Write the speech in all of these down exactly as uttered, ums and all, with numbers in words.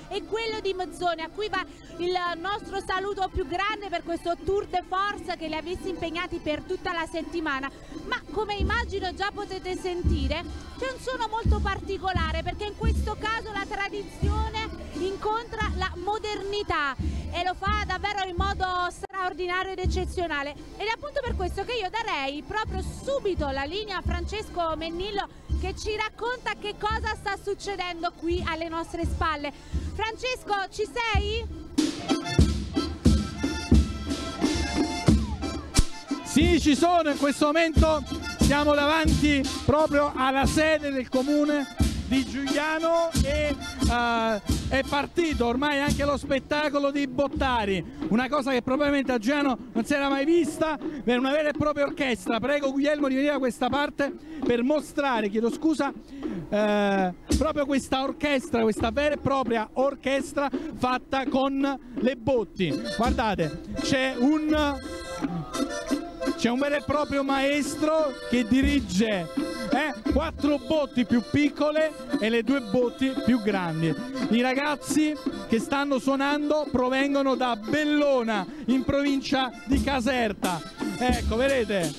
e quello di Mazzone, a cui va il nostro saluto più grande per questo tour de force che li ha visti impegnati per tutta la settimana. Ma come immagino già potete sentire, c'è un suono molto particolare, perché in questo caso la tradizione incontra la modernità e lo fa davvero in modo straordinario ed eccezionale, ed è appunto per questo che io darei proprio subito la linea a Francesco Mennillo, che ci racconta che cosa sta succedendo qui alle nostre spalle. Francesco, ci sei? Sì, ci sono, in questo momento siamo davanti proprio alla sede del comune di Giugliano e uh, è partito ormai anche lo spettacolo di Bottari, una cosa che probabilmente a Giugliano non si era mai vista, per una vera e propria orchestra. Prego Guglielmo di venire da questa parte per mostrare, chiedo scusa, eh, proprio questa orchestra, questa vera e propria orchestra fatta con le botti. Guardate, c'è un... c'è un vero e proprio maestro che dirige eh, quattro botti più piccole e le due botti più grandi. I ragazzi che stanno suonando provengono da Bellona, in provincia di Caserta. Ecco, vedete?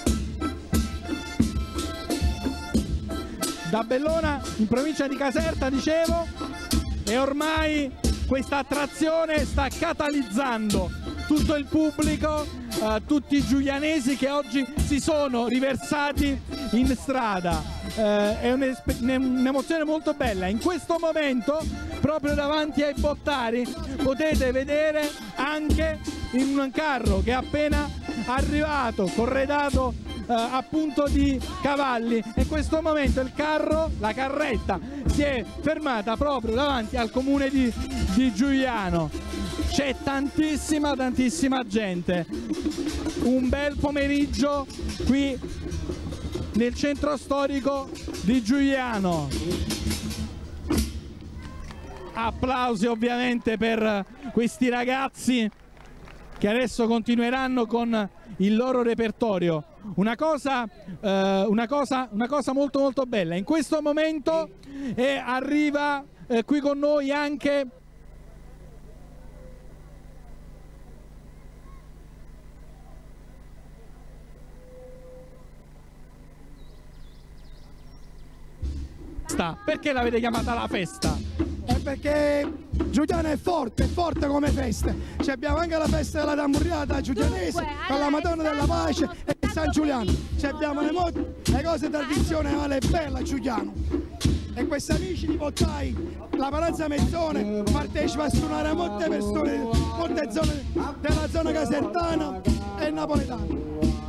Da Bellona, in provincia di Caserta, dicevo, e ormai questa attrazione sta catalizzando tutto il pubblico, Uh, tutti i giulianesi che oggi si sono riversati in strada. Uh, è un'emozione molto bella. In questo momento, proprio davanti ai Bottari, potete vedere anche in un carro che è appena arrivato, corredato uh, appunto di cavalli. In questo momento il carro, la carretta, si è fermata proprio davanti al comune di, di Giugliano. C'è tantissima, tantissima gente. Un bel pomeriggio qui nel centro storico di Giugliano. Applausi ovviamente per questi ragazzi che adesso continueranno con il loro repertorio. Una cosa, eh, una cosa, una cosa molto molto bella. In questo momento eh, arriva eh, qui con noi anche Perché l'avete chiamata la festa? È perché Giugliano è forte, è forte come festa. Ci abbiamo anche la festa della Tamburriata giuglianese, con la Madonna della Pace e San Giuliano. Ci abbiamo le, le cose tradizionali belle a Giugliano. E questi amici di Bottai, la Paranza Mezzone, partecipa a suonare a molte persone, molte zone della zona casertana e napoletana.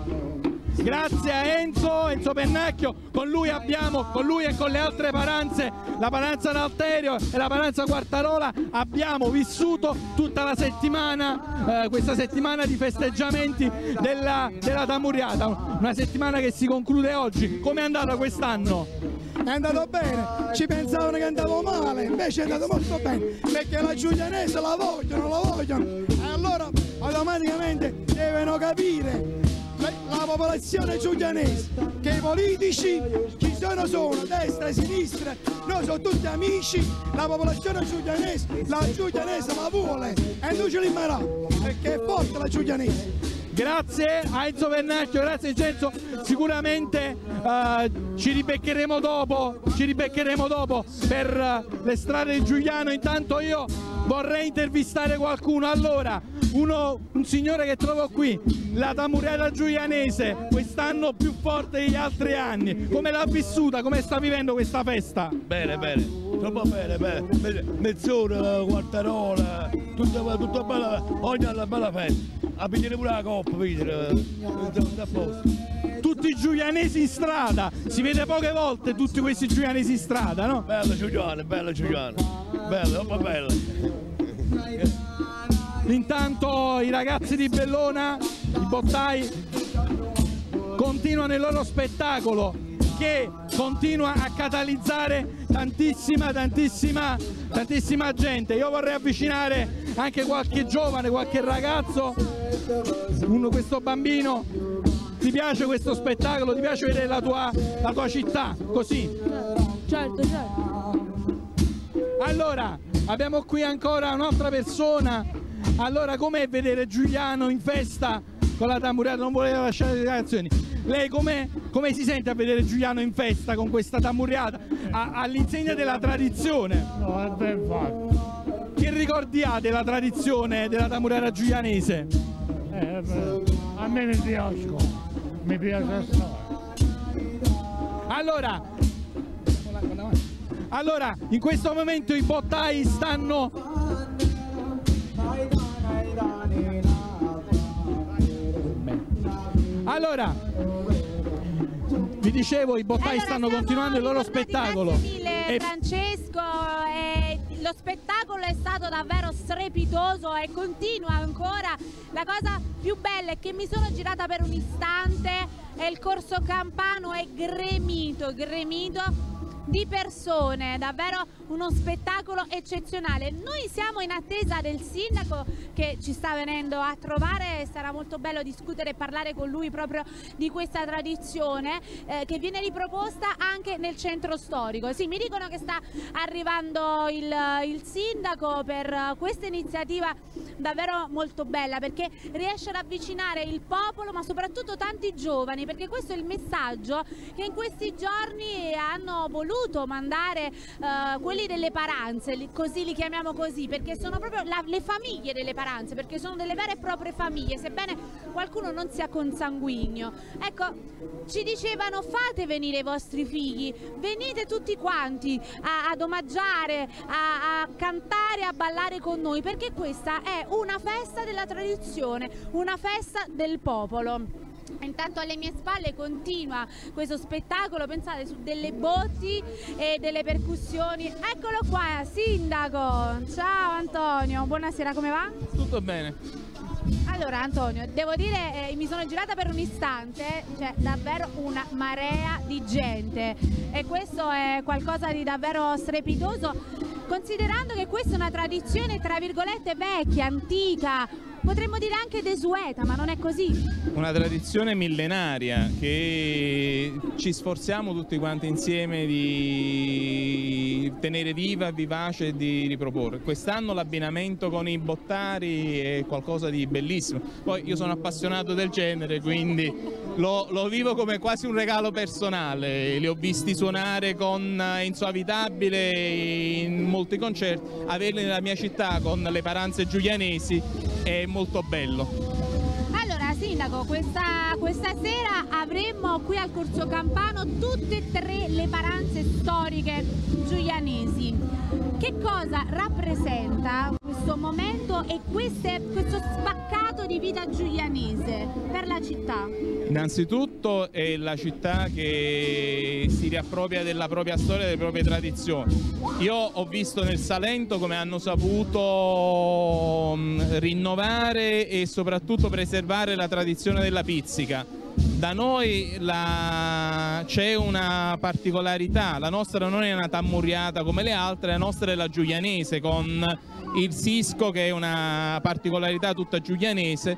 Grazie a Enzo, Enzo Pennacchio, con lui abbiamo, con lui e con le altre paranze, la Paranza d'Alterio e la Paranza Quartarola, abbiamo vissuto tutta la settimana, eh, questa settimana di festeggiamenti della, della Tamburriata, una settimana che si conclude oggi. Com'è andata quest'anno? È andato bene, ci pensavano che andavo male, invece è andato molto bene, perché la giuglianese la vogliono, la vogliono, e allora automaticamente devono capire la popolazione giuglianese che i politici chi sono sono, destra e sinistra, noi siamo tutti amici, la popolazione giuglianese, la giuglianese la vuole e noi ce l'immeriamo, perché è forte la giuglianese. Grazie a Enzo Pennacchio, grazie Vincenzo, sicuramente uh, ci ribeccheremo dopo, ci ribeccheremo dopo per uh, le strade di Giugliano. Intanto io vorrei intervistare qualcuno. Allora, uno, un signore che trovo qui, la Tamburriata giuglianese, quest'anno più forte degli altri anni, come l'ha vissuta, come sta vivendo questa festa? Bene, bene, troppo bene, bene, mezz'ora, quartarola, tutta, tutta bella, ogni anno bella festa, a pigliare pure la coppa, a posto. Tutti i giulianesi in strada, si vede poche volte tutti questi giulianesi in strada, no? Bello Giuliano, bello Giuliano, bello, troppo bello. Intanto i ragazzi di Bellona, i Bottai, continuano il loro spettacolo che continua a catalizzare tantissima, tantissima, tantissima gente. Io vorrei avvicinare anche qualche giovane, qualche ragazzo, uno, questo bambino. Ti piace questo spettacolo? Ti piace vedere la tua, la tua città così? Certo, certo. Allora, Abbiamo qui ancora un'altra persona. Allora, com'è vedere Giuliano in festa con la tamburiata? Non voleva lasciare le reazioni. Lei come si sente a vedere Giuliano in festa con questa tamburiata all'insegna della tradizione? No, è ben fatto. Che ricordi ha della tradizione della tamburiata giulianese? Eh, beh, a me mi piace, mi piace assai. Allora, allora, in questo momento i bottai stanno... Allora, vi dicevo, i bottai allora, stanno continuando il loro spettacolo. Grazie mille e... Francesco, e lo spettacolo è stato davvero strepitoso e continua ancora. La cosa più bella è che mi sono girata per un istante e il Corso Campano è gremito, gremito di persone, davvero uno spettacolo eccezionale. Noi siamo in attesa del sindaco che ci sta venendo a trovare, sarà molto bello discutere e parlare con lui proprio di questa tradizione eh, che viene riproposta anche nel centro storico. Sì, mi dicono che sta arrivando il, il sindaco per questa iniziativa davvero molto bella, perché riesce ad avvicinare il popolo ma soprattutto tanti giovani, perché questo è il messaggio che in questi giorni hanno voluto mandare uh, quelli delle paranze, li, così li chiamiamo così, perché sono proprio la, le famiglie delle paranze, perché sono delle vere e proprie famiglie, sebbene qualcuno non sia consanguigno. Ecco, ci dicevano: fate venire i vostri figli, venite tutti quanti a, ad omaggiare, a, a cantare, a ballare con noi, perché questa è una festa della tradizione, una festa del popolo. Intanto alle mie spalle continua questo spettacolo, pensate, su delle botti e delle percussioni. Eccolo qua, sindaco. Ciao Antonio, buonasera, come va? Tutto bene. Allora Antonio, devo dire, eh, mi sono girata per un istante, c'è davvero una marea di gente e questo è qualcosa di davvero strepitoso, considerando che questa è una tradizione tra virgolette vecchia, antica, potremmo dire anche desueta, ma non è così. Una tradizione millenaria che ci sforziamo tutti quanti insieme di tenere viva, vivace e di riproporre. Quest'anno l'abbinamento con i bottari è qualcosa di bellissimo. Poi io sono appassionato del genere, quindi lo, lo vivo come quasi un regalo personale. Li ho visti suonare con Enzo Avitabile in molti concerti. Averli nella mia città con le paranze giulianesi è molto bello. Allora sindaco, questa, questa sera avremo qui al Corso Campano tutte e tre le paranze storiche giulianesi. Che cosa rappresenta questo momento e queste, questo spaccato di vita giulianese per la città? Innanzitutto è la città che si riappropria della propria storia e delle proprie tradizioni. Io ho visto nel Salento come hanno saputo rinnovare e soprattutto preservare la tradizione della pizzica. Da noi c'è una particolarità, la nostra non è una tammuriata come le altre, la nostra è la giulianese con il sisco, che è una particolarità tutta giulianese,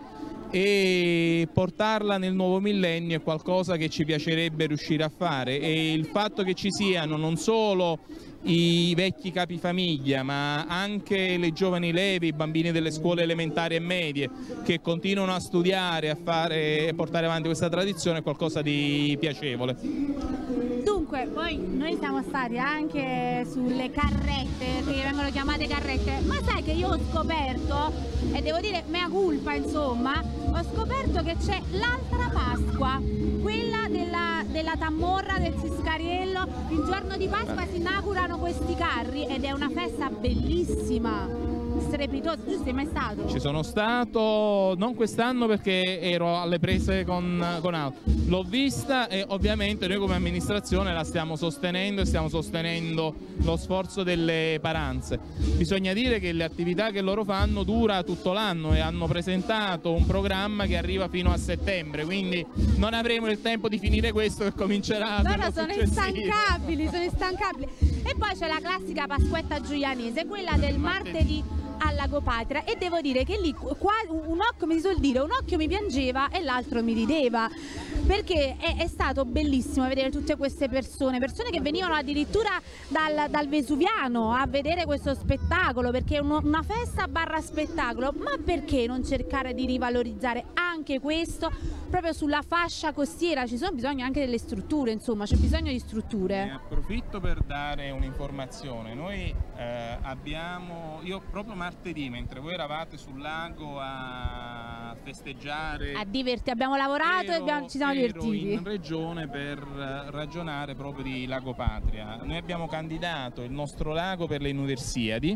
e portarla nel nuovo millennio è qualcosa che ci piacerebbe riuscire a fare, e il fatto che ci siano non solo i vecchi capifamiglia ma anche le giovani leve, i bambini delle scuole elementari e medie che continuano a studiare, a fare e portare avanti questa tradizione è qualcosa di piacevole. Dunque, poi noi siamo stati anche sulle carrette, che vengono chiamate carrette, ma sai che io ho scoperto, e devo dire mea culpa insomma, ho scoperto che c'è l'altra Pasqua, quella della, della Tamorra, del Siscariello. Il giorno di Pasqua si inaugurano questi carri ed è una festa bellissima, strepitosa. Tu sei mai stato? Ci sono stato, non quest'anno perché ero alle prese con, con altro, l'ho vista e ovviamente noi come amministrazione la stiamo sostenendo e stiamo sostenendo lo sforzo delle paranze. Bisogna dire che le attività che loro fanno dura tutto l'anno e hanno presentato un programma che arriva fino a settembre, quindi non avremo il tempo di finire questo che comincerà. Loro sono instancabili, sono instancabili. E poi c'è la classica Pasquetta giulianese, quella del martedì al Lago Patria, e devo dire che lì qua, un occhio, mi si suol dire, un occhio mi piangeva e l'altro mi rideva, perché è, è stato bellissimo vedere tutte queste persone, persone che venivano addirittura dal, dal Vesuviano a vedere questo spettacolo, perché è uno, una festa barra spettacolo. Ma perché non cercare di rivalorizzare anche questo proprio sulla fascia costiera? Ci sono bisogno anche delle strutture, insomma c'è bisogno di strutture. Ne approfitto per dare un'informazione. Noi eh, abbiamo, io proprio martedì, mentre voi eravate sul lago a festeggiare, A diverti, abbiamo lavorato ero, e abbiamo, ci siamo ero divertiti. in regione per ragionare proprio di Lago Patria. Noi abbiamo candidato il nostro lago per le Universiadi.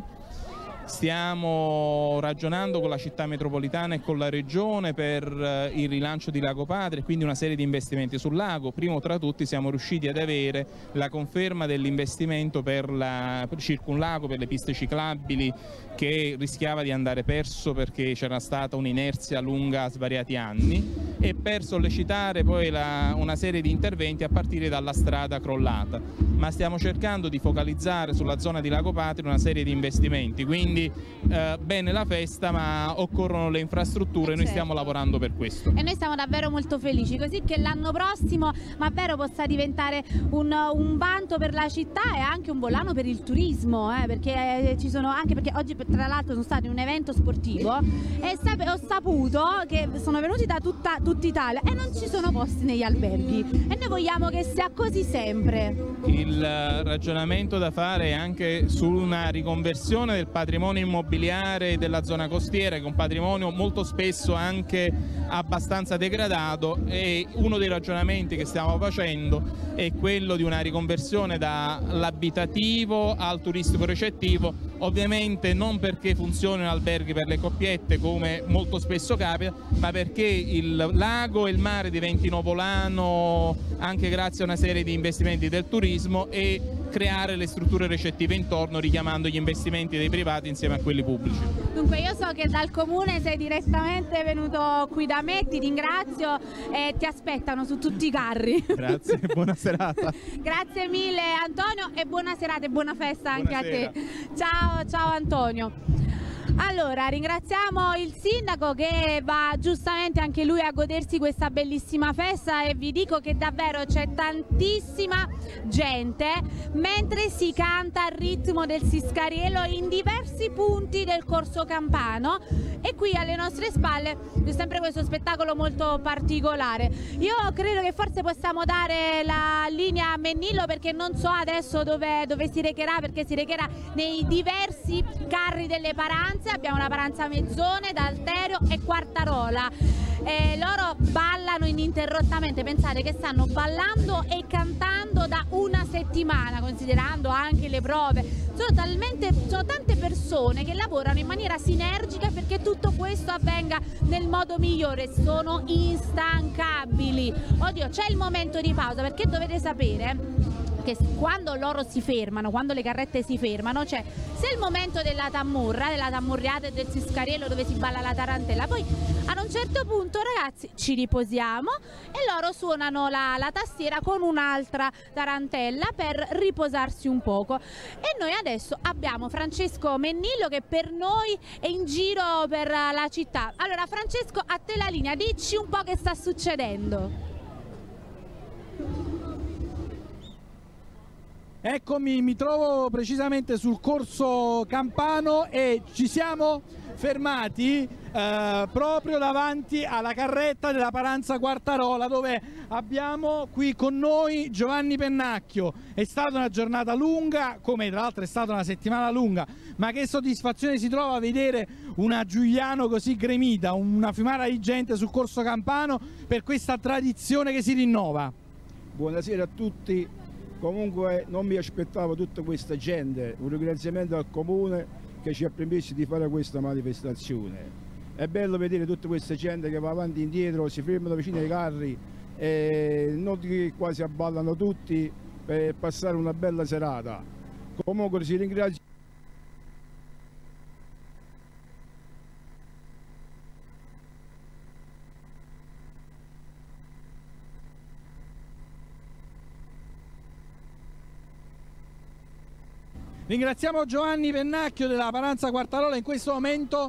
Stiamo ragionando con la città metropolitana e con la regione per il rilancio di Lago Patria, quindi una serie di investimenti sul lago. Primo tra tutti siamo riusciti ad avere la conferma dell'investimento per la per Circunlago, per le piste ciclabili, che rischiava di andare perso perché c'era stata un'inerzia lunga svariati anni, e per sollecitare poi la, una serie di interventi a partire dalla strada crollata. Ma stiamo cercando di focalizzare sulla zona di Lago Patria una serie di investimenti, quindi eh, bene la festa, ma occorrono le infrastrutture, e noi stiamo lavorando per questo. E noi siamo davvero molto felici, così che l'anno prossimo davvero possa diventare un, un vanto per la città e anche un volano per il turismo, eh, perché ci sono anche, perché oggi tra l'altro sono stati in un evento sportivo e sap ho saputo che sono venuti da tutta, tutta Italia e non ci sono posti negli alberghi, e noi vogliamo che sia così sempre. Il ragionamento da fare è anche su una riconversione del patrimonio immobiliare della zona costiera, che è un patrimonio molto spesso anche abbastanza degradato, e uno dei ragionamenti che stiamo facendo è quello di una riconversione dall'abitativo al turistico ricettivo, ovviamente non perché funzionino alberghi per le coppiette come molto spesso capita, ma perché il lago e il mare diventino volano anche grazie a una serie di investimenti del turismo, e creare le strutture ricettive intorno, richiamando gli investimenti dei privati insieme a quelli pubblici. Dunque io so che dal comune sei direttamente venuto qui da me, ti ringrazio e ti aspettano su tutti i carri. Grazie, buona serata. Grazie mille Antonio, e buona serata e buona festa anche Buonasera. a te. Ciao, ciao Antonio. Allora, ringraziamo il sindaco che va giustamente anche lui a godersi questa bellissima festa, e vi dico che davvero c'è tantissima gente mentre si canta al ritmo del Siscariello in diversi punti del Corso Campano, e qui alle nostre spalle c'è sempre questo spettacolo molto particolare. Io credo che forse possiamo dare la linea a Mennillo, perché non so adesso dove, dove si recherà, perché si recherà nei diversi carri delle paranze. Abbiamo una paranza Mezzone, D'Alterio e Quartarola. E loro ballano ininterrottamente, pensate che stanno ballando e cantando da una settimana, considerando anche le prove. Sono, talmente, sono tante persone che lavorano in maniera sinergica perché tutto questo avvenga nel modo migliore, sono instancabili. Oddio, c'è il momento di pausa, perché dovete sapere che quando loro si fermano, quando le carrette si fermano, c'è sia il momento della tammurra, della tammurriata e del Siscariello dove si balla la tarantella, poi ad un certo punto ragazzi ci riposiamo e loro suonano la, la tastiera con un'altra tarantella per riposarsi un poco. E noi adesso abbiamo Francesco Mennillo che per noi è in giro per la città. Allora Francesco, a te la linea, dici un po' che sta succedendo. Eccomi, mi trovo precisamente sul Corso Campano e ci siamo fermati eh, proprio davanti alla carretta della Paranza Quartarola, dove abbiamo qui con noi Giovanni Pennacchio. È stata una giornata lunga, come tra l'altro è stata una settimana lunga, ma che soddisfazione si trova a vedere una Giugliano così gremita, una fiumara di gente sul Corso Campano per questa tradizione che si rinnova. Buonasera a tutti. Comunque non mi aspettavo tutta questa gente, un ringraziamento al comune che ci ha permesso di fare questa manifestazione. È bello vedere tutta questa gente che va avanti e indietro, si fermano vicino ai carri e non che qua si abballano tutti per passare una bella serata. Comunque si ringrazia. Ringraziamo Giovanni Pennacchio della Paranza Quartarola in questo momento.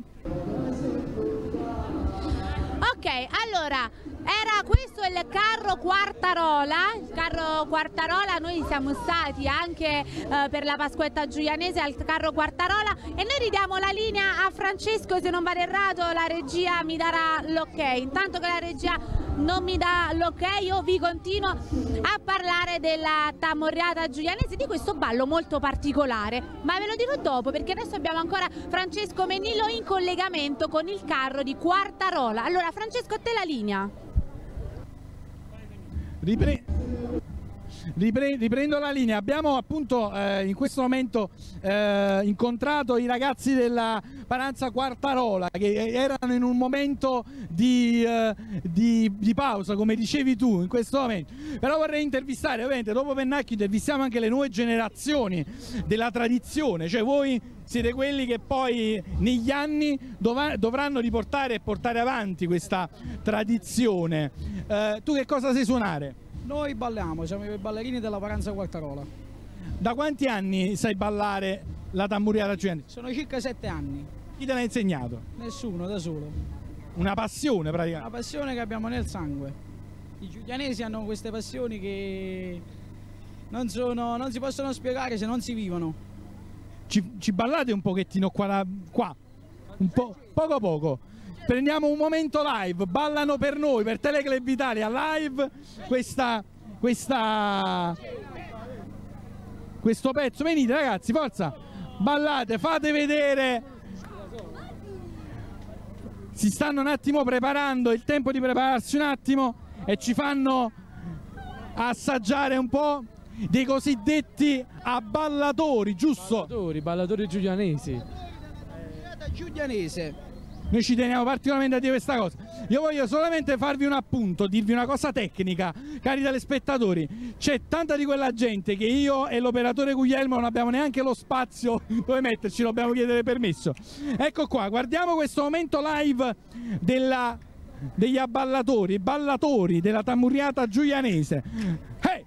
Ok, allora, era questo il carro Quartarola, il carro Quartarola, noi siamo stati anche eh, per la Pasquetta Giulianese al carro Quartarola e noi ridiamo la linea a Francesco, se non vado errato la regia mi darà l'ok. Intanto che la regia non mi dà l'ok io vi continuo a parlare della Tammurriata Giulianese, di questo ballo molto particolare, ma ve lo dirò dopo perché adesso abbiamo ancora Francesco Menillo in collegamento con il carro di Quartarola. Allora Francesco, a te la linea. Ripre... Ripre... Riprendo la linea, abbiamo appunto eh, in questo momento eh, incontrato i ragazzi della Paranza Quartarola che erano in un momento di, eh, di, di pausa, come dicevi tu in questo momento, però vorrei intervistare, ovviamente dopo Pennacchio intervistiamo anche le nuove generazioni della tradizione, cioè voi siete quelli che poi negli anni dov dovranno riportare e portare avanti questa tradizione. Eh, tu che cosa sai suonare? Noi balliamo, siamo i ballerini della Paranza Quartarola. Da quanti anni sai ballare la Tammurriata Giulianese? Sono circa sette anni. Chi te l'ha insegnato? Nessuno, da solo. Una passione praticamente? Una passione che abbiamo nel sangue. I giulianesi hanno queste passioni che non, sono, non si possono spiegare se non si vivono. Ci, ci ballate un pochettino qua, qua. Un po', poco poco. Prendiamo un momento live, ballano per noi, per Teleclub Italia live questa, questa, questo pezzo. Venite ragazzi, forza, ballate, fate vedere. Si stanno un attimo preparando, il tempo di prepararsi un attimo e ci fanno assaggiare un po' dei cosiddetti abballatori, giusto? Ballatori, ballatori giulianesi. Giulianese. Noi ci teniamo particolarmente a dire questa cosa. Io voglio solamente farvi un appunto, dirvi una cosa tecnica, cari telespettatori. C'è tanta di quella gente che io e l'operatore Guglielmo non abbiamo neanche lo spazio dove metterci, dobbiamo chiedere permesso. Ecco qua, guardiamo questo momento live della, degli abballatori, ballatori della Tammurriata Giulianese. Hey!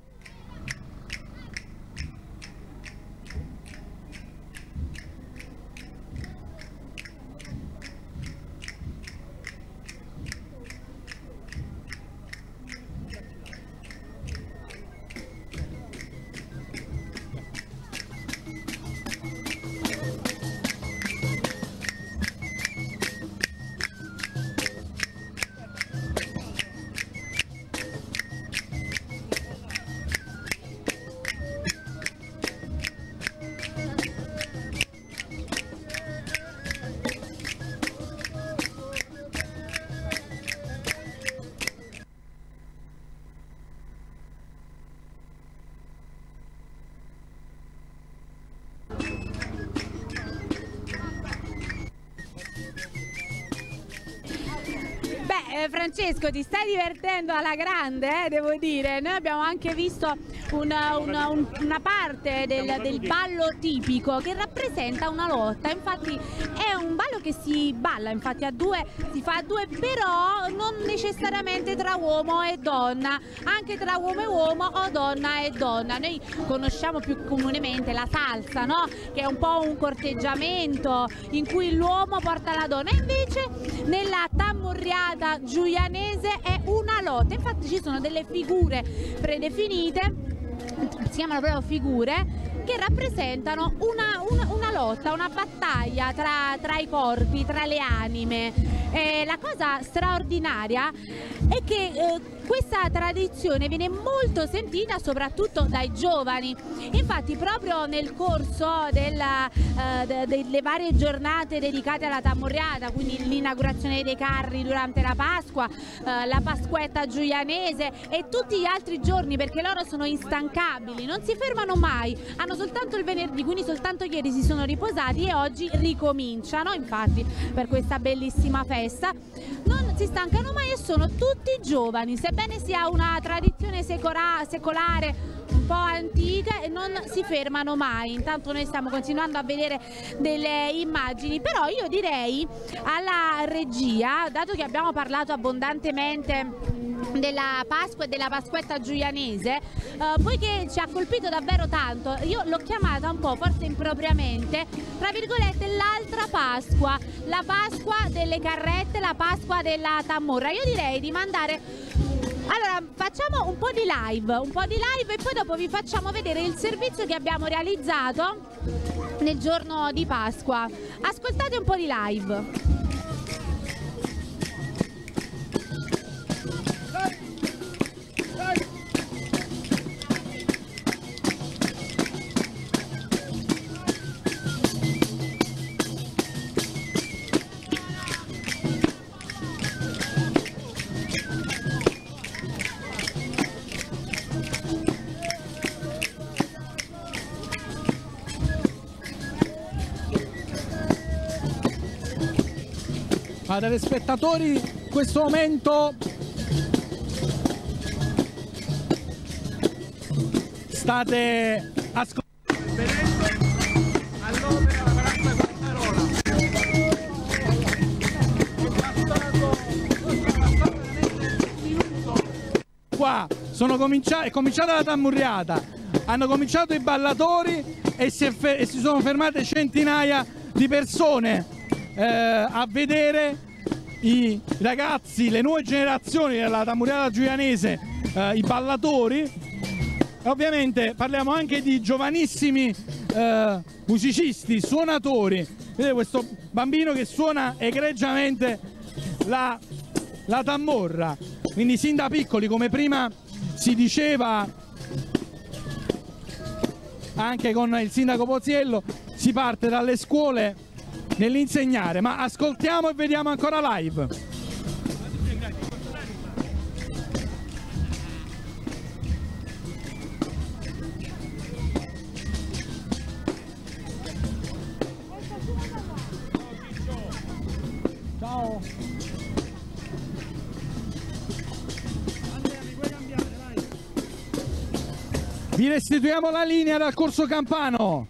Francesco, ti stai divertendo alla grande, eh, devo dire. Noi abbiamo anche visto una, una, un, una parte del, del ballo tipico che rappresenta una lotta. Infatti è un ballo che si balla, infatti a due, si fa a due, però non necessariamente tra uomo e donna, anche tra uomo e uomo o donna e donna. Noi conosciamo più comunemente la salsa, no? Che è un po' un corteggiamento in cui l'uomo porta la donna, e invece nella Tammurriata Giulianese è una lotta. Infatti ci sono delle figure predefinite, si chiamano proprio figure, che rappresentano una, una, una lotta, una battaglia tra, tra i corpi, tra le anime. E la cosa straordinaria è che eh, questa tradizione viene molto sentita soprattutto dai giovani. Infatti proprio nel corso della, eh, de, delle varie giornate dedicate alla Tammurriata, quindi l'inaugurazione dei carri durante la Pasqua, eh, la Pasquetta Giulianese e tutti gli altri giorni, perché loro sono instancabili, non si fermano mai, hanno soltanto il venerdì, quindi soltanto ieri si sono riposati e oggi ricominciano, infatti, per questa bellissima festa. Non si stancano mai e sono tutti giovani, sebbene sia una tradizione secolare un po' antiche e non si fermano mai. Intanto noi stiamo continuando a vedere delle immagini, però io direi alla regia, dato che abbiamo parlato abbondantemente della Pasqua e della Pasquetta giulianese, eh, poiché ci ha colpito davvero tanto, io l'ho chiamata un po', forse impropriamente, tra virgolette, l'altra Pasqua, la Pasqua delle carrette, la Pasqua della Tamorra. Io direi di mandare, allora facciamo un po' di live, un po' di live e poi dopo vi facciamo vedere il servizio che abbiamo realizzato nel giorno di Pasqua. Ascoltate un po' di live. Ma telespettatori, in questo momento state ascoltando, vedendo all'opera la Paranza Quartarola. Qua sono cominciati, è cominciata la tammurriata, hanno cominciato i ballatori e si, è e si sono fermate centinaia di persone Eh, a vedere i ragazzi, le nuove generazioni della tammurriata giulianese, eh, i ballatori, e ovviamente parliamo anche di giovanissimi eh, musicisti, suonatori. Vedete questo bambino che suona egregiamente la, la tamorra, quindi sin da piccoli, come prima si diceva anche con il sindaco Poziello, si parte dalle scuole nell'insegnare, ma ascoltiamo e vediamo ancora live. Ciao. Vi restituiamo la linea dal Corso Campano.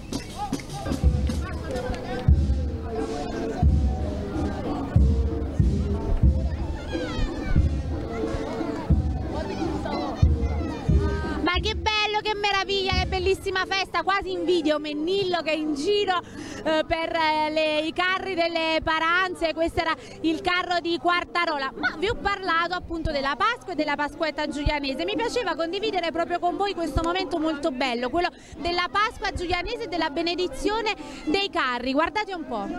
Ma che bello, che meraviglia, che bellissima festa, quasi invidio Mennillo che è in giro eh, per eh, le, i carri delle Paranze. Questo era il carro di Quartarola, ma vi ho parlato appunto della Pasqua e della Pasquetta giulianese. Mi piaceva condividere proprio con voi questo momento molto bello, quello della Pasqua giulianese e della benedizione dei carri. Guardate un po'.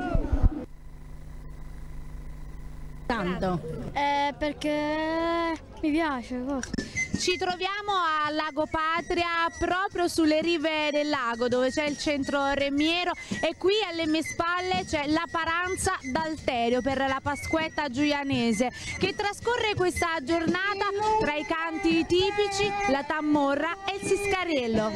Tanto. Eh, perché mi piace. Cosa? Ci troviamo a Lago Patria, proprio sulle rive del lago dove c'è il centro Remiero, e qui alle mie spalle c'è la Paranza d'Alterio per la Pasquetta giulianese, che trascorre questa giornata tra i canti tipici, la tamorra e il siscariello.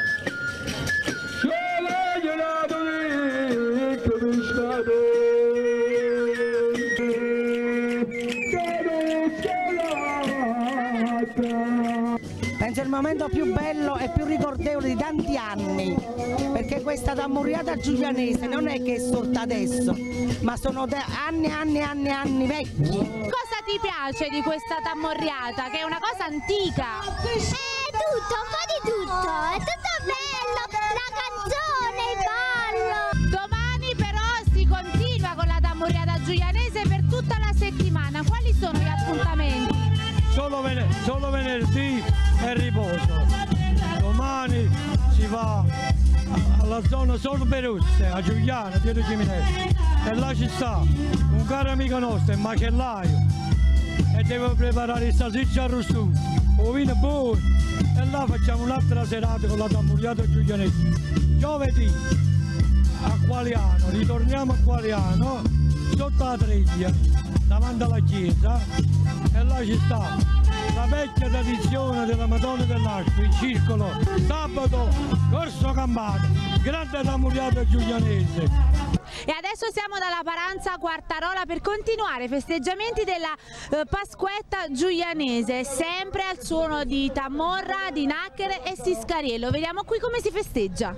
Penso il momento più bello e più ricordevole di tanti anni, perché questa tammurriata giulianese non è che è sorta adesso, ma sono anni e anni e anni e anni vecchi. Cosa ti piace di questa tammurriata, che è una cosa antica? È tutto, un po' di tutto, è tutto bello, la canzone, il ballo. Domani però si continua con la tammurriata giulianese per tutta la settimana. Quali sono gli appuntamenti? Solo, ven solo venerdì è riposo, domani si va alla zona Sorberusse, a Giuliano, dietro Ciminelli, e là ci sta un caro amico nostro, il macellaio, e devo preparare il salsiccia arrostuto, o vino buono, e là facciamo un'altra serata con la tammurriata giulianese. Giovedì a Qualiano, ritorniamo a Qualiano, sotto la treglia, davanti alla chiesa, e là ci sta la vecchia tradizione della Madonna dell'Arco, il circolo, sabato, Corso Campano, grande tammurriata giulianese. E adesso siamo dalla Paranza Quartarola per continuare i festeggiamenti della eh, Pasquetta giulianese, sempre al suono di tamorra, di nacchere e siscariello. Vediamo qui come si festeggia.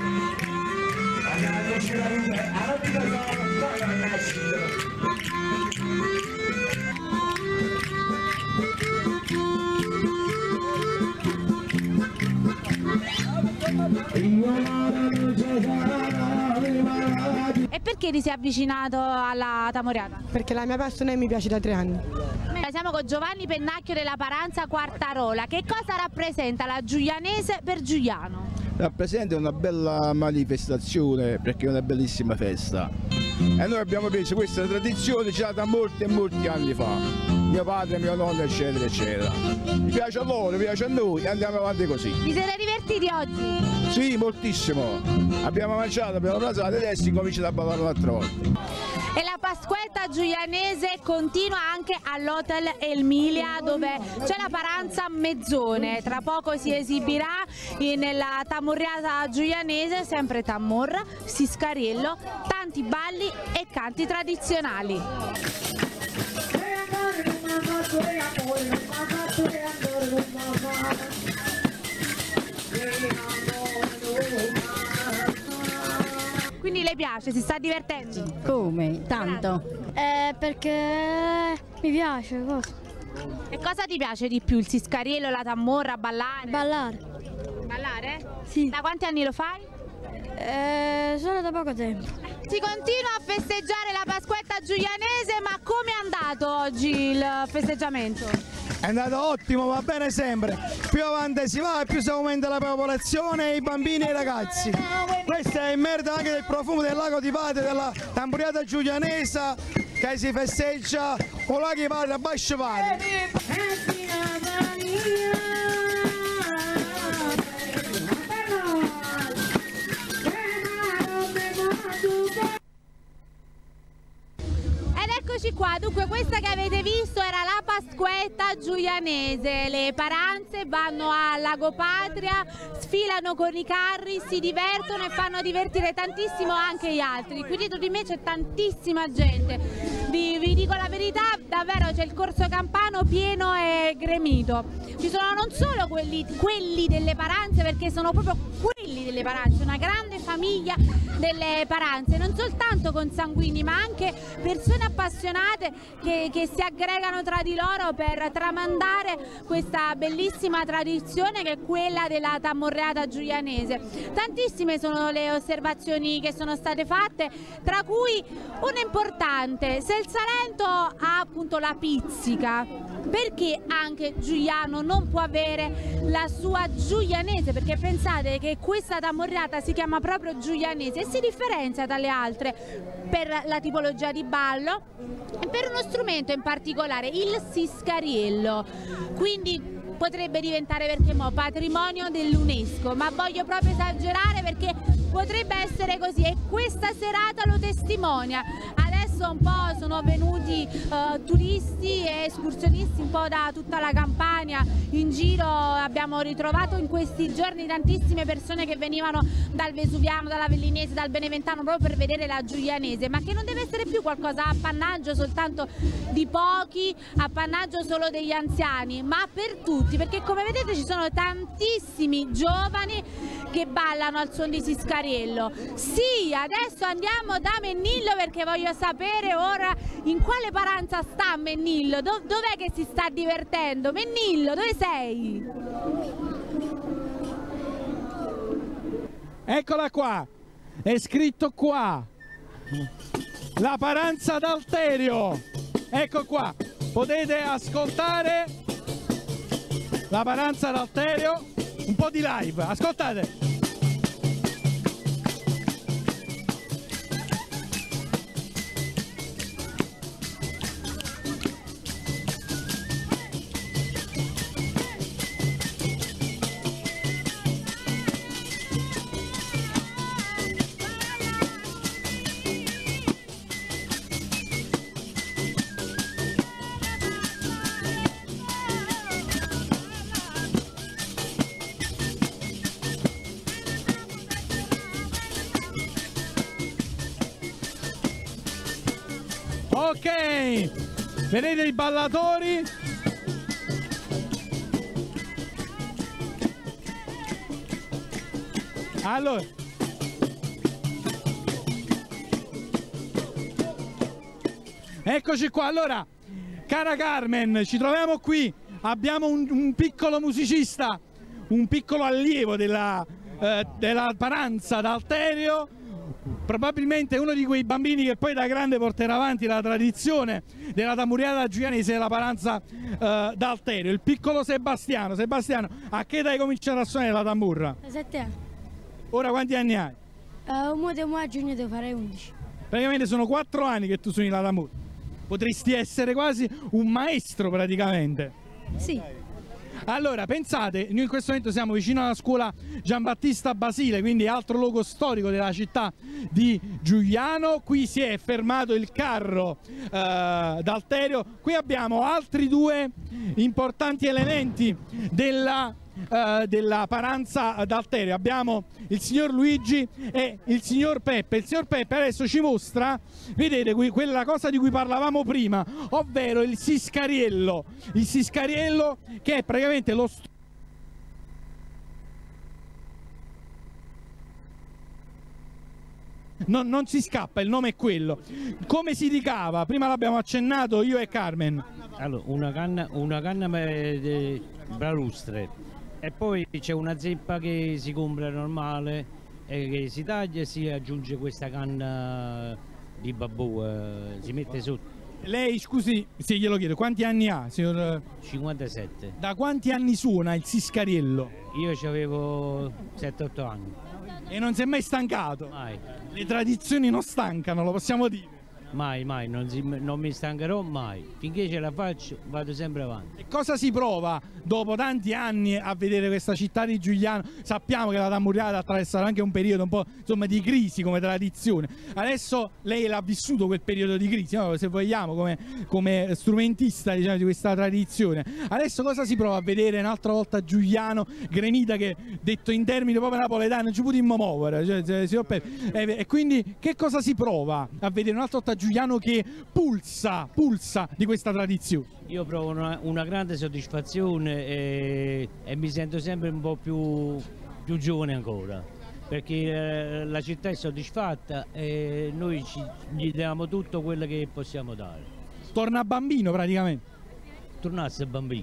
E perché ti sei avvicinato alla tamoriata? Perché la mia passione mi piace da tre anni. Siamo con Giovanni Pennacchio della Paranza Quartarola. Che cosa rappresenta la giulianese per Giuliano? Rappresenta una bella manifestazione perché è una bellissima festa. E noi abbiamo preso questa tradizione già da molti e molti anni fa. Mio padre, mio nonno, eccetera, eccetera. Mi piace a loro, mi piace a noi e andiamo avanti così. Vi siete divertiti oggi? Sì, moltissimo. Abbiamo mangiato, abbiamo pranzato e adesso incominciamo a ballare un'altra volta. E la Pasquetta giulianese continua anche all'Hotel Emilia, dove c'è la Paranza Mezzone. Tra poco si esibirà nella tamurriata giulianese, sempre tamorra, siscariello, tanti balli e canti tradizionali. Quindi le piace, si sta divertendo? Come? Tanto? Eh, perché mi piace. Cosa? E cosa ti piace di più? Il siscariello, la tamorra, ballare? Ballare. Ballare? Sì. Da quanti anni lo fai? Eh, solo da poco tempo. Si continua a festeggiare la Pasquetta giulianese, ma come è andato oggi il festeggiamento? È andato ottimo, va bene sempre. Più avanti si va e più si aumenta la popolazione, i bambini e i ragazzi. Questo è il merito anche del profumo del lago di Padre, della tamburiata giulianese che si festeggia con lago di Padre a Bascio Padre. Eccoci qua, dunque questa che avete visto era la Pasquetta giulianese. Le paranze vanno al Lago Patria, sfilano con i carri, si divertono e fanno divertire tantissimo anche gli altri. Qui dietro di me c'è tantissima gente, vi, vi dico la verità, davvero c'è il Corso Campano pieno e gremito. Ci sono non solo quelli, quelli delle paranze, perché sono proprio quelli delle paranze, una grande famiglia delle paranze, non soltanto consanguini ma anche persone appassionate che, che si aggregano tra di loro per tramandare questa bellissima tradizione che è quella della tamorreata giulianese. Tantissime sono le osservazioni che sono state fatte, tra cui una importante: se il Salento ha appunto la pizzica, perché anche Giuliano non può avere la sua giulianese? Perché pensate che questa tamorreata si chiama proprio giulianese e si differenzia dalle altre per la tipologia di ballo e per uno strumento in particolare, il siscariello. Quindi potrebbe diventare, perché mo, patrimonio dell'UNESCO, ma voglio proprio esagerare perché potrebbe essere così e questa serata lo testimonia. Adesso un po' sono venuti uh, turisti e escursionisti un po' da tutta la Campania in giro, abbiamo ritrovato in questi giorni tantissime persone che venivano dal Vesuviano, dall'Avellinese, dal Beneventano proprio per vedere la giulianese, ma che non deve essere più qualcosa appannaggio soltanto di pochi, appannaggio solo degli anziani, ma per tutti, perché come vedete ci sono tantissimi giovani che ballano al suono di siscariello. Sì, adesso andiamo da Mennillo perché voglio sapere ora in quale paranza sta Mennillo, Do- dov'è che si sta divertendo? Mennillo, dove sei? Eccola qua, è scritto qua, la Paranza d'Alterio, ecco qua, potete ascoltare la Paranza d'Alterio, un po' di live, ascoltate. Ok, vedete i ballatori? Allora, eccoci qua. Allora, cara Carmen, ci troviamo qui, abbiamo un, un piccolo musicista, un piccolo allievo della, eh, della Paranza d'Alterio, probabilmente uno di quei bambini che poi da grande porterà avanti la tradizione della tamburiata giulianese della Paranza eh, d'Alterio, il piccolo Sebastiano. Sebastiano, a che età hai cominciato a suonare la tamburra? sette anni. Ora quanti anni hai? Uh, un modo a giugno devo fare undici. Praticamente sono quattro anni che tu suoni la tamburra. Potresti essere quasi un maestro praticamente. Sì. Allora, pensate, noi in questo momento siamo vicino alla scuola Giambattista Basile, quindi altro luogo storico della città di Giugliano. Qui si è fermato il carro eh, d'Alterio. Qui abbiamo altri due importanti elementi della Uh, della Paranza d'Alterio. Abbiamo il signor Luigi e il signor Peppe. Il signor Peppe adesso ci mostra, vedete, qui, quella cosa di cui parlavamo prima, ovvero il siscariello. Il siscariello che è praticamente lo strumento Non, non si scappa, il nome è quello. Come si ricava? Prima l'abbiamo accennato io e Carmen. Allora, una canna, una canna di bralustre e poi c'è una zeppa che si compra normale e che si taglia e si aggiunge questa canna di babò, eh, si mette sotto. Lei, scusi se glielo chiedo, quanti anni ha, signor? cinquantasette. Da quanti anni suona il siscariello? Io avevo sette otto anni. E non si è mai stancato? Mai. Le tradizioni non stancano, lo possiamo dire. Mai, mai, non, si, non mi stancherò mai. Finché ce la faccio vado sempre avanti. E cosa si prova dopo tanti anni a vedere questa città di Giugliano? Sappiamo che la tamburiata ha attraversato anche un periodo un po' insomma di crisi come tradizione. Adesso lei l'ha vissuto quel periodo di crisi, no? Se vogliamo, come, come strumentista, diciamo, di questa tradizione. Adesso cosa si prova a vedere un'altra volta Giugliano, gremita che detto in termini proprio napoletani non ci potremmo muovere, cioè, signor Peppe. E, e quindi che cosa si prova a vedere un'altra volta Giugliano che pulsa, pulsa di questa tradizione? Io provo una, una grande soddisfazione e, e mi sento sempre un po' più, più giovane ancora, perché eh, la città è soddisfatta e noi ci, gli diamo tutto quello che possiamo dare. Torna bambino praticamente? Tornasse bambino.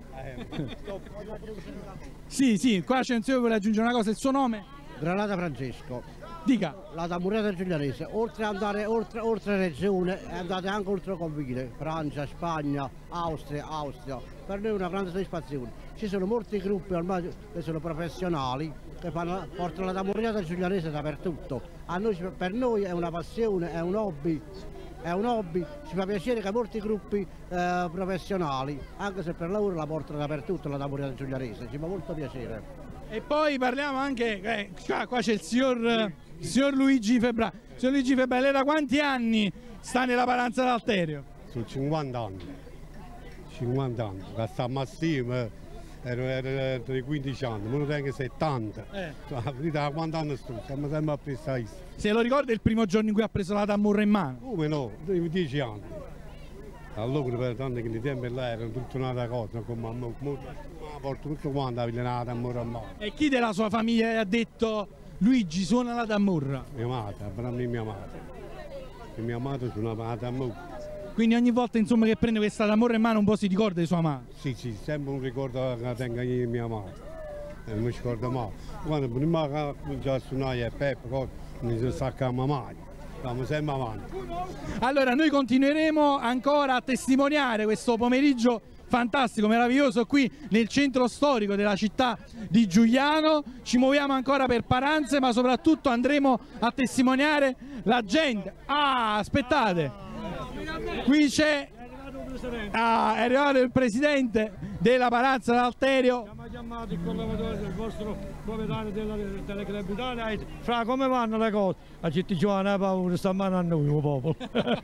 Sì, sì, qua c'è un signore che vuole aggiungere una cosa, il suo nome? Granata Francesco. Dica. La tamburiata giulianese, oltre ad andare oltre, oltre regione, è andata anche oltre confine, Francia, Spagna, Austria, Austria. Per noi è una grande soddisfazione. Ci sono molti gruppi ormai che sono professionali che fanno, portano la tamburiata giulianese dappertutto. A noi, per noi è una passione, è un hobby. È un hobby, ci fa piacere che molti gruppi eh, professionali, anche se per lavoro, la portano dappertutto la tamburiata giulianese, ci fa molto piacere. E poi parliamo anche, eh, qua, qua c'è il signor, eh, signor Luigi Febra. Signor Luigi Febra, lei da quanti anni sta nella Paranza d'Alterio? Sono cinquanta anni, cinquanta anni, da stamattina ero, ero dei quindici anni, me ne tengo settanta, eh. La verità da quanti anni sto, siamo sempre a pensare. Se lo ricorda il primo giorno in cui ha preso la tamburra in mano? Come no, dieci anni. Allora per tanto che nei tempi là erano tutta un'altra cosa, come a me, porto tutto quanto a la tamburra in mano. E chi della sua famiglia ha detto Luigi suona la tamburra? Mia madre, per me mia madre. E mia madre suona la tamburra. Quindi ogni volta insomma, che prende questa tamburra in mano un po' si ricorda di sua madre? Sì, sì, sempre un ricordo che la tengo io e mia madre. E non mi ricordo mai. Quando prima che cominciavo a suonare a Peppe, mi sono staccato mai. Stiamo sempre avanti. Allora noi continueremo ancora a testimoniare questo pomeriggio fantastico, meraviglioso qui nel centro storico della città di Giugliano. Ci muoviamo ancora per Paranze, ma soprattutto andremo a testimoniare la gente. Ah, aspettate, qui c'è, ah, è arrivato il presidente della Paranza d'Alterio. Abbiamo chiamato il collaboratore del vostro proprietario della Teleclub Italia. Fra, come vanno le cose? A Citti Giovanni ha paura, sta mano a noi, il popolo.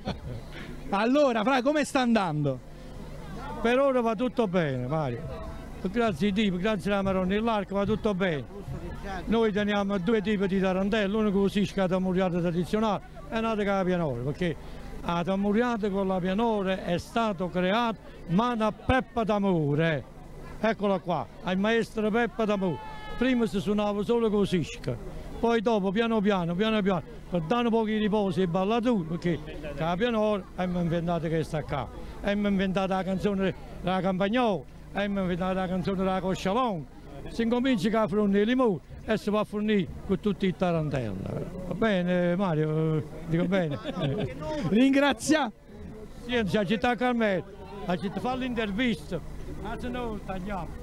Allora, Fra, come sta andando? Per ora va tutto bene, Mario. Grazie a Dio, grazie alla Maronna, l'arco va tutto bene. Noi teniamo due tipi di tarantello, uno che si scata muriata tradizionale e un altro che ha pianoro, perché La Tammuriata con la pianore è stato creato ma da Peppa d'Amore. Eccola qua, il maestro Peppa d'Amore. Prima si suonava solo con Sisca, poi dopo piano piano, piano piano, per dare un po' di riposo ai ballatori, perché la pianore abbiamo inventato questa qua. Abbiamo inventato la canzone della Campagnola, abbiamo inventato la canzone della Coscialon. Si incomincia che a fornire i limoni e si va a fornire con tutti i tarantelli. Va bene Mario? Dico bene. Ringrazia. Sì, a Città Carmelo, a città fa l'intervista, se no tagliamo.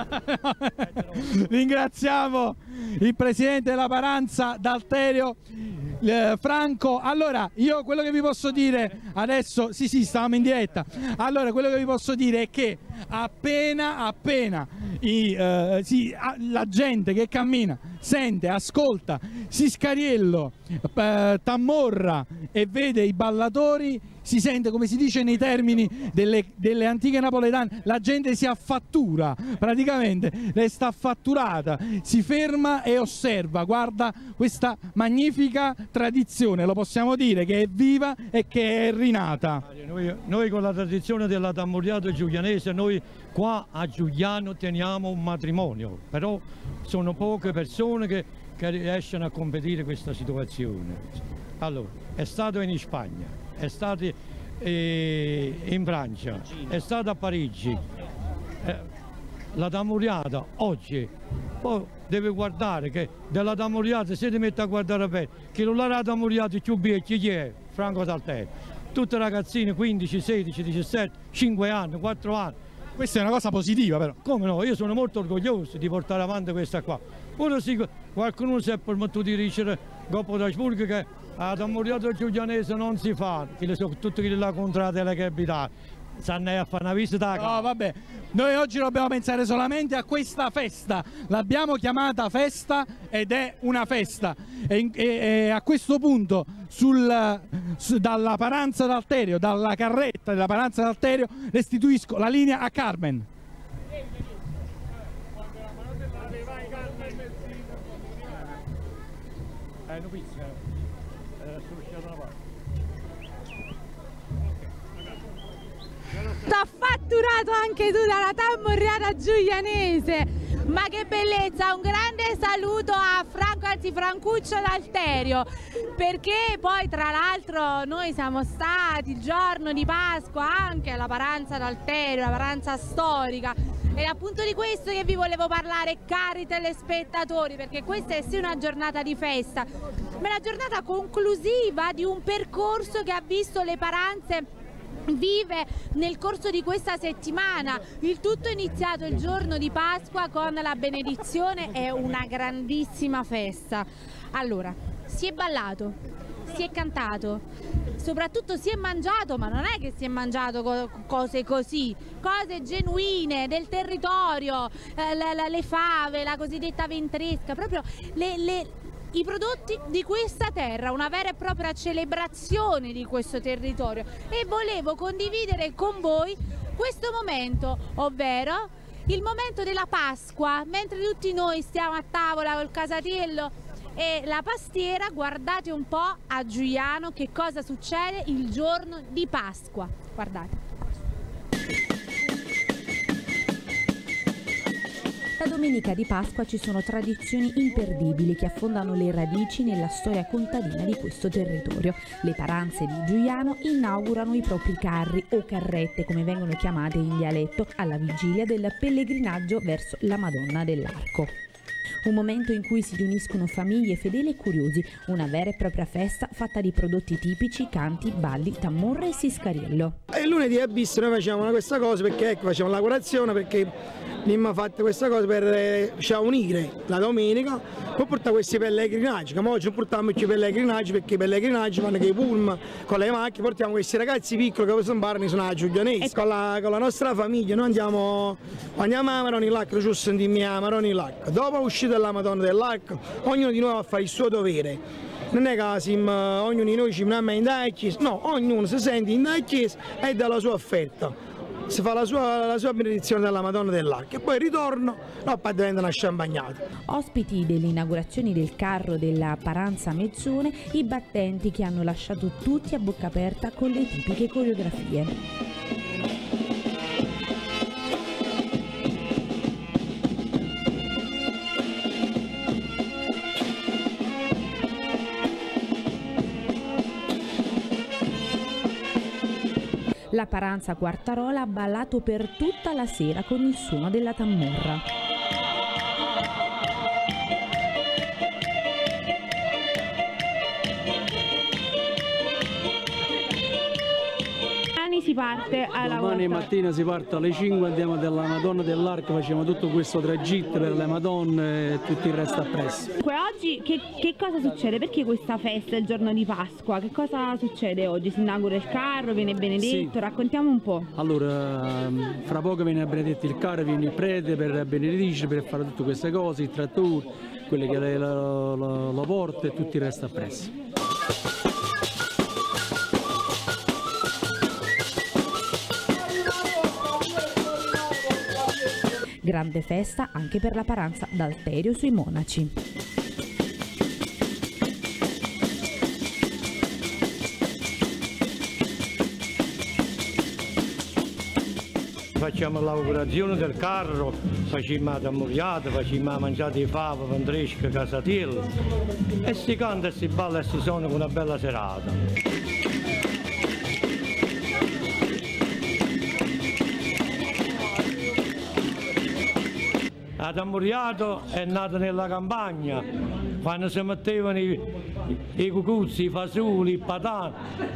Ringraziamo il presidente della Paranza d'Alterio, eh, Franco. Allora, io quello che vi posso dire adesso, sì sì, stavamo in diretta. Allora, quello che vi posso dire è che appena, appena i, eh, sì, la gente che cammina, sente, ascolta Siscariello, eh, Tammorra e vede i ballatori, si sente, come si dice nei termini delle, delle antiche napoletane, la gente si affattura, praticamente resta affatturata, si ferma e osserva, guarda questa magnifica tradizione, lo possiamo dire, che è viva e che è rinata. Noi, noi con la tradizione della tammuriata giulianese, noi qua a Giuliano teniamo un matrimonio, però sono poche persone che, che riescono a competire questa situazione. Allora, è stato in Spagna, è stato eh, in Francia, è stato a Parigi. Eh, la tammuriata oggi, poi deve guardare che della tammuriata, se ti mette a guardare bene, che non la tammuriata più vecchia chi è? Franco d'Alterio. Tutte ragazzine quindici, sedici, diciassette, cinque anni, quattro anni. Questa è una cosa positiva però. Come no? Io sono molto orgoglioso di portare avanti questa qua. Ora sì, qualcuno si è permesso di dicere dopo da Spurga che la tammuriata giulianese non si fa, che le sono tutti quelli là contrari alla capitale. Stanno a fare una visita. No, vabbè, noi oggi dobbiamo pensare solamente a questa festa, l'abbiamo chiamata festa ed è una festa e, e, e a questo punto sul, su, dalla Paranza d'Alterio, dalla carretta della Paranza d'Alterio restituisco la linea a Carmen. T'ha fatturato anche tu dalla tammuriata giulianese, ma che bellezza! Un grande saluto a Franco, anzi Francuccio d'Alterio, perché poi tra l'altro noi siamo stati il giorno di Pasqua anche alla Paranza d'Alterio, la Paranza storica, ed è appunto di questo che vi volevo parlare, cari telespettatori, perché questa è sì una giornata di festa, ma è la giornata conclusiva di un percorso che ha visto le Paranze vive nel corso di questa settimana. Il tutto è iniziato il giorno di Pasqua con la benedizione e una grandissima festa. Allora, si è ballato, si è cantato, soprattutto si è mangiato, ma non è che si è mangiato co cose così, cose genuine del territorio, eh, le, le fave, la cosiddetta ventresca, proprio le, le i prodotti di questa terra, una vera e propria celebrazione di questo territorio, e volevo condividere con voi questo momento, ovvero il momento della Pasqua. Mentre tutti noi stiamo a tavola col casatiello e la pastiera, guardate un po' a Giuliano che cosa succede il giorno di Pasqua, guardate. La domenica di Pasqua ci sono tradizioni imperdibili che affondano le radici nella storia contadina di questo territorio. Le Paranze di Giuliano inaugurano i propri carri o carrette, come vengono chiamate in dialetto, alla vigilia del pellegrinaggio verso la Madonna dell'Arco. Un momento in cui si riuniscono famiglie fedeli e curiosi, una vera e propria festa fatta di prodotti tipici, canti, balli, tammorra e siscariello. E lunedì a Bis noi facciamo questa cosa perché ecco, facciamo la colazione, perché abbiamo fatto questa cosa per eh, cioè, unire la domenica, poi portare questi pellegrinaggi, che oggi non portiamo più i pellegrinaggi perché i pellegrinaggi vanno con i pullman, con le macchine, portiamo questi ragazzi piccoli che imparano sono a giulianese. Con la, con la nostra famiglia noi andiamo, andiamo a Maroni Lacco, ci sentiamo a Maroni Lacco. Dopo uscita della Madonna dell'Arco, ognuno di noi va a fare il suo dovere. Non è che sim, ognuno di noi ci mette in chiesa, no, ognuno si sente in chiesa e dà la sua offerta. si fa la sua, la sua benedizione della Madonna dell'Arca e poi ritorno, no, poi diventano sciampagnati. Ospiti delle inaugurazioni del carro della Paranza Mezzone, i battenti che hanno lasciato tutti a bocca aperta con le tipiche coreografie. La Paranza Quartarola ha ballato per tutta la sera con il suono della tamburra. Si parte alla Domani volta. mattina si parte alle cinque, andiamo dalla Madonna dell'Arca, facciamo tutto questo tragitto per le Madonne e tutto il resto appresso. Oggi che, che cosa succede? Perché questa festa il giorno di Pasqua? Che cosa succede oggi? Si inaugura il carro, viene benedetto, Sì. Raccontiamo un po'. Allora, fra poco viene benedetto il carro, viene il prete per benedire, per fare tutte queste cose, il trattore, quelle che lo, lo, lo porta e tutto il resto appresso. Grande festa anche per la Paranza d'Alterio sui Monaci. Facciamo l'inaugurazione del carro, facciamo la tammuriata, facciamo la mangiata di fava, vandresca, casatiello e si canta e si balla e si suona con una bella serata. La tammuriata è nata nella campagna, quando si mettevano i, i cucuzzi, i fasoli, i patani.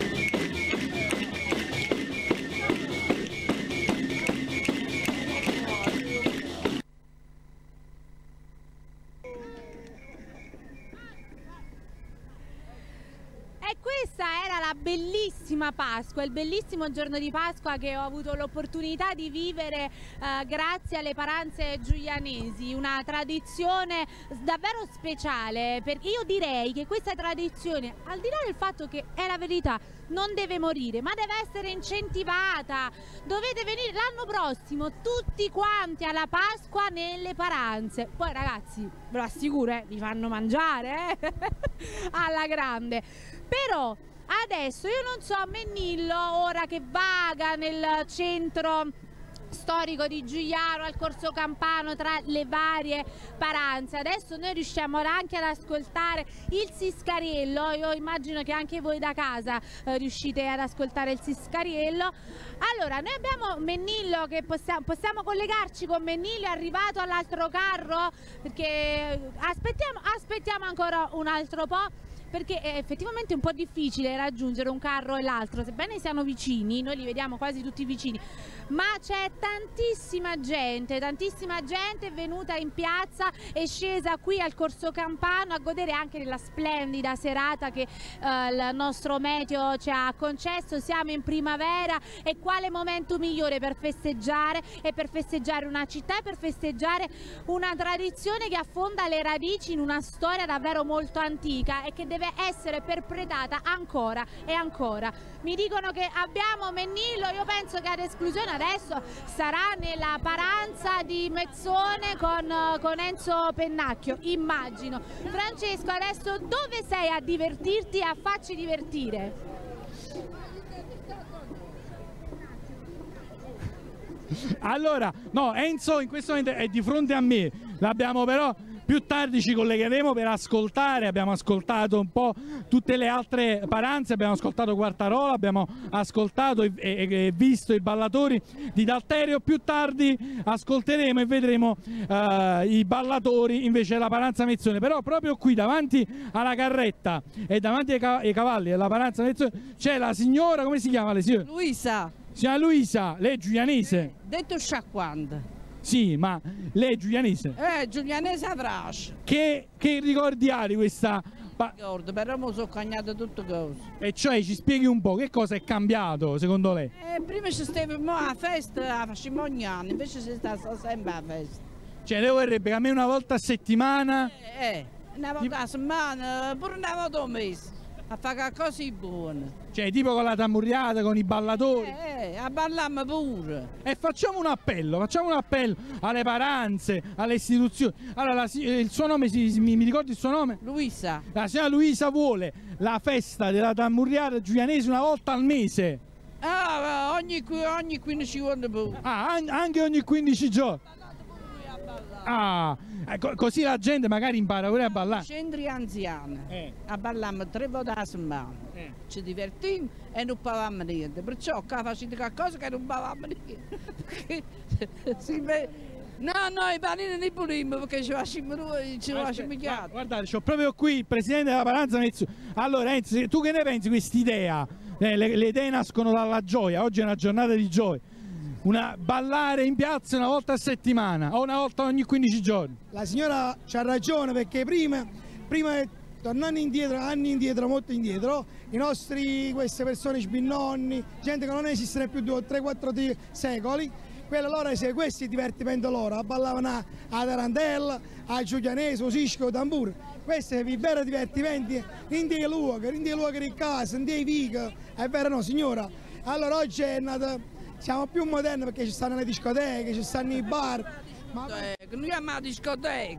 Questa era la bellissima Pasqua, il bellissimo giorno di Pasqua che ho avuto l'opportunità di vivere eh, grazie alle Paranze giulianesi, una tradizione davvero speciale, perché io direi che questa tradizione, al di là del fatto che è la verità, non deve morire, ma deve essere incentivata. Dovete venire l'anno prossimo tutti quanti alla Pasqua nelle Paranze. Poi ragazzi, ve lo assicuro, eh, vi fanno mangiare eh? alla grande. Però adesso io non so Mennillo, ora che vaga nel centro storico di Giugliano, al Corso Campano, tra le varie Paranze, adesso noi riusciamo anche ad ascoltare il Siscariello. Io immagino che anche voi da casa eh, riuscite ad ascoltare il Siscariello. Allora, noi abbiamo Mennillo, che possiamo, possiamo collegarci con Mennillo, è arrivato all'altro carro, perché aspettiamo, aspettiamo ancora un altro po', perché è effettivamente un po' difficile raggiungere un carro e l'altro, sebbene siano vicini, noi li vediamo quasi tutti vicini, ma c'è tantissima gente, tantissima gente è venuta in piazza, è scesa qui al Corso Campano a godere anche della splendida serata che eh, il nostro meteo ci ha concesso. Siamo in primavera e quale momento migliore per festeggiare e per festeggiare una città e per festeggiare una tradizione che affonda le radici in una storia davvero molto antica e che deve essere perpetrata ancora e ancora. Mi dicono che abbiamo Mennillo, io penso che ad esclusione adesso sarà nella Paranza di Mezzone con, con Enzo Pennacchio, immagino. Francesco, adesso dove sei a divertirti e a farci divertire? Allora, no, Enzo in questo momento è di fronte a me, l'abbiamo però... Più tardi ci collegheremo per ascoltare, abbiamo ascoltato un po' tutte le altre Paranze, abbiamo ascoltato Quartarola, abbiamo ascoltato e, e, e visto i ballatori di D'Alterio. Più tardi ascolteremo e vedremo uh, i ballatori invece della Paranza Mezzone. Però proprio qui davanti alla carretta e davanti ai, ca ai cavalli della Paranza Mezzone c'è la signora, come si chiama? Le signora? Luisa. Signora Luisa, lei è giulianese? Eh, detto sciacquante. Sì, ma lei è giulianese? Eh, giulianese a Frascia. Che, che ricordi hai di questa... Ricordo, però mi sono cambiato tutte cose. E cioè ci spieghi un po' che cosa è cambiato secondo lei? Eh, prima ci stavamo a festa, la facciamo ogni anno, invece si sta sempre a festa. Cioè lei vorrebbe che a me una volta a settimana... Eh, eh una volta a settimana, pure una volta al mese. A fare qualcosa di buono. Cioè tipo con la tammurriata, con i ballatori. Eh, eh, a ballarmi pure. E facciamo un appello, facciamo un appello alle paranze, alle istituzioni. Allora, la, il suo nome, si, mi, mi ricordi il suo nome? Luisa. La signora Luisa vuole la festa della tammurriata giulianese una volta al mese. Ah, ogni, ogni quindici giorni pure. Ah, anche ogni quindici giorni. Ah, ecco, così la gente magari impara pure a ballare. Centri anziani, eh. a ballarmi tre volte a settimana, eh. ci divertiamo e non pagavamo niente, perciò qua facciamo qualcosa che non pagavamo niente. si me... No, no, i panini ne pulimmo perché ci facciamo noi, ci facciamo chiaro. Guardate, c'ho proprio qui il presidente della Paranza Mezzone. Allora Enzo, tu che ne pensi di quest'idea? Eh, le, le idee nascono dalla gioia, oggi è una giornata di gioia. Una, ballare in piazza una volta a settimana o una volta ogni quindici giorni. La signora c'ha ragione, perché prima, prima tornando indietro, anni indietro, molto indietro, i nostri, queste persone sbinnonni, gente che non esiste più di tre quattro secoli, quello loro, se questo è il divertimento loro, ballavano a tarantella, a giulianese, a sisco, a tamburo. Questi sono i veri divertimenti in dei luoghi, in dei luoghi di casa, in dei vichi, è vero no signora? Allora oggi è nata... Siamo più moderni perché ci stanno le discoteche, ci stanno i bar. Ma... Noi abbiamo la discoteca.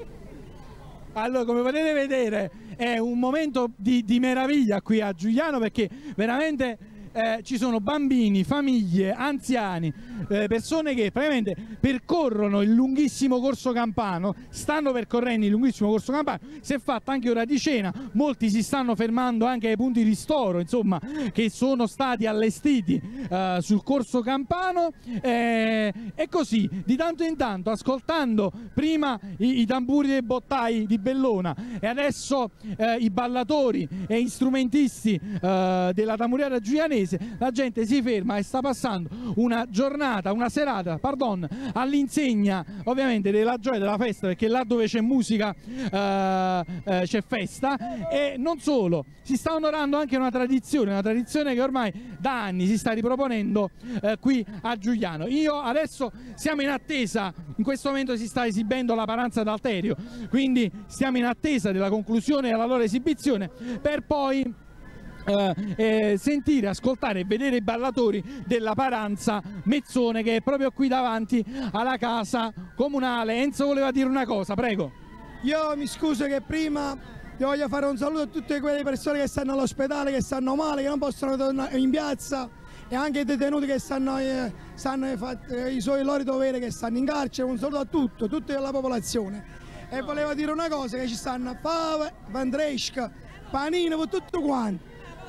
Allora, come potete vedere, è un momento di, di meraviglia qui a Giugliano, perché veramente eh, ci sono bambini, famiglie, anziani, eh, persone che praticamente percorrono il lunghissimo corso Campano, stanno percorrendo il lunghissimo corso Campano, si è fatta anche ora di cena, molti si stanno fermando anche ai punti di ristoro, insomma, che sono stati allestiti eh, sul corso Campano, eh, e così di tanto in tanto, ascoltando prima i, i tamburi dei bottai di Bellona e adesso eh, i ballatori e gli strumentisti eh, della tammuriata giulianese, la gente si ferma e sta passando una giornata, una serata, pardon, all'insegna ovviamente della gioia della festa, perché là dove c'è musica eh, eh, c'è festa, e non solo, si sta onorando anche una tradizione, una tradizione che ormai da anni si sta riproponendo eh, qui a Giugliano. Io adesso siamo in attesa, in questo momento si sta esibendo la Paranza d'Alterio, quindi stiamo in attesa della conclusione della loro esibizione per poi Eh, eh, sentire, ascoltare e vedere i ballatori della Paranza Mezzone, che è proprio qui davanti alla casa comunale. Enzo voleva dire una cosa, prego. Io mi scuso che prima io voglio fare un saluto a tutte quelle persone che stanno all'ospedale, che stanno male, che non possono tornare in piazza, e anche i detenuti che stanno, eh, stanno eh, i suoi loro doveri, che stanno in carcere. Un saluto a tutto, tutta la popolazione. E volevo dire una cosa, che ci stanno fave, vandresca, panino, tutto quanto.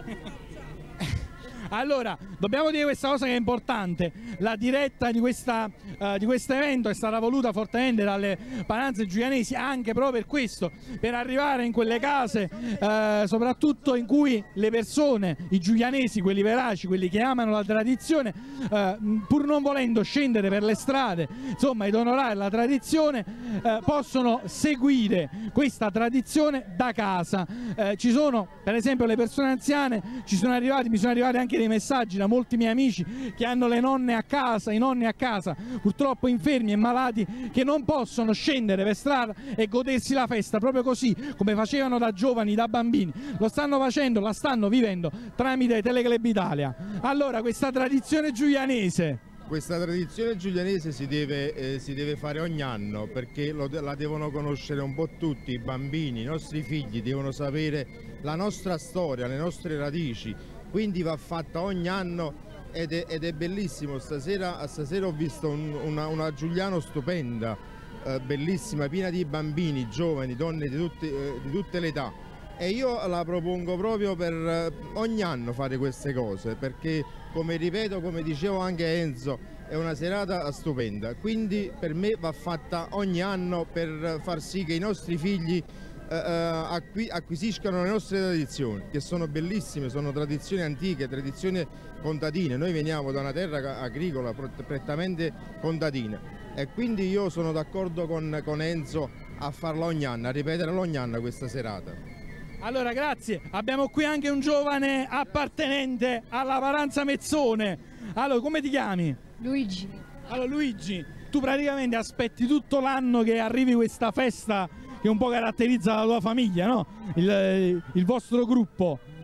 Allora, dobbiamo dire questa cosa che è importante: la diretta di questa, uh, di questo evento è stata voluta fortemente dalle paranze giulianesi, anche proprio per questo, per arrivare in quelle case, uh, soprattutto in cui le persone, i giulianesi, quelli veraci, quelli che amano la tradizione, uh, pur non volendo scendere per le strade, insomma, ed onorare la tradizione, uh, possono seguire questa tradizione da casa. Uh, ci sono, per esempio, le persone anziane, ci sono arrivati, mi sono arrivati anche dei messaggi da molti miei amici che hanno le nonne a casa, i nonni a casa, purtroppo infermi e malati, che non possono scendere per strada e godersi la festa proprio così come facevano da giovani, da bambini. Lo stanno facendo, la stanno vivendo tramite Teleclub Italia. Allora, questa tradizione giulianese Questa tradizione giulianese si deve, eh, si deve fare ogni anno, perché lo, la devono conoscere un po' tutti, i bambini, i nostri figli devono sapere la nostra storia, le nostre radici, quindi va fatta ogni anno ed è, ed è bellissimo. Stasera, stasera ho visto un, una, una Giuliano stupenda, eh, bellissima, piena di bambini, giovani, donne di, tutti, eh, di tutte le età, e io la propongo proprio per eh, ogni anno fare queste cose, perché, come ripeto, come dicevo anche a Enzo, è una serata stupenda, quindi per me va fatta ogni anno per far sì che i nostri figli eh, acqui acquisiscano le nostre tradizioni, che sono bellissime, sono tradizioni antiche, tradizioni contadine. Noi veniamo da una terra agricola prettamente contadina, e quindi io sono d'accordo con, con Enzo a farla ogni anno, a ripeterla ogni anno questa serata. Allora, grazie. Abbiamo qui anche un giovane appartenente alla Paranza Mezzone. Allora, come ti chiami? Luigi. Allora, Luigi, tu praticamente aspetti tutto l'anno che arrivi questa festa che un po' caratterizza la tua famiglia, no? Il, il vostro gruppo.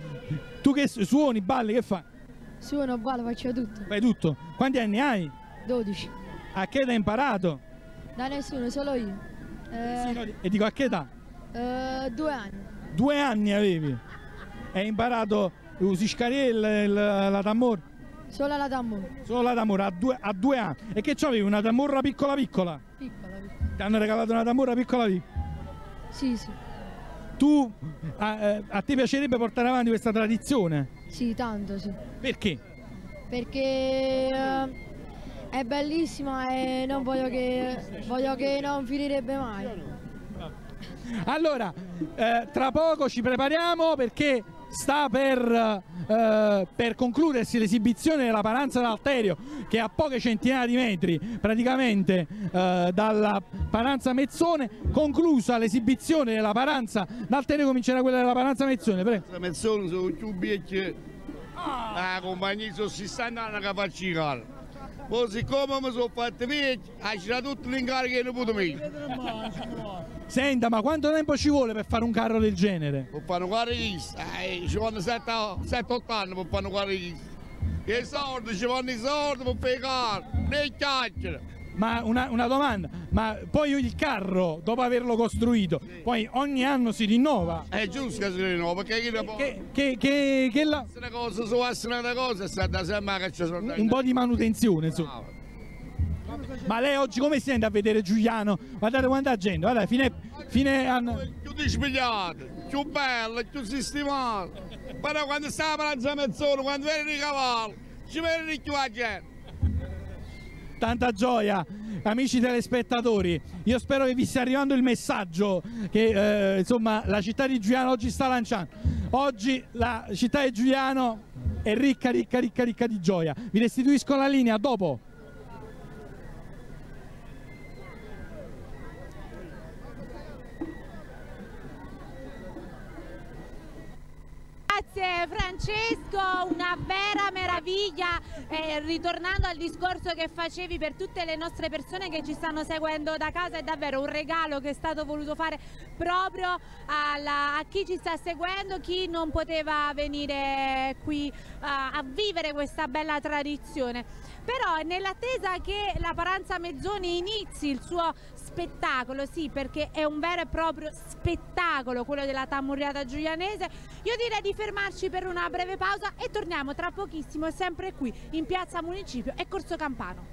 Tu che suoni, balli, che fai? Suono, ballo, faccio tutto. Fai tutto. Quanti anni hai? dodici. A che età hai imparato? Da nessuno, solo io. Eh, Sì, no, e dico a che età? eh, due anni. Due anni avevi. Hai imparato, usi scariel, la tambor? Solo la tambora. Solo la tambora, a due, a due anni. E che c'avevi, una tambora piccola piccola? Piccola, piccola. Ti hanno regalato una tambora piccola piccola? Sì, sì. Tu, a, eh, a te piacerebbe portare avanti questa tradizione? Sì, tanto sì. Perché? Perché eh, è bellissima e non voglio che, voglio che non finirebbe mai. Allora, eh, tra poco ci prepariamo perché sta per, eh, per concludersi l'esibizione della Paranza d'Alterio, che a poche centinaia di metri praticamente eh, dalla Paranza Mezzone. Conclusa l'esibizione della Paranza d'Alterio, comincerà quella della Paranza Mezzone. Prego. La Mezzone sono più vecchie, la compagnia sono sessanta anni che faccio i carri. Poi siccome mi sono fatto vecchio, ha girato tutto l'incarico che non potevo mettere. Senta, ma quanto tempo ci vuole per fare un carro del genere? Per fare un carro di eh, ci vanno sette otto anni per fare un carro di che soldi, ci vanno i soldi per fare i carri, le chiacchiere. Ma una, una domanda, ma poi il carro, dopo averlo costruito, sì, poi ogni anno si rinnova? È giusto che si rinnova, perché chi ne può... Che, che, che, che la... Una cosa, su una cosa, sta da sempre che ci sono... Un po' di manutenzione, insomma. Ma lei oggi come si sente a vedere Giuliano? Guardate quanta gente, guardate, fine, fine anno... Più dispigliato, più bello, più sistemato. Però quando sta la Paranza Mezzone, quando vedi i cavalli, ci vedi più la gente. Tanta gioia, amici telespettatori. Io spero che vi stia arrivando il messaggio che eh, insomma la città di Giuliano oggi sta lanciando. Oggi la città di Giuliano è ricca, ricca, ricca, ricca di gioia. Vi restituisco la linea dopo. Grazie Francesco, una vera meraviglia, eh, ritornando al discorso che facevi per tutte le nostre persone che ci stanno seguendo da casa, è davvero un regalo che è stato voluto fare proprio alla, a chi ci sta seguendo, chi non poteva venire qui uh, a vivere questa bella tradizione. Però è nell'attesa che la Paranza Mezzone inizi il suo spettacolo, sì, perché è un vero e proprio spettacolo quello della tammurriata giulianese. Io direi di fermarci per una breve pausa e torniamo tra pochissimo sempre qui in Piazza Municipio e Corso Campano.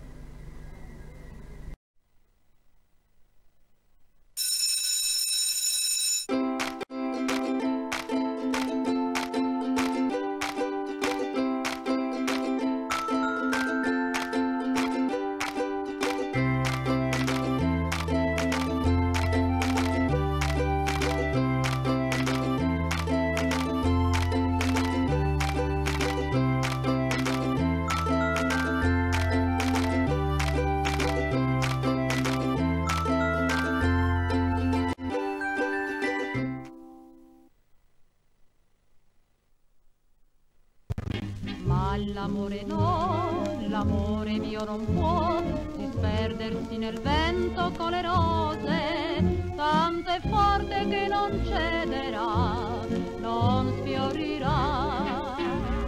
L'amore no, l'amore mio non può disperdersi nel vento con le rose, tanto è forte che non cederà, non sfiorirà.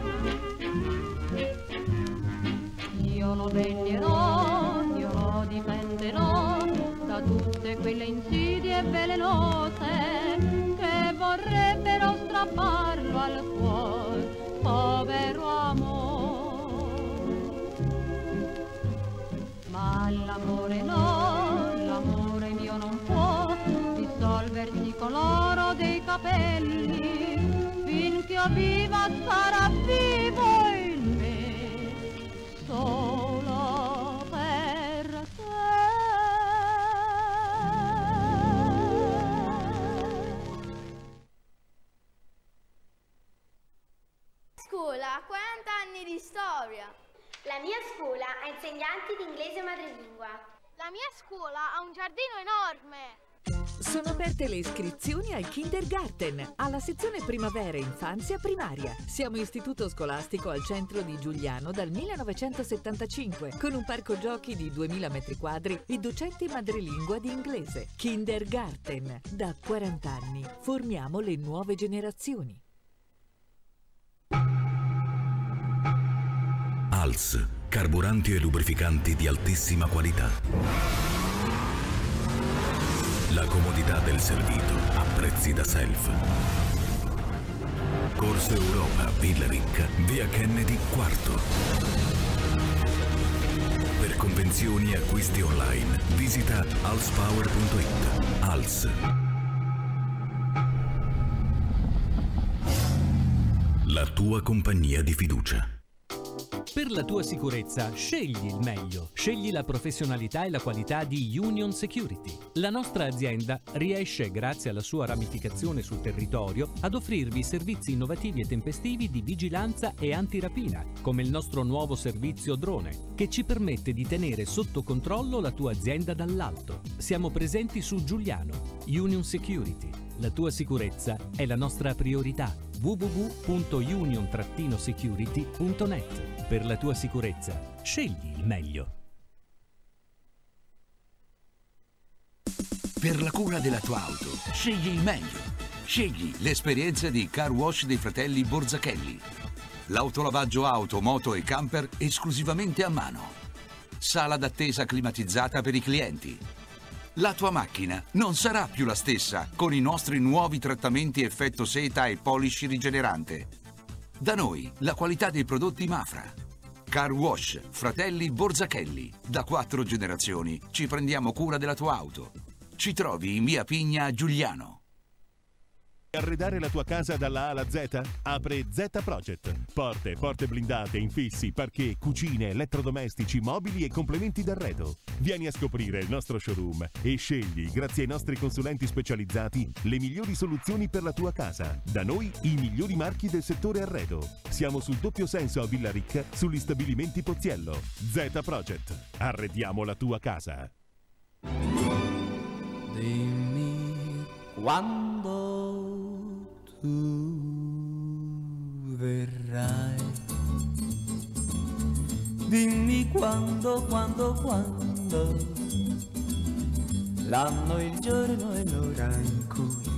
Io lo veglierò, io lo difenderò da tutte quelle insidie velenose che vorrebbero strapparlo al cuore, povero amore. Ma l'amore no, l'amore mio non può dissolversi con l'oro dei capelli, finché io viva sarà vivo in me, solo per te. Scuola, quaranta anni di storia. La mia scuola ha insegnanti di inglese madrelingua. La mia scuola ha un giardino enorme. Sono aperte le iscrizioni al Kindergarten, alla sezione primavera infanzia primaria. Siamo istituto scolastico al centro di Giuliano dal millenovecentosettantacinque, con un parco giochi di duemila metri quadri e docenti madrelingua di inglese. Kindergarten, da quaranta anni formiamo le nuove generazioni. A L S, carburanti e lubrificanti di altissima qualità. La comodità del servito a prezzi da self. Corso Europa, Villa Ricca, via Kennedy quarto. Per convenzioni e acquisti online, visita alspower punto it. A L S. La tua compagnia di fiducia. Per la tua sicurezza, scegli il meglio. Scegli la professionalità e la qualità di Union Security. La nostra azienda riesce, grazie alla sua ramificazione sul territorio, ad offrirvi servizi innovativi e tempestivi di vigilanza e antirapina, come il nostro nuovo servizio drone, che ci permette di tenere sotto controllo la tua azienda dall'alto. Siamo presenti su Giuliano. Union Security. La tua sicurezza è la nostra priorità. w w w punto union security punto net. Per la tua sicurezza, scegli il meglio. Per la cura della tua auto, scegli il meglio. Scegli l'esperienza di Car Wash dei fratelli Borzachelli. L'autolavaggio auto, moto e camper esclusivamente a mano. Sala d'attesa climatizzata per i clienti. La tua macchina non sarà più la stessa con i nostri nuovi trattamenti effetto seta e polish rigenerante. Da noi, la qualità dei prodotti Mafra. Car Wash, fratelli Borzachelli. Da quattro generazioni ci prendiamo cura della tua auto. Ci trovi in via Pigna a Giuliano. Arredare la tua casa dalla A alla Z? Apre Z Project. Porte, porte blindate, infissi, parquet, cucine, elettrodomestici, mobili e complementi d'arredo. Vieni a scoprire il nostro showroom e scegli, grazie ai nostri consulenti specializzati, le migliori soluzioni per la tua casa. Da noi i migliori marchi del settore arredo. Siamo sul doppio senso a Villa Ricca, sugli stabilimenti Pozziello. Z Project. Arrediamo la tua casa. Dimmi quando tu verrai, dimmi quando, quando, quando, l'anno, il giorno e l'ora in cui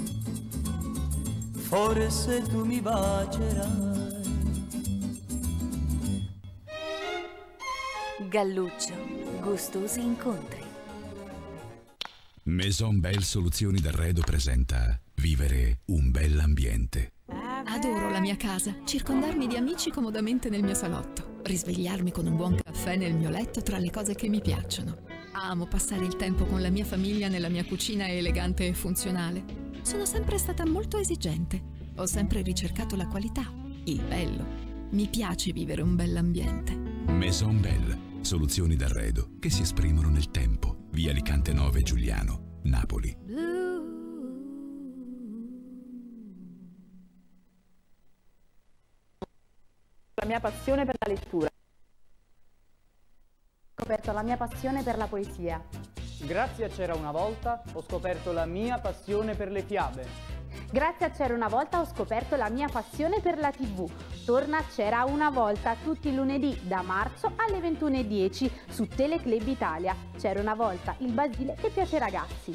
forse tu mi bacerai. Galluccio, gustosi incontri. Maison Belle Soluzioni d'Arredo presenta Vivere un bell'ambiente. Adoro la mia casa, circondarmi di amici comodamente nel mio salotto, risvegliarmi con un buon caffè nel mio letto tra le cose che mi piacciono. Amo passare il tempo con la mia famiglia nella mia cucina elegante e funzionale. Sono sempre stata molto esigente. Ho sempre ricercato la qualità, il bello. Mi piace vivere un bell'ambiente. Maison Belle Soluzioni d'Arredo che si esprimono nel tempo. Via Alicante nove Giuliano, Napoli. La mia passione per la lettura. Ho scoperto la mia passione per la poesia. Grazie a C'era una volta ho scoperto la mia passione per le fiabe. Grazie a C'era una volta ho scoperto la mia passione per la tivù. Torna C'era una volta tutti i lunedì da marzo alle ventuno e dieci su Teleclub Italia. C'era una volta il Basile che piace ai ragazzi.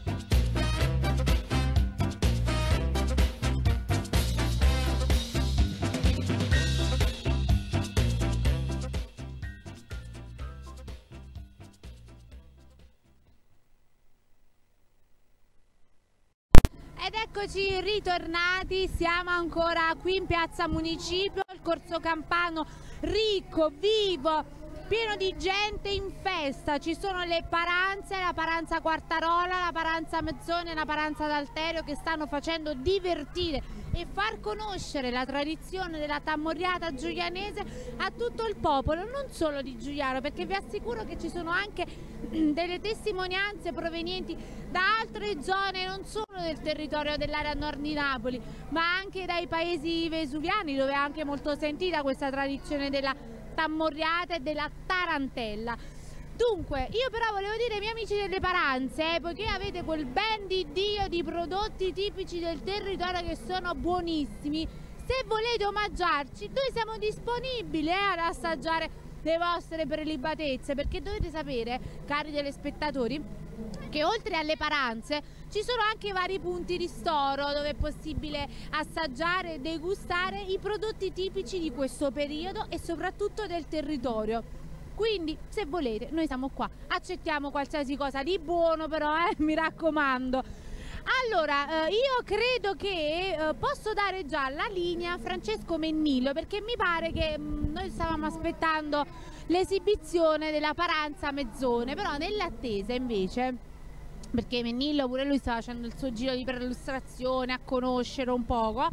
Ed eccoci ritornati, siamo ancora qui in Piazza Municipio, il Corso Campano ricco, vivo, pieno di gente in festa. Ci sono le paranze, la paranza Quartarola, la paranza Mezzone e la paranza d'Alterio che stanno facendo divertire e far conoscere la tradizione della tammorriata giulianese a tutto il popolo, non solo di Giuliano, perché vi assicuro che ci sono anche delle testimonianze provenienti da altre zone, non solo del territorio dell'area nord di Napoli, ma anche dai paesi vesuviani, dove è anche molto sentita questa tradizione della tammorriata e della tarantella. Dunque, io però volevo dire ai miei amici delle paranze, eh, poiché avete quel ben di Dio di prodotti tipici del territorio che sono buonissimi, se volete omaggiarci, noi siamo disponibili eh, ad assaggiare le vostre prelibatezze, perché dovete sapere, cari telespettatori, che oltre alle paranze ci sono anche vari punti ristoro dove è possibile assaggiare e degustare i prodotti tipici di questo periodo e soprattutto del territorio. Quindi se volete noi siamo qua, accettiamo qualsiasi cosa di buono, però eh, mi raccomando. Allora, eh, io credo che eh, posso dare già la linea a Francesco Mennillo, perché mi pare che mh, noi stavamo aspettando l'esibizione della paranza mezzone, però nell'attesa invece, perché Mennillo pure lui sta facendo il suo giro di perlustrazione, a conoscere un poco,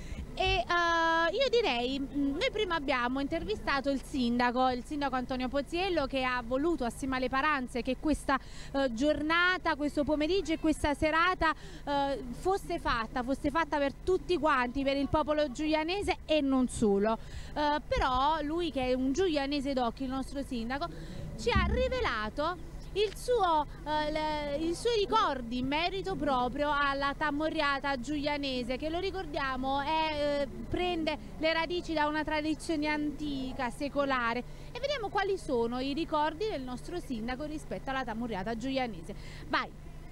e uh, io direi, noi prima abbiamo intervistato il sindaco, il sindaco Antonio Poziello, che ha voluto assieme alle paranze che questa uh, giornata, questo pomeriggio e questa serata uh, fosse fatta, fosse fatta per tutti quanti, per il popolo giulianese e non solo. Uh, però lui, che è un giulianese d'occhio, il nostro sindaco, ci ha rivelato il suo, eh, le, i suoi ricordi in merito proprio alla tammorriata giulianese, che lo ricordiamo è, eh, prende le radici da una tradizione antica, secolare, e vediamo quali sono i ricordi del nostro sindaco rispetto alla tammorriata giulianese. Vai!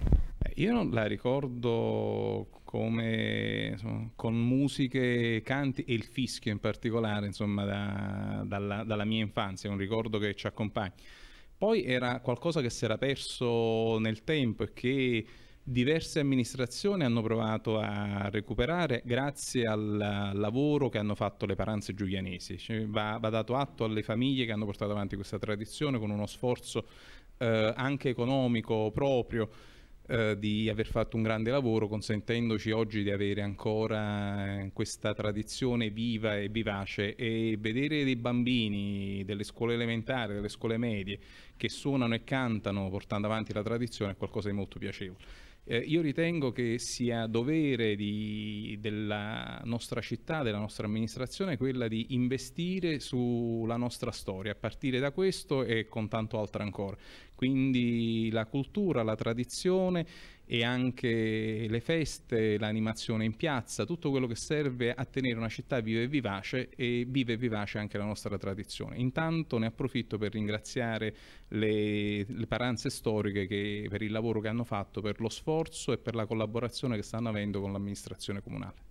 Io non la ricordo come, insomma, con musiche, canti e il fischio in particolare, insomma, da, dalla, dalla mia infanzia, è un ricordo che ci accompagna. Poi era qualcosa che si era perso nel tempo e che diverse amministrazioni hanno provato a recuperare grazie al lavoro che hanno fatto le paranze giulianesi. Cioè, va, va dato atto alle famiglie che hanno portato avanti questa tradizione con uno sforzo eh, anche economico proprio, eh, di aver fatto un grande lavoro, consentendoci oggi di avere ancora questa tradizione viva e vivace, e vedere dei bambini delle scuole elementari, delle scuole medie che suonano e cantano portando avanti la tradizione è qualcosa di molto piacevole. Eh, io ritengo che sia dovere di, della nostra città, della nostra amministrazione, quella di investire sulla nostra storia, a partire da questo e con tanto altro ancora. Quindi la cultura, la tradizione e anche le feste, l'animazione in piazza, tutto quello che serve a tenere una città viva e vivace, e viva e vivace anche la nostra tradizione. Intanto ne approfitto per ringraziare le, le paranze storiche che, per il lavoro che hanno fatto, per lo sforzo e per la collaborazione che stanno avendo con l'amministrazione comunale.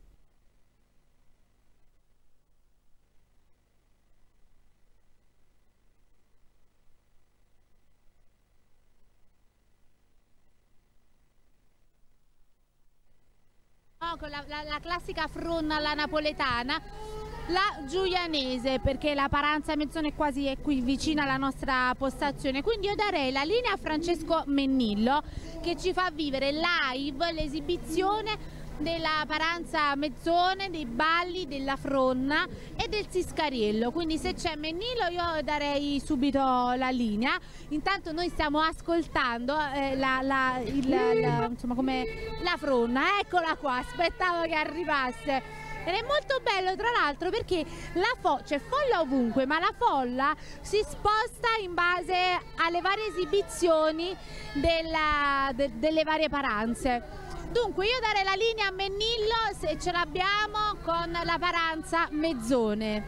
Con la, la, la classica fronna alla napoletana, la giulianese, perché la paranza mezzone quasi è qui vicina alla nostra postazione. Quindi io darei la linea a Francesco Mennillo, che ci fa vivere live l'esibizione della paranza mezzone, dei balli, della fronna e del siscariello. Quindi se c'è Mennillo io darei subito la linea. Intanto noi stiamo ascoltando eh, la, la, il, la, insomma, come la fronna, eccola qua, aspettavo che arrivasse. Ed è molto bello, tra l'altro, perché la fo c'è folla ovunque, ma la folla si sposta in base alle varie esibizioni della, de, delle varie paranze. Dunque io darei la linea a Mennillo, se ce l'abbiamo, con la paranza mezzone.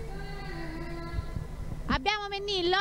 Abbiamo Mennillo?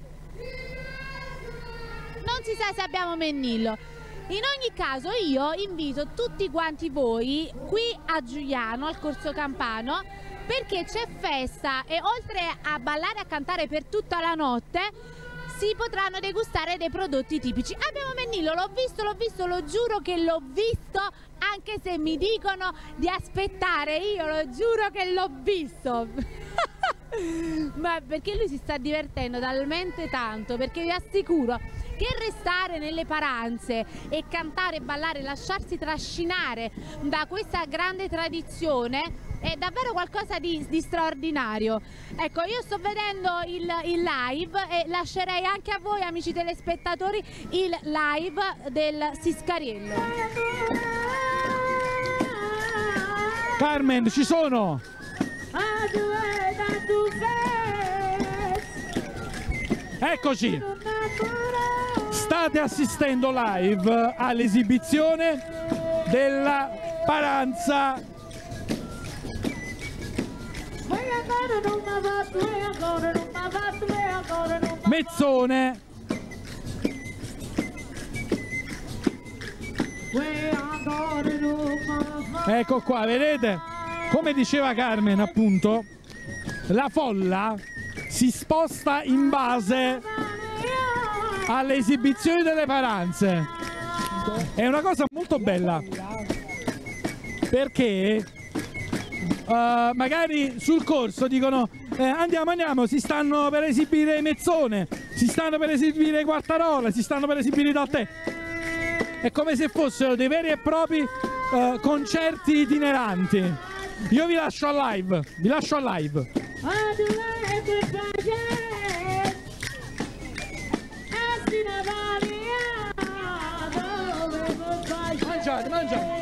Non si sa se abbiamo Mennillo. In ogni caso io invito tutti quanti voi qui a Giuliano, al Corso Campano, perché c'è festa e oltre a ballare e a cantare per tutta la notte si potranno degustare dei prodotti tipici. Abbiamo Mennillo, l'ho visto, l'ho visto, lo giuro che l'ho visto, anche se mi dicono di aspettare, io lo giuro che l'ho visto. Ma perché lui si sta divertendo talmente tanto, perché vi assicuro che restare nelle paranze e cantare, ballare, lasciarsi trascinare da questa grande tradizione è davvero qualcosa di, di straordinario. Ecco, io sto vedendo il, il live e lascerei anche a voi, amici telespettatori, il live del Siscariello. Carmen, ci sono? Eccoci! State assistendo live all'esibizione della paranza Mezzone. Ecco qua, vedete? Come diceva Carmen, appunto, la folla si sposta in base alle esibizioni delle paranze. È una cosa molto bella, perché uh, magari sul corso dicono eh, andiamo, andiamo, si stanno per esibire Mezzone, si stanno per esibire Quartarola, si stanno per esibire da te. È come se fossero dei veri e propri uh, concerti itineranti. Io vi lascio a live, vi lascio a live. Mangiate, mangiate.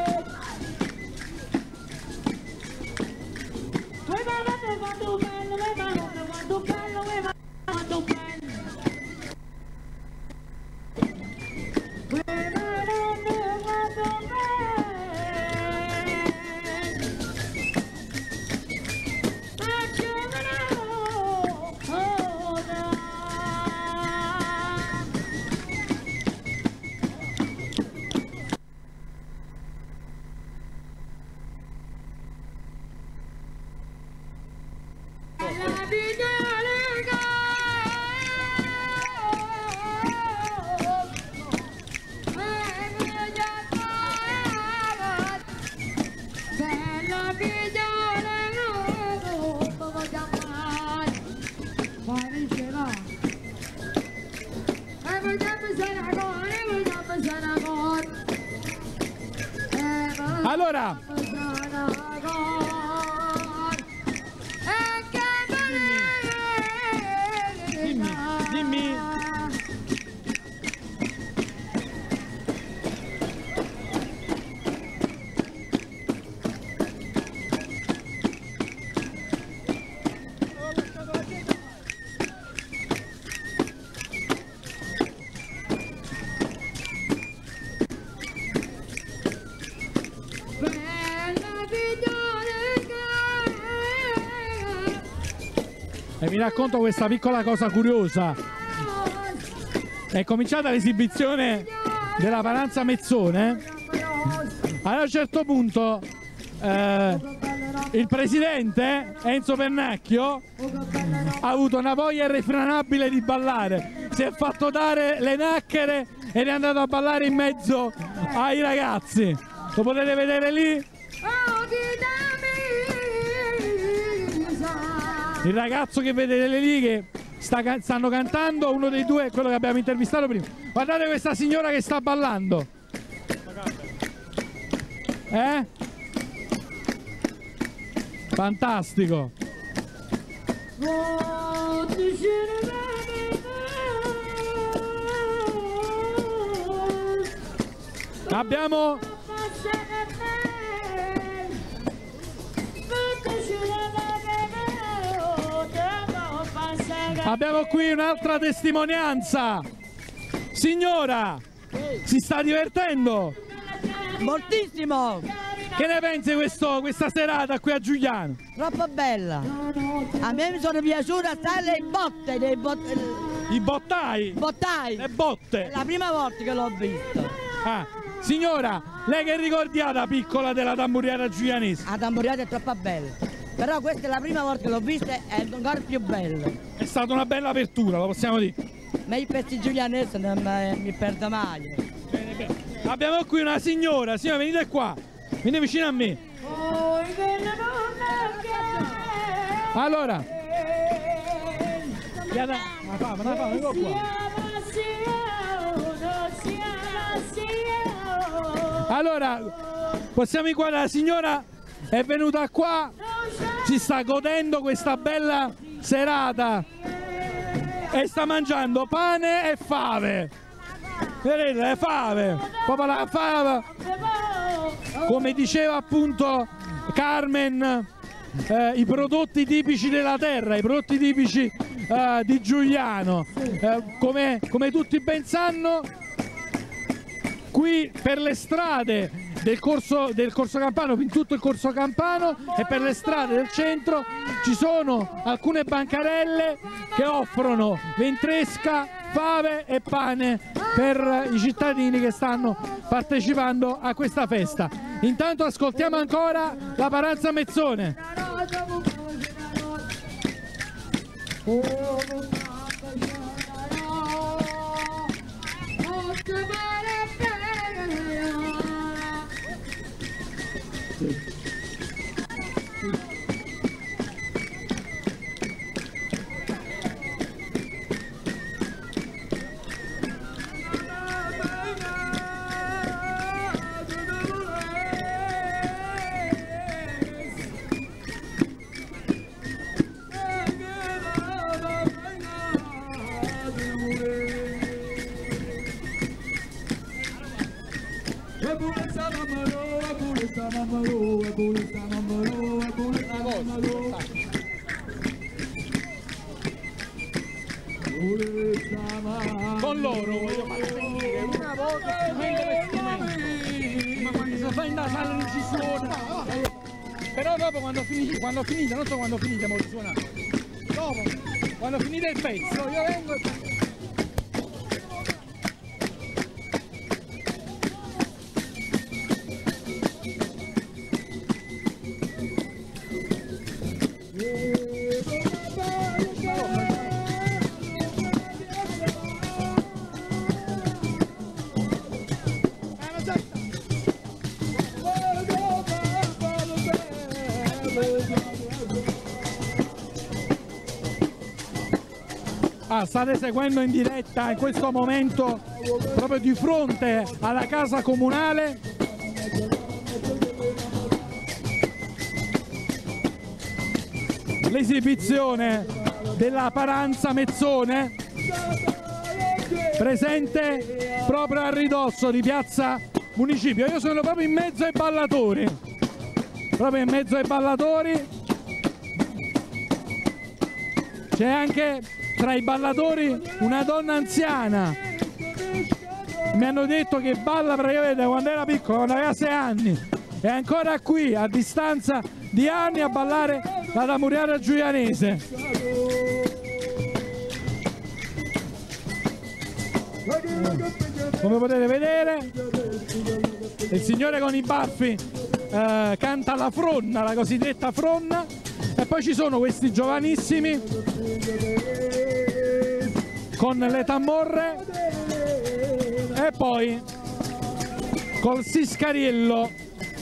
Allora, dimmi, dimmi. E vi racconto questa piccola cosa curiosa. È cominciata l'esibizione della Paranza Mezzone. A un certo punto eh, il presidente Enzo Pennacchio ha avuto una voglia irrefrenabile di ballare. Si è fatto dare le nacchere ed è andato a ballare in mezzo ai ragazzi. Lo potete vedere lì. Il ragazzo che vedete lì che sta, stanno cantando, uno dei due è quello che abbiamo intervistato prima. Guardate questa signora che sta ballando. Eh? Fantastico. Abbiamo Abbiamo qui un'altra testimonianza. Signora, si sta divertendo? Moltissimo. Che ne pensi di questo, questa serata qui a Giugliano? Troppo bella. A me mi sono piaciute assai le botte, dei bot... I bottai? Bottai. Le botte. È la prima volta che l'ho visto. Ah, signora, lei che ricordiate da piccola della tamburiata giulianese? La tamburiata è troppo bella. Però questa è la prima volta che l'ho vista e è ancora più bella. È stata una bella apertura, lo possiamo dire. Ma i pezzi giulianesi non mi perdo mai. Bene, bene. Abbiamo qui una signora, signora, venite qua, venite vicino a me. Allora, una fama, una fama, ecco qua. Allora, possiamo inquadrare, la signora è venuta qua, si sta godendo questa bella serata e sta mangiando pane e fave. Vedete, le fave, proprio la fava. Come diceva appunto Carmen, eh, i prodotti tipici della terra, i prodotti tipici eh, di Giugliano. Eh, come, come tutti ben sanno, qui per le strade del corso, del corso Campano, in tutto il corso Campano, e per le strade del centro ci sono alcune bancarelle che offrono ventresca, fave e pane per i cittadini che stanno partecipando a questa festa. Intanto ascoltiamo ancora la Paranza Mezzone. Con loro voglio far sentire una volta strumento per strumento, ma quando si fa in Natale non ci suona, però dopo quando finite, quando finite, non so quando finite mo suonare, dopo quando finite il pezzo io vengo e... Ah, state seguendo in diretta in questo momento, proprio di fronte alla casa comunale, l'esibizione della Paranza Mezzone, presente proprio a ridosso di Piazza Municipio. Io sono proprio in mezzo ai ballatori, proprio in mezzo ai ballatori. C'è anche tra i ballatori una donna anziana, mi hanno detto che balla praticamente quando era piccola, quando aveva sei anni, è ancora qui a distanza di anni a ballare la tamburiata giulianese. Come potete vedere, il signore con i baffi eh, canta la fronna, la cosiddetta fronna, e poi ci sono questi giovanissimi con le tamborre e poi col siscariello.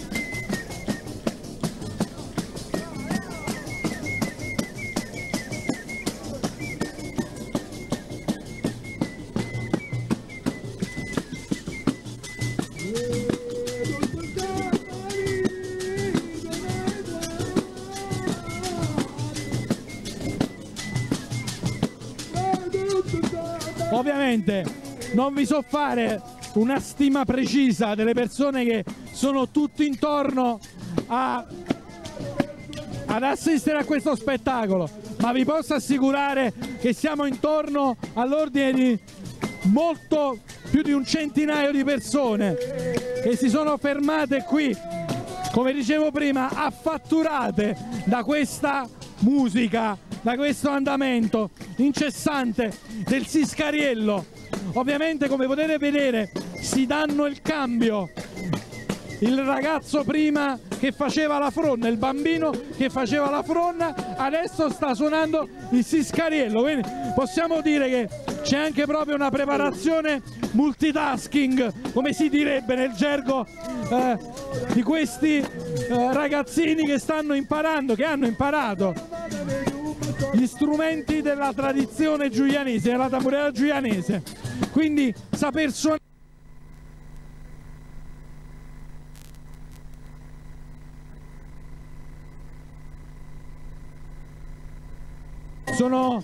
Ovviamente non vi so fare una stima precisa delle persone che sono tutte intorno a, ad assistere a questo spettacolo, ma vi posso assicurare che siamo intorno all'ordine di molto più di un centinaio di persone che si sono fermate qui, come dicevo prima, affatturate da questa musica, da questo andamento incessante del siscariello. Ovviamente, come potete vedere, si danno il cambio. Il ragazzo prima che faceva la fronna, il bambino che faceva la fronna, adesso sta suonando il siscariello. Quindi possiamo dire che c'è anche proprio una preparazione multitasking, come si direbbe nel gergo eh, di questi eh, ragazzini che stanno imparando, che hanno imparato gli strumenti della tradizione giulianese, della tamburiata giulianese. Quindi saper suonare sono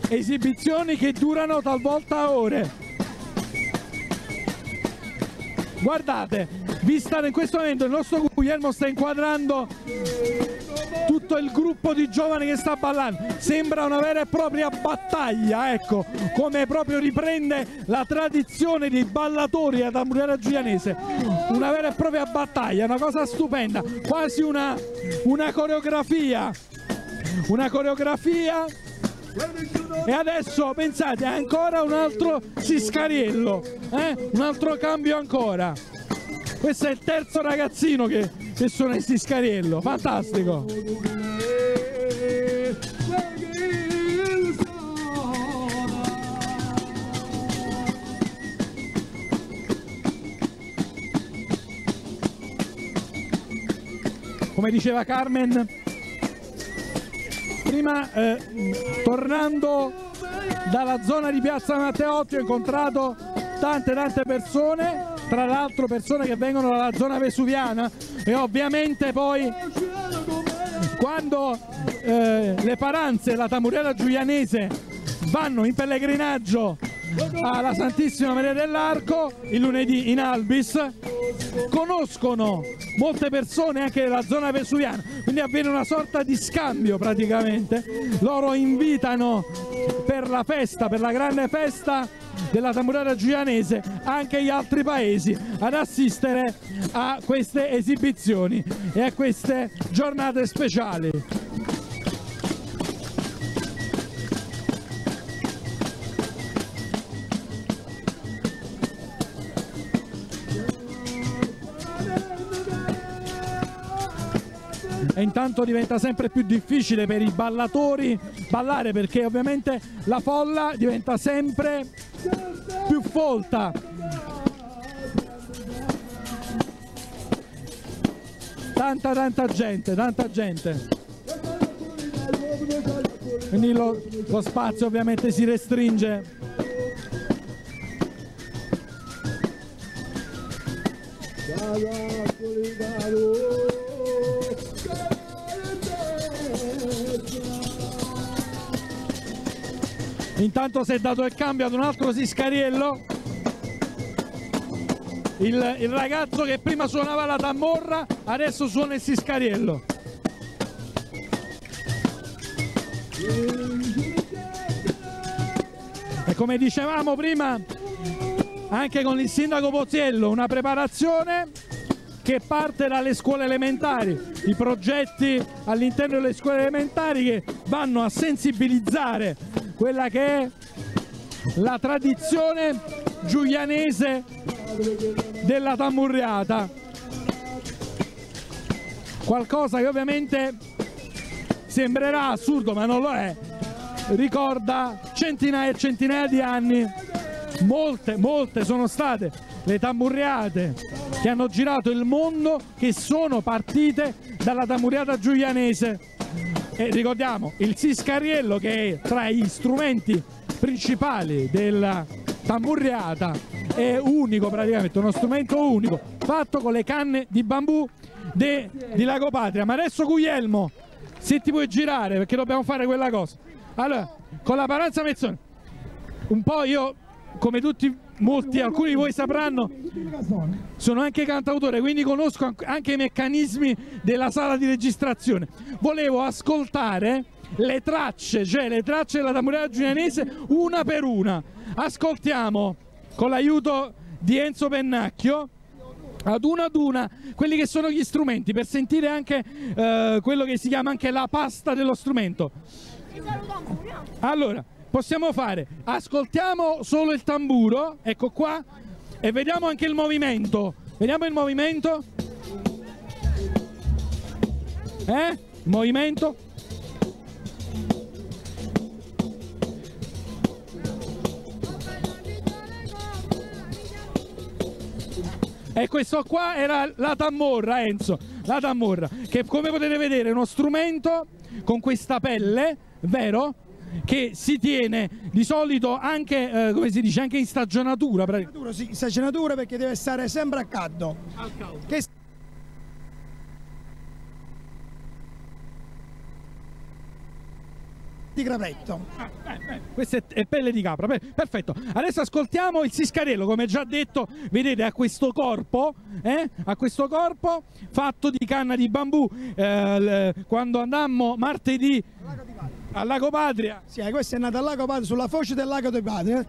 esibizioni che durano talvolta ore. Guardate, vista in questo momento il nostro Guglielmo sta inquadrando tutto il gruppo di giovani che sta ballando, sembra una vera e propria battaglia, ecco, come proprio riprende la tradizione dei ballatori a tamburiera giulianese, una vera e propria battaglia, una cosa stupenda, quasi una, una coreografia, una coreografia. E adesso pensate ancora un altro Siscariello, eh? Un altro cambio ancora. Questo è il terzo ragazzino che, che suona il Siscariello, fantastico. Come diceva Carmen prima, eh, tornando dalla zona di Piazza Matteotti ho incontrato tante tante persone, tra l'altro persone che vengono dalla zona vesuviana, e ovviamente poi quando eh, le paranze e la tamburiera giulianese vanno in pellegrinaggio alla Santissima Maria dell'Arco il lunedì in Albis, conoscono molte persone anche della zona vesuviana, quindi avviene una sorta di scambio praticamente. Loro invitano per la festa, per la grande festa della tamburiera giulianese, anche gli altri paesi ad assistere a queste esibizioni e a queste giornate speciali. E intanto diventa sempre più difficile per i ballatori ballare, perché ovviamente la folla diventa sempre più folta. Tanta tanta gente, tanta gente. Quindi lo, lo spazio ovviamente si restringe. Intanto si è dato il cambio ad un altro Siscariello, il, il ragazzo che prima suonava la tamborra adesso suona il Siscariello. E come dicevamo prima, anche con il sindaco Poziello, una preparazione che parte dalle scuole elementari, i progetti all'interno delle scuole elementari che vanno a sensibilizzare quella che è la tradizione giulianese della tamburriata, qualcosa che ovviamente sembrerà assurdo ma non lo è, ricorda centinaia e centinaia di anni. Molte, molte sono state le tamburriate che hanno girato il mondo, che sono partite dalla tamburiata giulianese. E ricordiamo il Siscariello, che è tra gli strumenti principali della tamburriata, è unico praticamente, uno strumento unico fatto con le canne di bambù de, di Lago Patria. Ma adesso Guglielmo, se ti puoi girare, perché dobbiamo fare quella cosa. Allora, con la Paranza Mezzoni, un po' io, come tutti, molti, alcuni di voi sapranno, sono anche cantautore, quindi conosco anche i meccanismi della sala di registrazione. Volevo ascoltare le tracce, cioè le tracce della tamburiera giulianese una per una. Ascoltiamo con l'aiuto di Enzo Pennacchio ad una ad una quelli che sono gli strumenti, per sentire anche eh, quello che si chiama anche la pasta dello strumento. Allora, possiamo fare, ascoltiamo solo il tamburo, ecco qua, e vediamo anche il movimento. Vediamo il movimento. Eh? Il movimento. E questo qua era la tamborra, Enzo, la tamborra, che come potete vedere è uno strumento con questa pelle, vero? Che si tiene di solito anche, eh, come si dice, anche in stagionatura. Sì, stagionatura, perché deve stare sempre a caldo. Al caldo. Che... crevetto. Ah, beh, beh. Questa è, è pelle di capra, beh, perfetto. Adesso ascoltiamo il siscarello, come già detto, vedete ha questo corpo, eh? ha questo corpo fatto di canna di bambù. Eh, quando andammo martedì al Lago Patria. Sì, questo è nato al Lago Patria, sulla foce del Lago di Patria.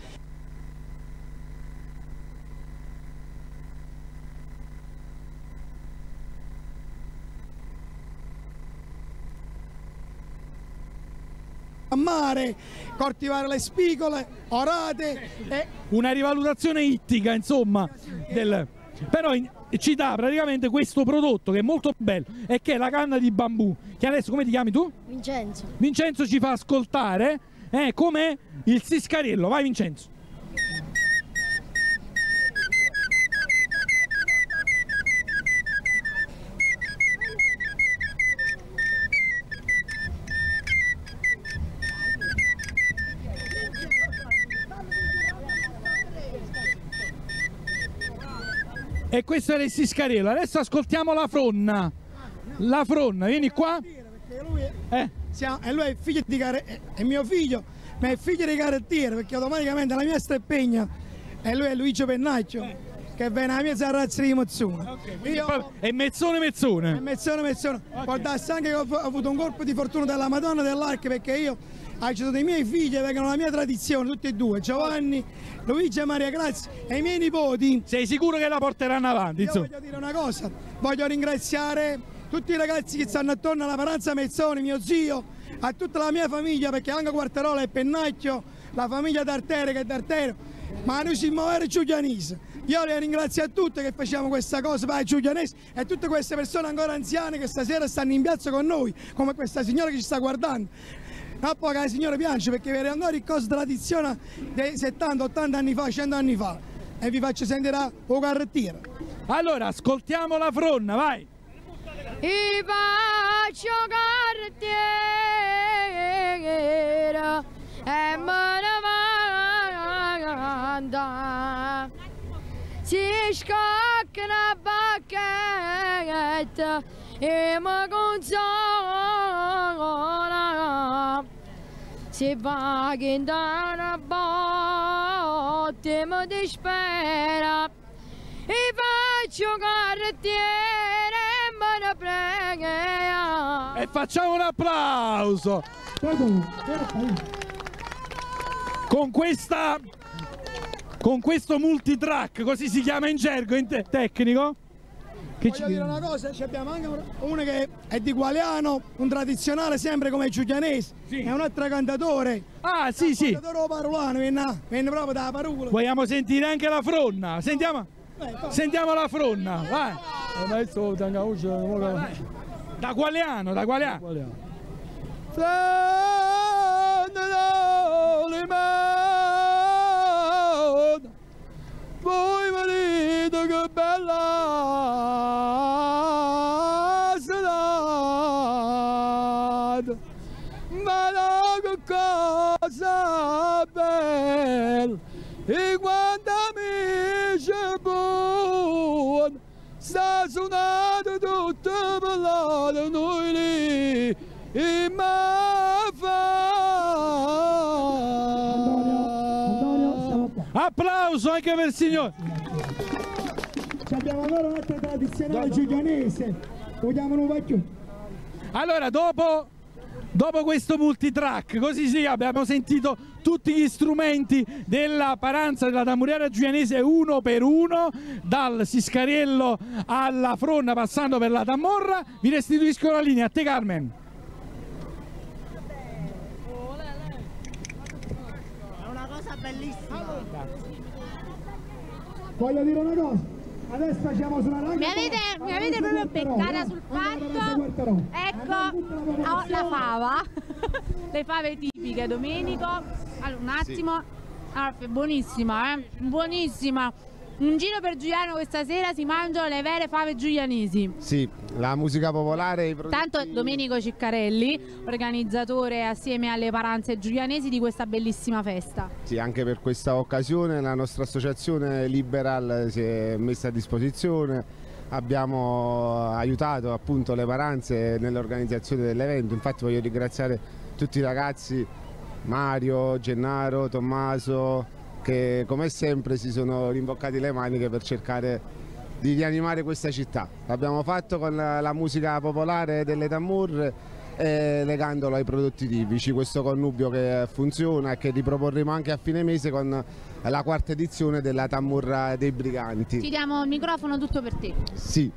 A mare, coltivare le spigole, orate e... Una rivalutazione ittica, insomma, del... però in... ci dà praticamente questo prodotto che è molto bello e che è la canna di bambù, che adesso come ti chiami tu? Vincenzo. Vincenzo ci fa ascoltare eh, com'è il siscarello. Vai Vincenzo. E questo era il siscarello. Adesso ascoltiamo la fronna. La fronna, vieni qua. Eh. Siamo, e lui è figlio di care, è mio figlio, ma è figlio di carrettiere, perché automaticamente la mia steppegna e lui è Luigi Pennacchio, eh. che viene alla mia razza di Mozzone. Okay, Io, è mezzone mezzone. È mezzone mezzone. Okay. Può darsi anche che ho, ho avuto un colpo di fortuna della Madonna dell'Arca, perché io ho accettato dei miei figli che vengono alla mia tradizione, tutti e due, Giovanni, Luigi e Maria Grazia, e i miei nipoti. Sei sicuro che la porteranno avanti? Io voglio dire una cosa, voglio ringraziare tutti i ragazzi che stanno attorno alla Paranza Mezzoni, mio zio, a tutta la mia famiglia, perché anche Quartarola e Pennacchio, la famiglia d'Artere che è d'Artero, ma noi siamo veri giulianesi. Io li ringrazio a tutti che facciamo questa cosa per i giulianesi e tutte queste persone ancora anziane che stasera stanno in piazza con noi, come questa signora che ci sta guardando. No, poi la signora piange perché vede ancora il coso tradizione dei settanta ottanta anni fa, cento anni fa, e vi faccio sentire un carrettiere. Allora, ascoltiamo la fronna, vai! I faccio carrettiera e me ne manda, si scocca una bacchetta e mi consola, si va che da una botte mi dispera, i faccio carrettiere e me ne prega. E facciamo un applauso! Con questa... con questo multitrack, così si chiama in gergo, in te tecnico? Che Voglio ci... dire una cosa, abbiamo anche uno che è di Gualiano, un tradizionale sempre come Giulianesi, sì. È un altro cantatore. Ah sì sì. Un cantatore parolano, viene, viene proprio dalla parola. Vogliamo sentire anche la fronna, sentiamo, Beh, sentiamo la fronna, vai. Da Gualiano, da Gualiano. Voi marito che bella serata, ma no che cosa bella, e quando amici buoni, sta suonando tutte ballate noi lì, e ma fa. Applauso anche per il signore. Abbiamo ancora un'altra tradizionale giulianese. Vogliamo un vecchio. Allora, dopo, dopo questo multitrack, così sì, abbiamo sentito tutti gli strumenti della Paranza della Tamburiera Giulianese uno per uno, dal siscarello alla fronna passando per la tamorra. Vi restituisco la linea a te, Carmen. Bellissima. Voglio dire una cosa, adesso facciamo suonare anche mi avete, mi avete proprio beccata sul fatto. Ecco oh, la fava, le fave tipiche, Domenico. Allora un attimo, allora, buonissima, eh? Buonissima. Un giro per Giuliano questa sera si mangiano le vere fave giulianesi. Sì, la musica popolare. I prodotti... Tanto Domenico Ciccarelli, organizzatore assieme alle Paranze giulianesi di questa bellissima festa. Sì, anche per questa occasione la nostra associazione Liberal si è messa a disposizione. Abbiamo aiutato appunto le Paranze nell'organizzazione dell'evento. Infatti voglio ringraziare tutti i ragazzi Mario, Gennaro, Tommaso, che come sempre si sono rimboccati le maniche per cercare di rianimare questa città. L'abbiamo fatto con la, la musica popolare delle Tammur, e legandolo ai prodotti tipici, questo connubio che funziona e che riproporremo anche a fine mese con la quarta edizione della Tammur dei Briganti. Ti diamo il microfono, tutto per te. Sì.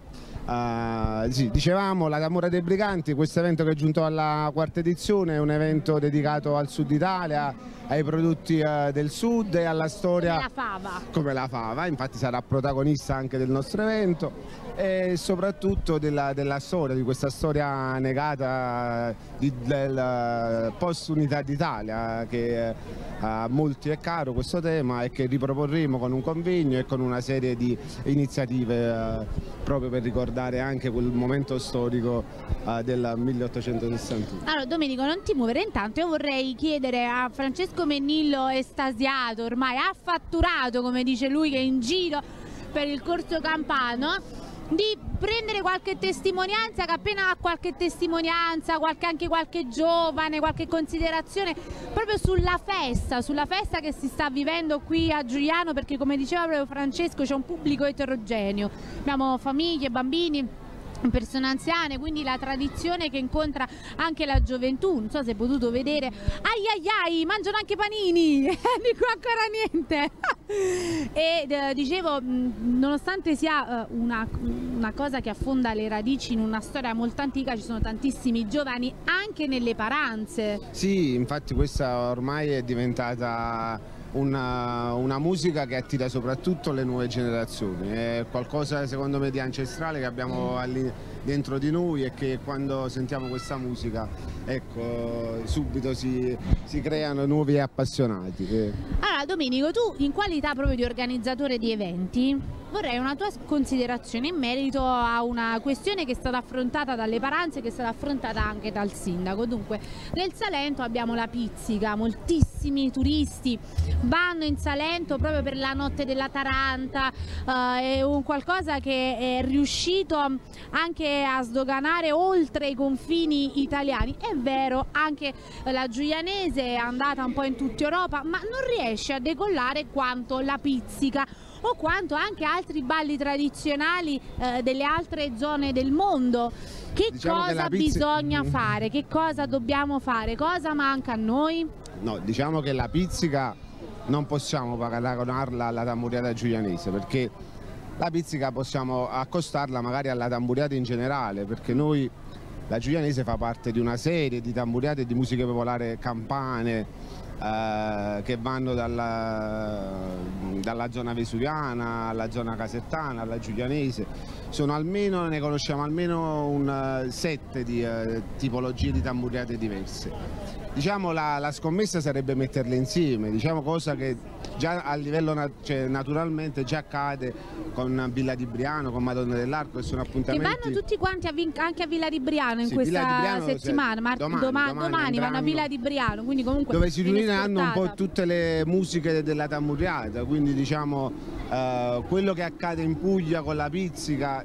Uh, sì, dicevamo la Tammur dei Briganti, questo evento che è giunto alla quarta edizione, è un evento dedicato al sud Italia, ai prodotti uh, del sud e alla storia come la fava. Come la fava, infatti sarà protagonista anche del nostro evento e soprattutto della, della storia, di questa storia negata di, del post unità d'Italia, che a molti è caro questo tema e che riproporremo con un convegno e con una serie di iniziative uh, proprio per ricordare anche quel momento storico uh, del milleottocentosessantuno. Allora Domenico, non ti muovere, intanto io vorrei chiedere a Francesco Mennillo, estasiato, ormai ha fatturato, come dice lui, che è in giro per il Corso Campano, di prendere qualche testimonianza, che appena ha qualche testimonianza, qualche, anche qualche giovane, qualche considerazione proprio sulla festa, sulla festa che si sta vivendo qui a Giugliano, perché come diceva proprio Francesco c'è un pubblico eterogeneo, abbiamo famiglie, bambini, persone anziane, quindi la tradizione che incontra anche la gioventù. Non so se hai potuto vedere, ai ai ai, mangiano anche panini, di qua ancora niente. E eh, dicevo, nonostante sia eh, una, una cosa che affonda le radici in una storia molto antica, ci sono tantissimi giovani anche nelle paranze. Sì, infatti questa ormai è diventata Una, una musica che attira soprattutto le nuove generazioni, è qualcosa secondo me di ancestrale che abbiamo dentro di noi e che quando sentiamo questa musica, ecco, subito si, si creano nuovi appassionati. Allora Domenico, tu in qualità proprio di organizzatore di eventi, vorrei una tua considerazione in merito a una questione che è stata affrontata dalle paranze, che è stata affrontata anche dal sindaco. Dunque, nel Salento abbiamo la pizzica, moltissimi turisti vanno in Salento proprio per la notte della Taranta, eh, è un qualcosa che è riuscito anche a sdoganare oltre i confini italiani. È vero, anche la giulianese è andata un po' in tutta Europa, ma non riesce a decollare quanto la pizzica o quanto anche altri balli tradizionali eh, delle altre zone del mondo. Che diciamo cosa che bisogna fare? Che cosa dobbiamo fare? Cosa manca a noi? No, diciamo che la pizzica non possiamo paragonarla alla tamburiata giulianese, perché la pizzica possiamo accostarla magari alla tamburiata in generale, perché noi, la giulianese fa parte di una serie di tamburiate e di musiche popolari campane eh, che vanno dalla, dalla zona vesuviana alla zona casertana, alla giulianese. Sono almeno, ne conosciamo almeno un sette di eh, tipologie di tamburiate diverse. Diciamo la, la scommessa sarebbe metterle insieme, diciamo, cosa che già a livello nat cioè, naturalmente già accade con Villa di Briano, con Madonna dell'Arco, che sono appuntamenti che vanno tutti quanti a anche a Villa di Briano in sì, questa Briano, settimana, ma domani, doma domani, domani vanno a Villa di Briano, quindi comunque dove si riuniranno un po' tutte le musiche della tamburiata, quindi diciamo eh, quello che accade in Puglia con la pizzica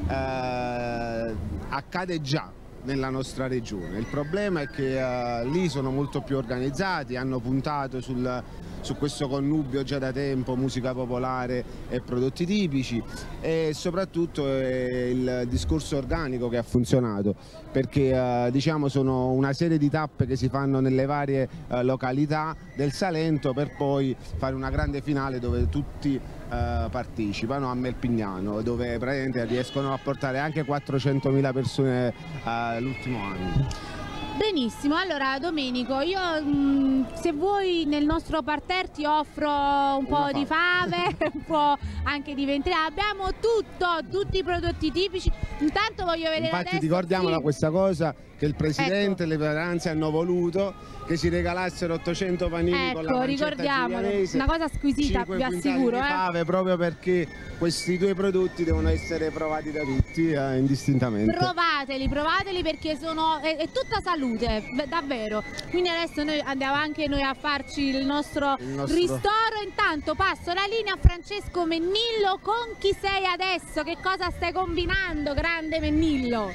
eh, accade già nella nostra regione. Il problema è che uh, lì sono molto più organizzati, hanno puntato sul, su questo connubio già da tempo, musica popolare e prodotti tipici, e soprattutto è il discorso organico che ha funzionato, perché uh, diciamo sono una serie di tappe che si fanno nelle varie uh, località del Salento per poi fare una grande finale dove tutti Uh, partecipano a Melpignano, dove praticamente riescono a portare anche quattrocentomila persone uh, l'ultimo anno. Benissimo, allora Domenico, io mh, se vuoi nel nostro parterre ti offro un po' di fave, un po' anche di ventrina, abbiamo tutto, tutti i prodotti tipici. Intanto voglio vedere. Infatti adesso, ricordiamola sì. questa cosa, che il Presidente e ecco. le paranze hanno voluto che si regalassero ottocento panini ecco, con la pancetta ricordiamolo, giulianese, una cosa squisita, vi assicuro. Di eh. fave, proprio perché questi due prodotti devono essere provati da tutti eh, indistintamente. Provateli, provateli perché sono è, è tutta salute, davvero. Quindi adesso noi andiamo anche noi a farci il nostro, il nostro... ristoro. Intanto passo la linea a Francesco Mennillo. Con chi sei adesso? Che cosa stai combinando, grande Mennillo?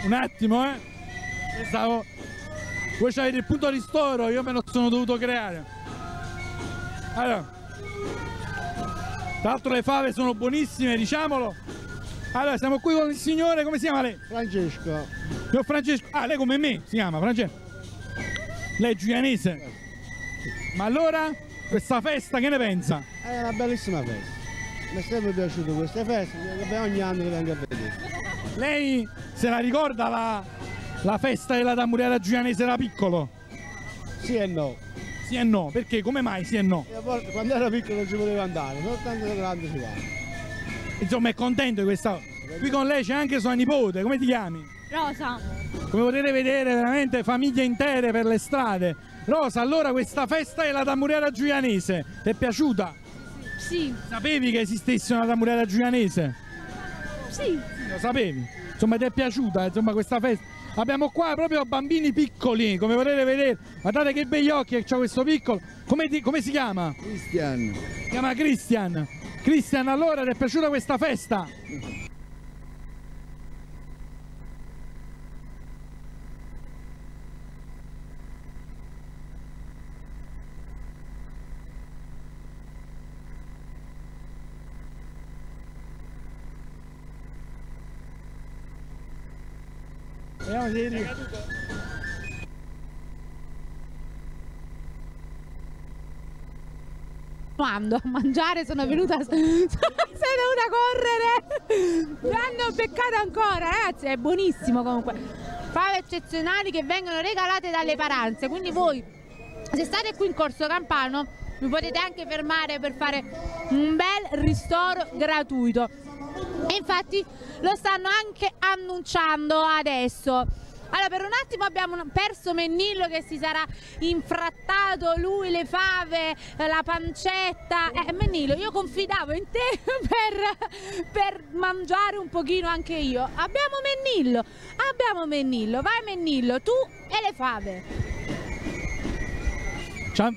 un attimo, eh. Stavo... Voi c'avete il punto ristoro, io me lo sono dovuto creare. Allora, tra l'altro le fave sono buonissime, diciamolo. Allora, siamo qui con il signore, come si chiama lei? Francesco. Signor Francesco, ah, lei come me si chiama Francesco. Lei è giulianese. Ma allora, questa festa che ne pensa? È una bellissima festa. Mi è sempre piaciuto queste feste, ogni anno che vengo a vedere. Lei se la ricorda la, la festa della Tamburiata Giulianese da piccolo? Sì e no. Sì e no, perché? Come mai sì e no? Quando ero piccolo non ci potevo andare, soltanto da grande ci va. Insomma, è contento di questa... Qui con lei c'è anche sua nipote, come ti chiami? Rosa. Come potete vedere, veramente famiglie intere per le strade. Rosa, allora questa festa della Tamburiata Giulianese, ti è piaciuta? Sì. Sapevi che esistesse una Tamburiata Giulianese? Sì. Lo sapevi? Insomma, ti è piaciuta, insomma, questa festa? Abbiamo qua proprio bambini piccoli, come potete vedere. Guardate che begli occhi che c'ha questo piccolo. Come, ti, come si chiama? Cristian. Si chiama Christian. Christian, allora ti è piaciuta questa festa? Vediamo se riesco. Quando a mangiare sono venuta sono dovuta correre, mi hanno beccato ancora, ragazzi, è buonissimo comunque, fave eccezionali che vengono regalate dalle paranze, quindi voi se state qui in Corso Campano vi potete anche fermare per fare un bel ristoro gratuito. E infatti lo stanno anche annunciando adesso. Allora, per un attimo abbiamo perso Mennillo che si sarà infrattato, lui, le fave, la pancetta. Eh, Mennillo, io confidavo in te per, per mangiare un pochino anche io. Abbiamo Mennillo, abbiamo Mennillo, vai Mennillo, tu e le fave. Ciao.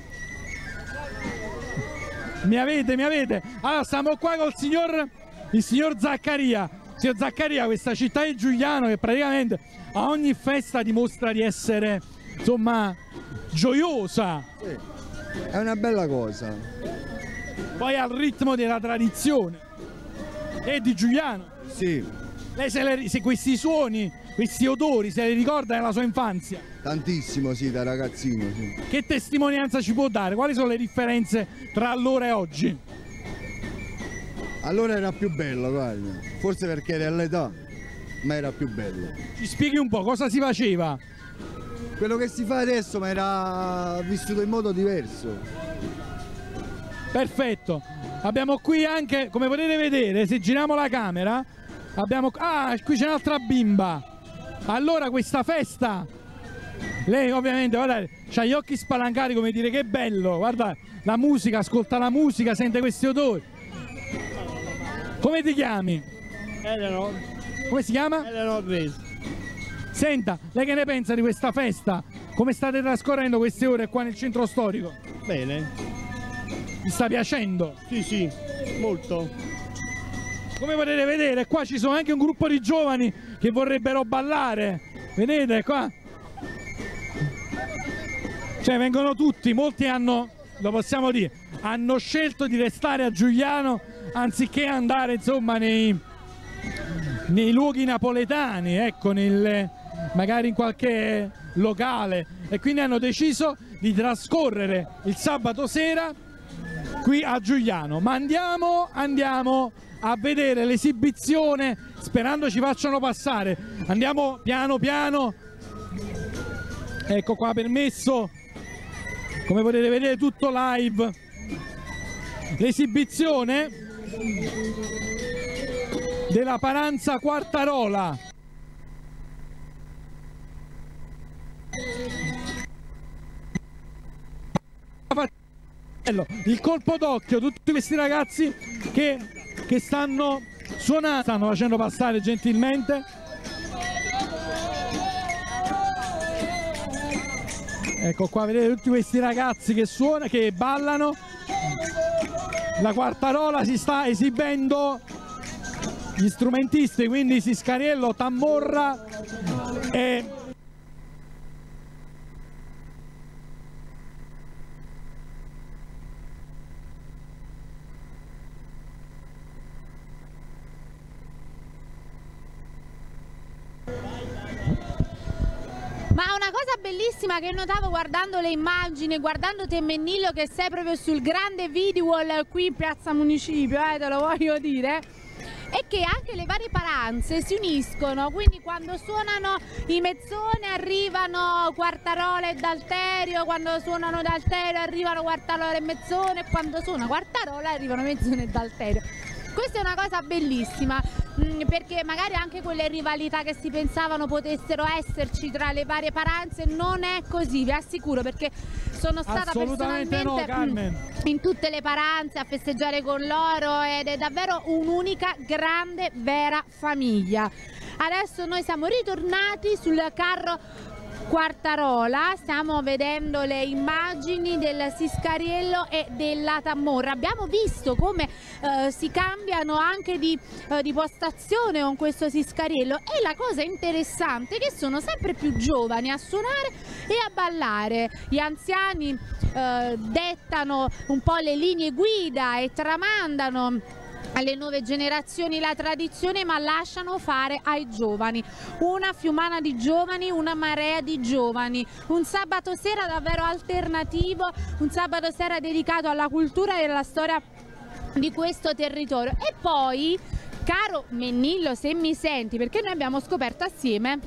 Mi avete, mi avete. Allora, stiamo qua col signor, il signor Zaccaria. Signor Zaccaria, questa città di Giugliano che praticamente a ogni festa dimostra di essere, insomma, gioiosa. Sì, è una bella cosa. Poi al ritmo della tradizione. E di Giugliano. Sì. Lei se, le, se questi suoni, questi odori, se li ricorda nella sua infanzia? Tantissimo, sì, da ragazzino, sì. Che testimonianza ci può dare? Quali sono le differenze tra allora e oggi? Allora era più bello, guarda. Forse perché era all'età, ma era più bello. Ci spieghi un po' cosa si faceva? Quello che si fa adesso, ma era vissuto in modo diverso. Perfetto. Abbiamo qui anche, come potete vedere, se giriamo la camera, abbiamo... Ah, qui c'è un'altra bimba. Allora questa festa, lei ovviamente, guardate, c'ha gli occhi spalancati come dire che bello, guarda la musica, ascolta la musica, sente questi odori. Come ti chiami? Eleanor. Come si chiama? Eleanor Grace. Senta, lei che ne pensa di questa festa? Come state trascorrendo queste ore qua nel centro storico? Bene. Vi sta piacendo? Sì, sì, molto. Come potete vedere, qua ci sono anche un gruppo di giovani che vorrebbero ballare. Vedete qua? Cioè vengono tutti, molti hanno, lo possiamo dire, hanno scelto di restare a Giugliano anziché andare insomma nei, nei luoghi napoletani, ecco, nel, magari in qualche locale, e quindi hanno deciso di trascorrere il sabato sera qui a Giugliano. Ma andiamo, andiamo a vedere l'esibizione, sperando ci facciano passare. Andiamo piano piano, ecco qua, permesso, come potete vedere tutto live, l'esibizione della Paranza Quartarola. Il colpo d'occhio, tutti questi ragazzi che, che stanno suonando, stanno facendo passare gentilmente. Ecco qua, vedete tutti questi ragazzi che suonano, che ballano. La Quartarola si sta esibendo gli strumentisti, quindi Siscariello, Tammorra e Ma una cosa bellissima che notavo guardando le immagini, guardando te Mennillo che sei proprio sul grande video wall qui in Piazza Municipio, eh, te lo voglio dire, è che anche le varie paranze si uniscono, quindi quando suonano i Mezzone arrivano Quartarola e D'Alterio, quando suonano D'Alterio arrivano Quartarola e Mezzone, e quando suona Quartarola arrivano Mezzone e D'Alterio. Questa è una cosa bellissima, mh, perché magari anche quelle rivalità che si pensavano potessero esserci tra le varie paranze non è così, vi assicuro, perché sono stata personalmente no, Carmen. mh, in tutte le paranze a festeggiare con loro ed è davvero un'unica grande vera famiglia. Adesso noi siamo ritornati sul carro Quartarola, stiamo vedendo le immagini del Siscariello e della Tammorra. Abbiamo visto come eh, si cambiano anche di, eh, di postazione con questo Siscariello, e la cosa interessante è che sono sempre più giovani a suonare e a ballare. Gli anziani eh, dettano un po' le linee guida e tramandano alle nuove generazioni la tradizione, ma lasciano fare ai giovani. Una fiumana di giovani, una marea di giovani, un sabato sera davvero alternativo, un sabato sera dedicato alla cultura e alla storia di questo territorio. E poi, caro Mennillo, se mi senti, perché noi abbiamo scoperto assieme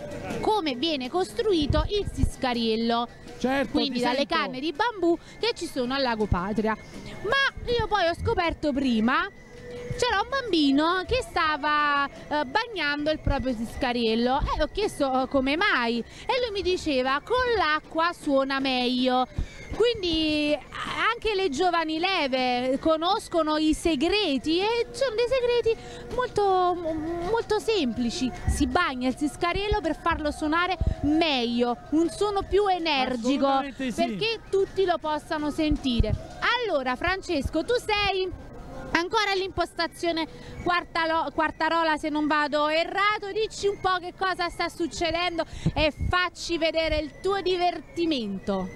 come viene costruito il Siscariello, certo, quindi dalle sento. canne di bambù che ci sono al Lago Patria. Ma io poi ho scoperto prima, c'era un bambino che stava eh, bagnando il proprio Siscariello e ho chiesto come mai, e lui mi diceva con l'acqua suona meglio. Quindi anche le giovani leve conoscono i segreti, e sono dei segreti molto, molto semplici. Si bagna il Siscariello per farlo suonare meglio, un suono più energico, sì, perché tutti lo possano sentire. Allora Francesco, tu sei ancora all'impostazione Quartarola, se non vado errato, dici un po' che cosa sta succedendo e facci vedere il tuo divertimento.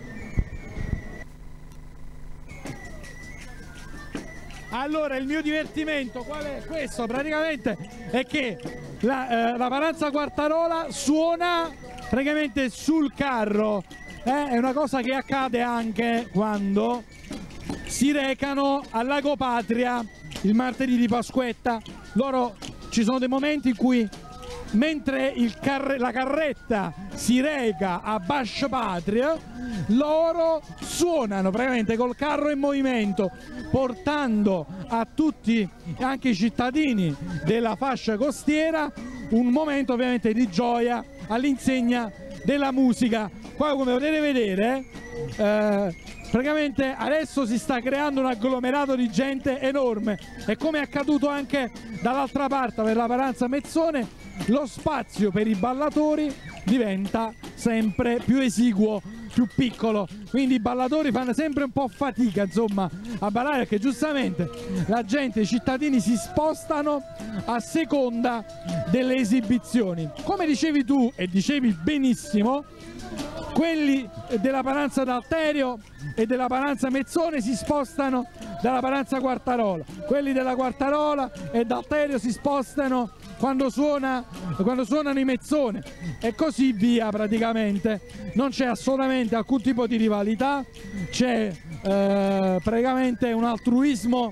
Allora, il mio divertimento qual è? Questo praticamente è che la, eh, la paranza Quartarola suona praticamente sul carro, eh? È una cosa che accade anche quando si recano al Lago Patria il martedì di Pasquetta. Loro, ci sono dei momenti in cui mentre il carre, la carretta si reca a Bascia Patria, loro suonano praticamente col carro in movimento, portando a tutti, anche i cittadini della fascia costiera, un momento ovviamente di gioia all'insegna della musica. Qua, come potete vedere, eh, praticamente adesso si sta creando un agglomerato di gente enorme, e come è accaduto anche dall'altra parte per la paranza Mezzone, lo spazio per i ballatori diventa sempre più esiguo, più piccolo, quindi i ballatori fanno sempre un po' fatica, insomma, a ballare, perché giustamente la gente, i cittadini si spostano a seconda delle esibizioni. Come dicevi tu, e dicevi benissimo, quelli della paranza d'Alterio e della paranza Mezzone si spostano dalla paranza Quartarola, quelli della Quartarola e d'Alterio si spostano quando, suona, quando suonano i Mezzone, e così via. Praticamente non c'è assolutamente alcun tipo di rivalità, c'è eh, praticamente un altruismo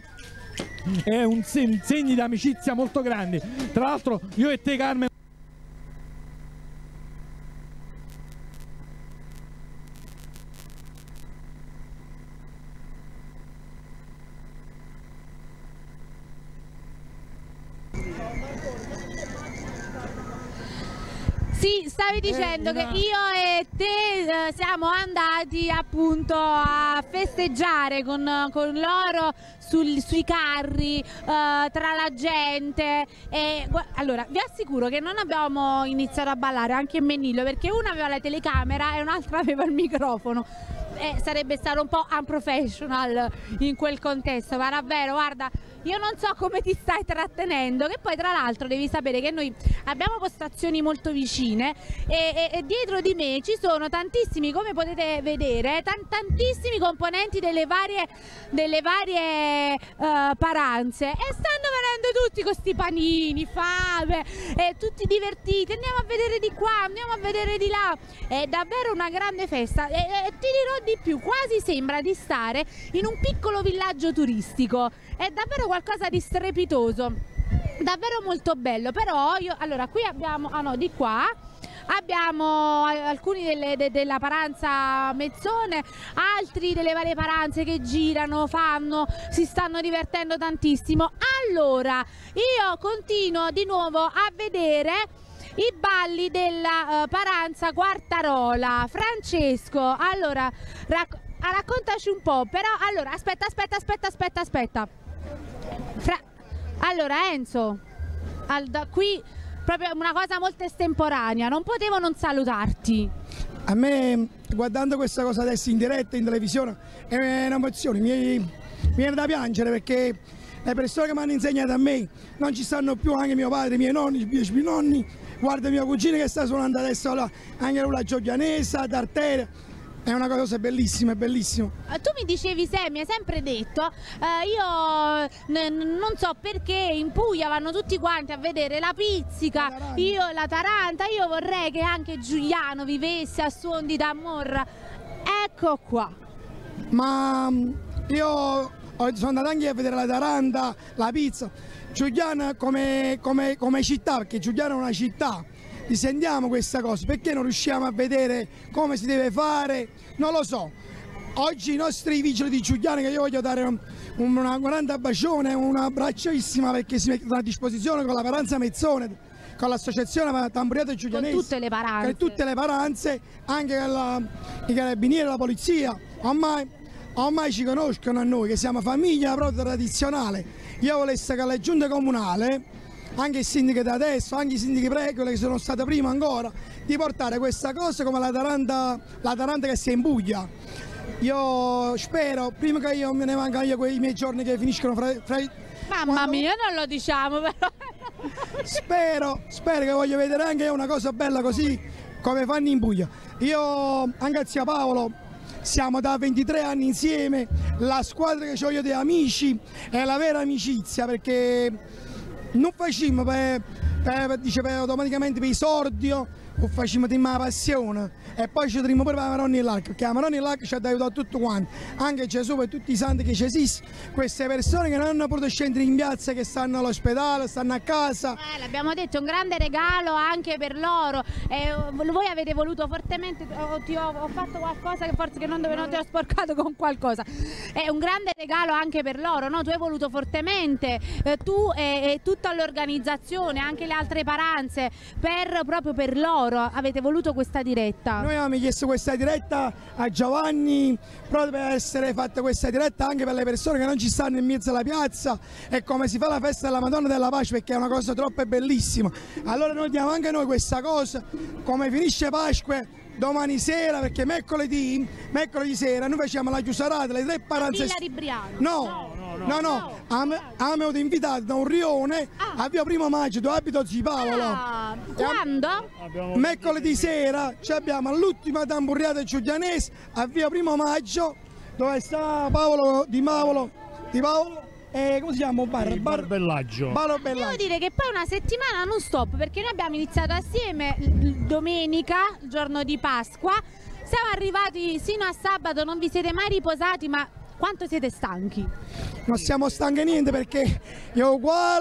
e un segni, segni di amicizia molto grandi. Tra l'altro io e te, Carmen, Sì, stavi dicendo eh, che io e te eh, siamo andati a appunto a festeggiare con, con loro sul, sui carri, eh, tra la gente. E, allora, vi assicuro che non abbiamo iniziato a ballare anche in Menillo, perché una aveva la telecamera e un'altra aveva il microfono. Eh, sarebbe stato un po' unprofessional in quel contesto, ma davvero, guarda, io non so come ti stai trattenendo, che poi tra l'altro devi sapere che noi abbiamo postazioni molto vicine e, e, e dietro di me ci sono tantissimi, come potete vedere, tan tantissimi componenti delle varie, delle varie uh, paranze, e stanno venendo tutti con sti panini, fame, e tutti divertiti, andiamo a vedere di qua, andiamo a vedere di là, è davvero una grande festa e, e ti dirò di più, quasi sembra di stare in un piccolo villaggio turistico, è davvero qualcosa di strepitoso, davvero molto bello. Però io, allora, qui abbiamo, ah no, di qua abbiamo alcuni delle, de, della paranza Mezzone, altri delle varie paranze che girano, fanno, si stanno divertendo tantissimo. Allora, io continuo di nuovo a vedere i balli della uh, paranza Quartarola. Francesco, allora, racc raccontaci un po', però, allora, aspetta, aspetta, aspetta, aspetta, aspetta. Fra allora, Enzo, al da qui proprio una cosa molto estemporanea, non potevo non salutarti. A me, guardando questa cosa adesso in diretta, in televisione, è un'emozione, mi, mi viene da piangere, perché le persone che mi hanno insegnato a me non ci stanno più, anche mio padre, i miei nonni, i miei nonni, guarda mia cugina che sta suonando adesso là, anche la Giovianesa, D'Arteria. È una cosa bellissima, è bellissimo. Tu mi dicevi, se mi hai sempre detto, eh, io non so perché in Puglia vanno tutti quanti a vedere la pizzica, la io la taranta, io vorrei che anche Giuliano vivesse a suon di Tamorra. Ecco qua. Ma io sono andato anche a vedere la taranta, la pizza. Giuliano come, come, come città, perché Giuliano è una città. Sentiamo questa cosa, perché non riusciamo a vedere come si deve fare? Non lo so. Oggi i nostri vigili di Giuliano, che io voglio dare un, un, una grande bacione, un abbracciosissima, perché si mettono a disposizione con la paranza Mezzone, con l'associazione Tamburiata Giulianese, con tutte le paranze, con tutte le paranze, anche con la, i carabinieri, la polizia. Ormai, ormai ci conoscono a noi, che siamo famiglia proprio tradizionale. Io volessi che la giunta comunale, anche i sindaci da adesso, anche i sindaci pregoli che sono stati prima ancora, di portare questa cosa come la taranta, la taranta che sia in Puglia. Io spero, prima che io me ne manca io quei miei giorni che finiscono fra... fra Mamma quando... mia, non lo diciamo però. Spero, spero che voglio vedere anche una cosa bella così, come fanno in Puglia. Io, anche a zia Paolo, siamo da ventitré anni insieme, la squadra che ho io di amici è la vera amicizia, perché non facciamo per, per, dice, per, automaticamente per i sordi, o facciamo di una passione, e poi ci troviamo pure per la Maronna dell'Arca, perché la Maronna dell'Arca ci ha aiutato tutto quanto, anche Gesù e tutti i santi che ci esistono, queste persone che non hanno potuto scendere in piazza, che stanno all'ospedale, stanno a casa. Eh, l'abbiamo detto, un grande regalo anche per loro, eh, voi avete voluto fortemente, oh, ti ho, ho fatto qualcosa che forse che non, dove, non ti ho sporcato con qualcosa, è un grande regalo anche per loro, no? Tu hai voluto fortemente, eh, tu e, e tutta l'organizzazione, anche le altre paranze, per, proprio per loro avete voluto questa diretta. Noi abbiamo chiesto questa diretta a Giovanni proprio per essere fatta questa diretta anche per le persone che non ci stanno in mezzo alla piazza, e come si fa la festa della Madonna della Pace, perché è una cosa troppo bellissima. Allora noi diamo anche noi questa cosa, come finisce Pasqua domani sera, perché mercoledì, mercoledì sera noi facciamo la chiusarata, le tre paranze. Villa Ribriano. No. No, no, abbiamo invitato da un rione ah. a via Primo Maggio, dove abito zio Paolo. Ah, quando? Mercoledì sera abbiamo l'ultima tamburiata giulianese a via Primo Maggio, dove sta Paolo Di Paolo, di Paolo e come si chiama? Bar, bar, bar Bellaggio. Bar Bellaggio. Devo dire che poi una settimana non stop, perché noi abbiamo iniziato assieme domenica, il giorno di Pasqua, siamo arrivati sino a sabato, non vi siete mai riposati, ma quanto siete stanchi? Non siamo stanchi niente, perché io uguale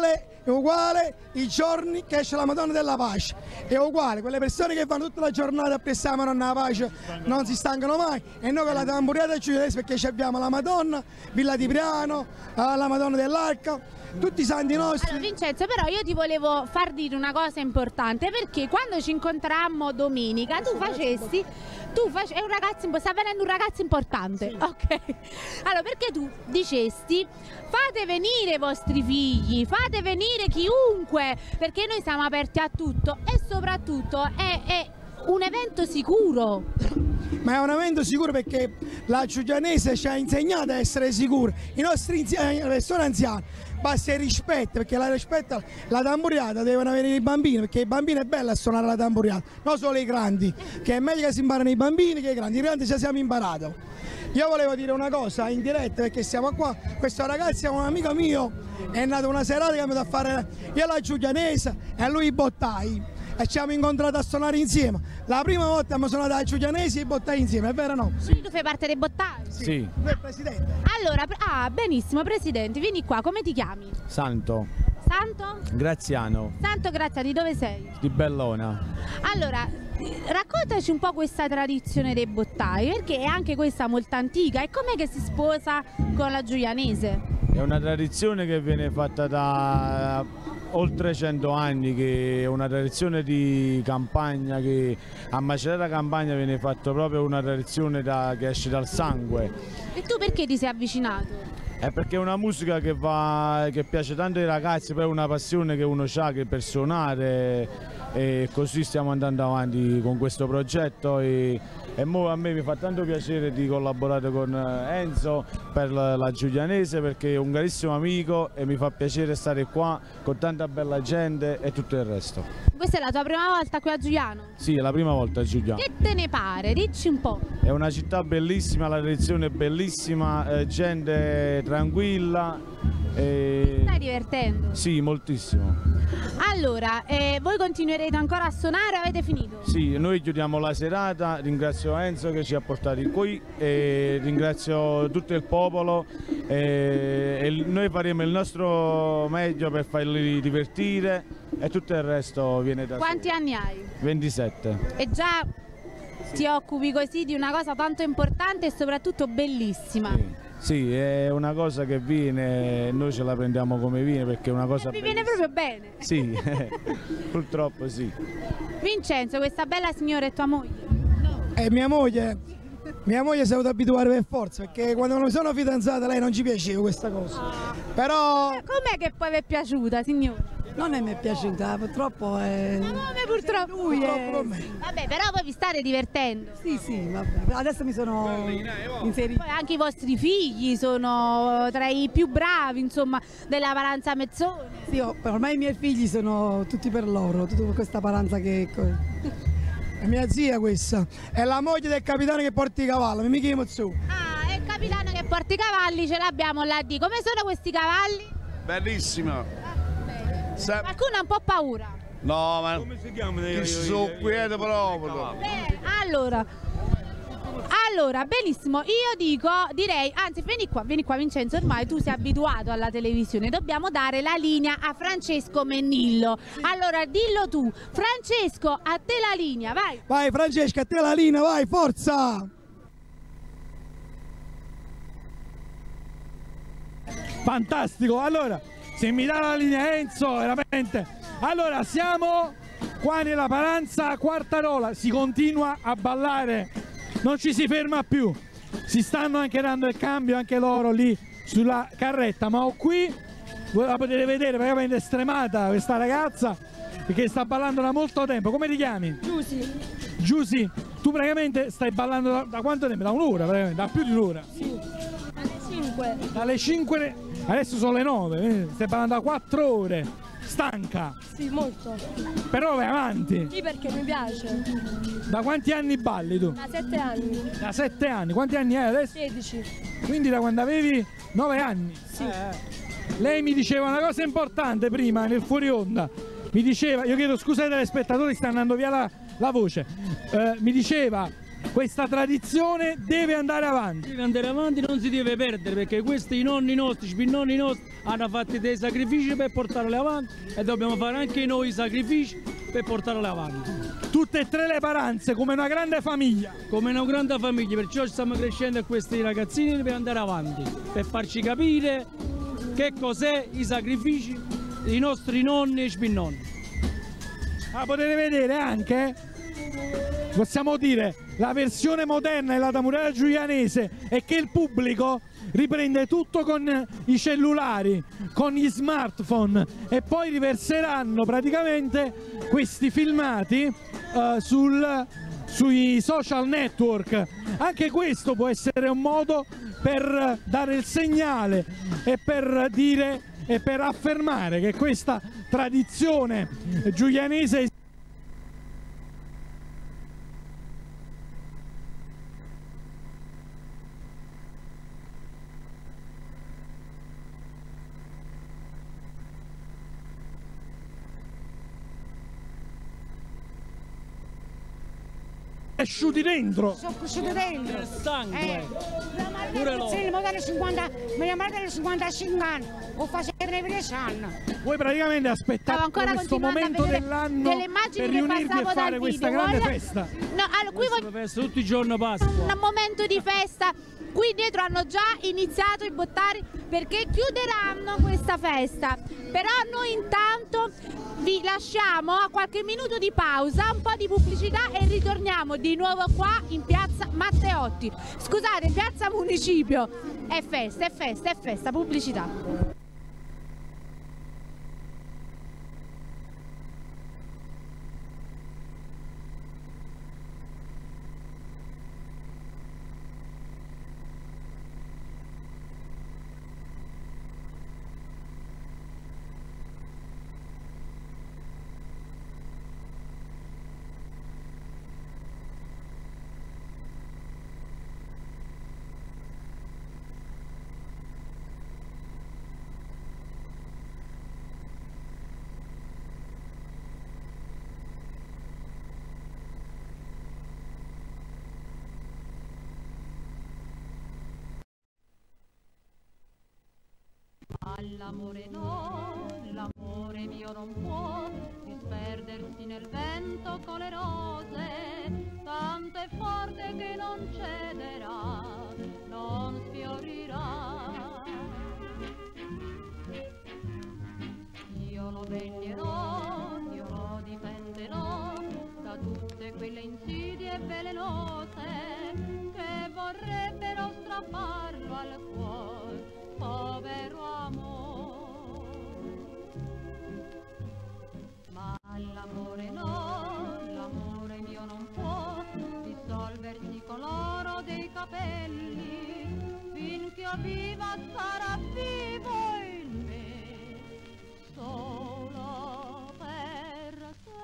è uguale i giorni che esce la Madonna della Pace, è uguale, quelle persone che vanno tutta la giornata a prestare la Madonna della Pace non si stancano mai, e noi con la tamburiata giulianese perché ci abbiamo la Madonna, Villa di Priano, la Madonna dell'Arca, tutti i santi nostri. Allora, Vincenzo, però io ti volevo far dire una cosa importante, perché quando ci incontrammo domenica tu facessi, tu face, è un ragazzo, sta venendo un ragazzo importante, sì. Ok? Allora, perché tu dicesti fate venire i vostri figli, fate venire chiunque, perché noi siamo aperti a tutto e soprattutto è, è un evento sicuro. Ma è un evento sicuro perché la Giulianese ci ha insegnato a essere sicuri, i nostri anziani, le persone anziane, basta il rispetto, perché la rispetto, la tamburiata devono venire i bambini, perché i bambini è bello a suonare la tamburiata, non solo i grandi, che è meglio che si imparano i bambini che i grandi, i grandi ci siamo imparati. Io volevo dire una cosa in diretta perché siamo qua, questo ragazzo è un amico mio, è nato una serata che è andato a fare, io la Giulianese e lui i Bottai, e ci siamo incontrati a suonare insieme. La prima volta abbiamo suonato a Giulianesi e i Bottai insieme, è vero o no? Sì. Tu fai parte dei Bottai? Sì. Sì. Lui è il presidente. Allora, ah, benissimo, presidente, vieni qua, come ti chiami? Santo. Santo? Graziano. Santo Graziano, di dove sei? Di Bellona. Allora, raccontaci un po' questa tradizione dei Bottai, perché è anche questa molto antica, e com'è che si sposa con la Giulianese? È una tradizione che viene fatta da oltre cento anni, che è una tradizione di campagna, che a Macerata Campagna viene fatta proprio una tradizione da, che esce dal sangue. E tu perché ti sei avvicinato? È perché è una musica che, va, che piace tanto ai ragazzi, poi è una passione che uno ha che per suonare, e così stiamo andando avanti con questo progetto. E, e mo a me mi fa tanto piacere di collaborare con Enzo per la, la Giulianese, perché è un carissimo amico e mi fa piacere stare qua con tanta bella gente e tutto il resto. Questa è la tua prima volta qui a Giuliano? Sì, è la prima volta a Giuliano. Che te ne pare? Dici un po'. È una città bellissima, la tradizione è bellissima, eh, gente tranquilla. E... Ti stai divertendo? Sì, moltissimo. Allora, eh, voi continuerete ancora a suonare o avete finito? Sì, noi chiudiamo la serata, ringrazio Enzo che ci ha portati qui e ringrazio tutto il popolo, e, e noi faremo il nostro meglio per farli divertire e tutto il resto viene da Quanti solo. anni hai? ventisette. E già ti occupi così di una cosa tanto importante e soprattutto bellissima. Sì. Sì, è una cosa che viene, noi ce la prendiamo come viene perché è una cosa Mi bellissima. viene proprio bene. Sì, purtroppo sì. Vincenzo, questa bella signora è tua moglie? No. È mia moglie. Mia moglie si è dovuta abituare per forza, perché quando mi sono fidanzata lei non ci piaceva questa cosa. Oh. Però... Com'è che poi vi è piaciuta, signora? Non è mi è piaciuta, purtroppo è... Ma come purtroppo? Lui è... Vabbè, però voi vi state divertendo. Sì, sì, vabbè. Adesso mi sono inserita. Poi anche i vostri figli sono tra i più bravi, insomma, della Paranza Mezzone. Sì, ormai i miei figli sono tutti per loro, tutta questa Paranza che... È mia zia questa, è la moglie del capitano che porta i cavalli, mi chiamo su. Ah, è il capitano che porta i cavalli, ce l'abbiamo là di. Come sono questi cavalli? Bellissimo. Se... Qualcuno ha un po' paura. No, ma come si chiamano? Che sono quiete proprio. Beh, allora, allora, benissimo, io dico, direi, anzi vieni qua, vieni qua Vincenzo, ormai tu sei abituato alla televisione, dobbiamo dare la linea a Francesco Mennillo. Allora, dillo tu, Francesco, a te la linea, vai. Vai Francesco, a te la linea, vai, forza. Fantastico, allora, se mi dà la linea Enzo, veramente. Allora, siamo qua nella Paranza Quartarola, si continua a ballare, non ci si ferma più, si stanno anche dando il cambio anche loro lì sulla carretta, ma ho qui, voi la potete vedere, veramente stremata questa ragazza, perché sta ballando da molto tempo. Come ti chiami? Giusy. Giusy, tu praticamente stai ballando da, da quanto tempo? Da un'ora, praticamente, da più di un'ora? Sì. Alle cinque. Dalle cinque, adesso sono le nove, stai ballando da quattro ore. Stanca? Sì, molto. Però vai avanti? Sì, perché mi piace. Da quanti anni balli tu? Da sette anni. Da sette anni? Quanti anni hai adesso? sedici. Quindi da quando avevi nove anni? Sì. Eh. Lei mi diceva una cosa importante prima, nel fuori onda. Mi diceva, io chiedo scusa ai telespettatori, sta andando via la, la voce. Eh, mi diceva questa tradizione deve andare avanti. Deve andare avanti, non si deve perdere, perché questi i nonni nostri, i spinnoni nostri hanno fatto dei sacrifici per portarli avanti e dobbiamo fare anche noi i sacrifici per portarli avanti. Tutte e tre le paranze, come una grande famiglia. Come una grande famiglia, perciò stiamo crescendo e questi ragazzini per andare avanti, per farci capire che cos'è i sacrifici dei nostri nonni e spinnoni. Ah, potete vedere anche, possiamo dire, la versione moderna della Tamurella giulianese è che il pubblico riprende tutto con i cellulari, con gli smartphone e poi riverseranno praticamente questi filmati uh, sul, sui social network. Anche questo può essere un modo per dare il segnale e per dire e per affermare che questa tradizione giulianese asciuti dentro. Sono cresciuti dentro. Nel sangue. Eh. Pure loro. Sì, ma cinquanta, mia madre ha cinquantacinque anni, ho fatto dieci anni. Voi praticamente aspettate questo momento dell'anno delle immagini per che riunirvi e passavo fare dal questa video. grande Voglio- festa. No, allora, qui voglio- festa tutti i giorni Pasqua. un momento di festa. Qui dietro hanno già iniziato i bottari perché chiuderanno questa festa. Però noi intanto vi lasciamo a qualche minuto di pausa, un po' di pubblicità e ritorniamo di nuovo qua in piazza Matteotti. Scusate, in piazza Municipio. È festa, è festa, è festa, pubblicità. L'amore no, l'amore mio non può disperdersi nel vento con le rose, tanto è forte che non cederà, non sfiorirà. Io lo veglierò, io lo difenderò da tutte quelle insidie velenose che vorrebbero strapparlo al cuore. Povero amor, ma l'amore no, l'amore mio non può dissolversi con l'oro dei capelli, finché io viva sarà vivo in me, solo per te.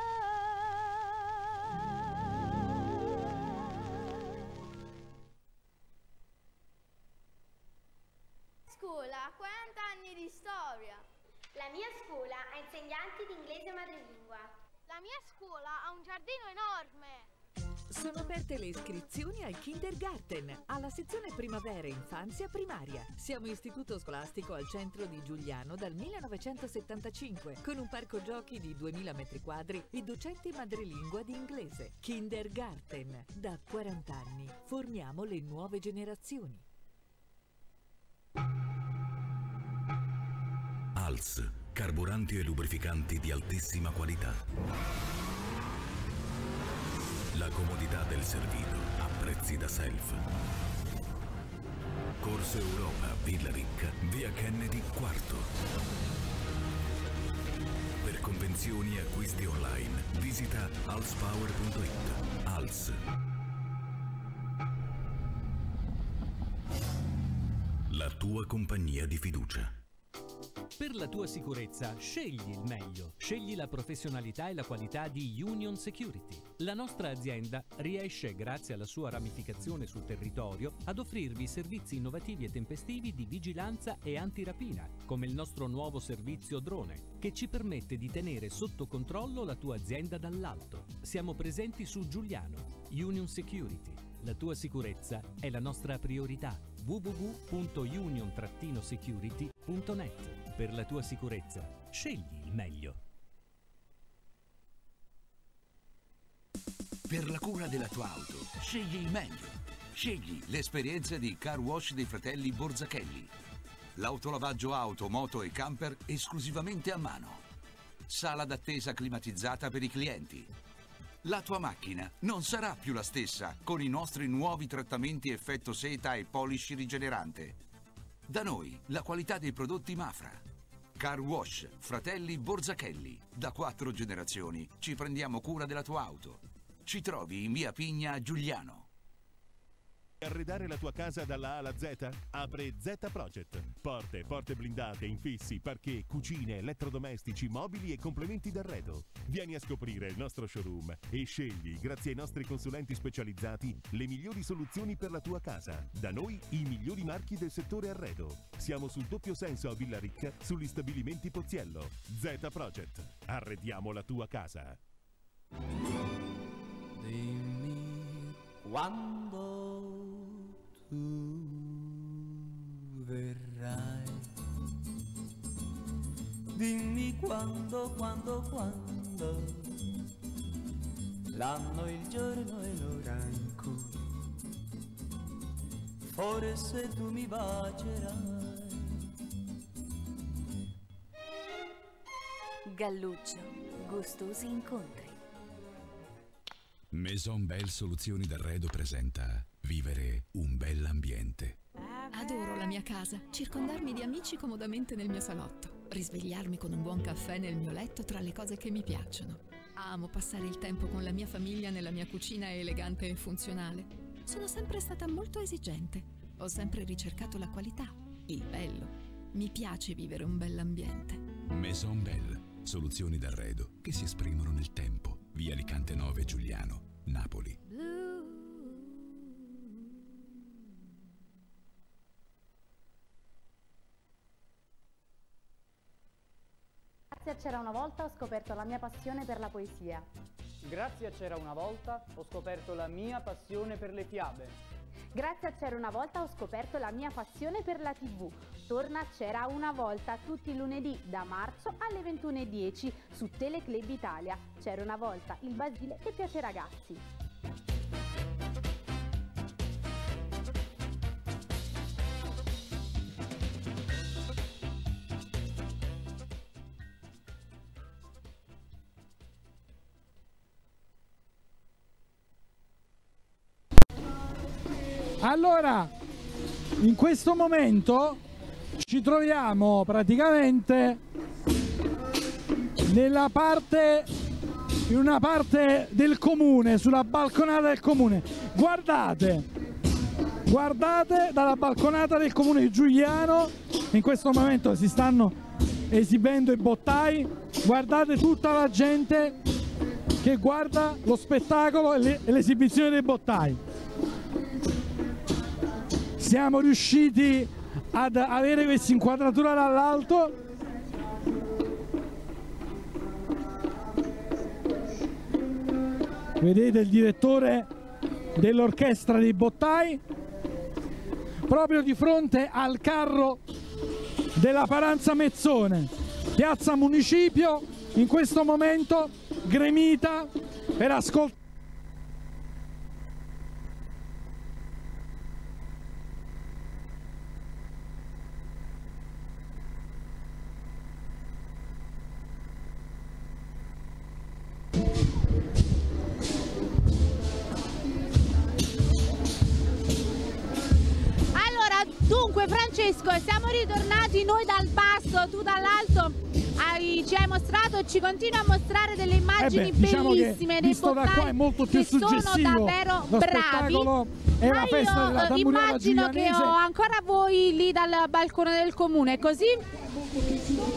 Scuola ha quaranta anni di storia. La mia scuola ha insegnanti di inglese madrelingua. La mia scuola ha un giardino enorme. Sono aperte le iscrizioni al Kindergarten, alla sezione primavera infanzia primaria. Siamo istituto scolastico al centro di Giuliano dal millenovecentosettantacinque, con un parco giochi di duemila metri quadri e docenti madrelingua di inglese. Kindergarten, da quaranta anni formiamo le nuove generazioni. A L S, carburanti e lubrificanti di altissima qualità. La comodità del servito a prezzi da self. Corso Europa, Villa Ricca, via Kennedy, quarto. Per convenzioni e acquisti online, visita alspower punto it. A L S. La tua compagnia di fiducia. Per la tua sicurezza, scegli il meglio. Scegli la professionalità e la qualità di Union Security. La nostra azienda riesce, grazie alla sua ramificazione sul territorio, ad offrirvi servizi innovativi e tempestivi di vigilanza e antirapina, come il nostro nuovo servizio drone, che ci permette di tenere sotto controllo la tua azienda dall'alto. Siamo presenti su Giuliano. Union Security. La tua sicurezza è la nostra priorità. w w w punto union security punto net. Per la tua sicurezza, scegli il meglio. Per la cura della tua auto, scegli il meglio. Scegli l'esperienza di Car Wash dei fratelli Borzachelli. L'autolavaggio auto, moto e camper esclusivamente a mano. Sala d'attesa climatizzata per i clienti. La tua macchina non sarà più la stessa con i nostri nuovi trattamenti effetto seta e polish rigenerante. Da noi la qualità dei prodotti Mafra. Car Wash Fratelli Borzachelli. Da quattro generazioni ci prendiamo cura della tua auto. Ci trovi in via Pigna a Giuliano. Arredare la tua casa dalla A alla Z? Apre Z Project. Porte, porte blindate, infissi, parquet, cucine, elettrodomestici, mobili e complementi d'arredo. Vieni a scoprire il nostro showroom e scegli, grazie ai nostri consulenti specializzati, le migliori soluzioni per la tua casa. Da noi i migliori marchi del settore arredo. Siamo sul doppio senso a Villa Ricca, sugli stabilimenti Pozziello. Z Project. Arrediamo la tua casa. Dimmi quando tu verrai, dimmi quando, quando, quando, l'anno, il giorno e l'ora in cui forse tu mi bacerai. Galluccio, gustosi incontri. Maison Belle Soluzioni d'Arredo presenta Vivere un bell'ambiente. Adoro la mia casa, circondarmi di amici comodamente nel mio salotto, risvegliarmi con un buon caffè nel mio letto tra le cose che mi piacciono. Amo passare il tempo con la mia famiglia nella mia cucina elegante e funzionale. Sono sempre stata molto esigente, ho sempre ricercato la qualità, il bello. Mi piace vivere un bell'ambiente. Maison Belle Soluzioni d'Arredo che si esprimono nel tempo. Via Alicante nove Giuliano, Napoli. Grazie a C'era una volta ho scoperto la mia passione per la poesia. Grazie a C'era una volta ho scoperto la mia passione per le fiabe. Grazie a C'era una volta ho scoperto la mia passione per la tivù. Torna C'era una volta tutti i lunedì da marzo alle ventuno e dieci su Teleclub Italia. C'era una volta il Basile che piace ai ragazzi. Allora, in questo momento ci troviamo praticamente nella parte, in una parte del comune, sulla balconata del comune. Guardate, guardate dalla balconata del comune di Giuliano, in questo momento si stanno esibendo i bottai, guardate tutta la gente che guarda lo spettacolo e l'esibizione dei bottai. Siamo riusciti ad avere questa inquadratura dall'alto. Vedete il direttore dell'orchestra dei bottai proprio di fronte al carro della Paranza Mezzone, piazza Municipio, in questo momento gremita per ascoltare. Dunque Francesco, siamo ritornati noi dal basso, tu dall'alto, hai, ci hai mostrato e ci continui a mostrare delle immagini eh beh, diciamo bellissime dei bottai, da qua è molto più che sono davvero bravi. È la festa della io immagino che ho ancora voi lì dal balcone del comune, così?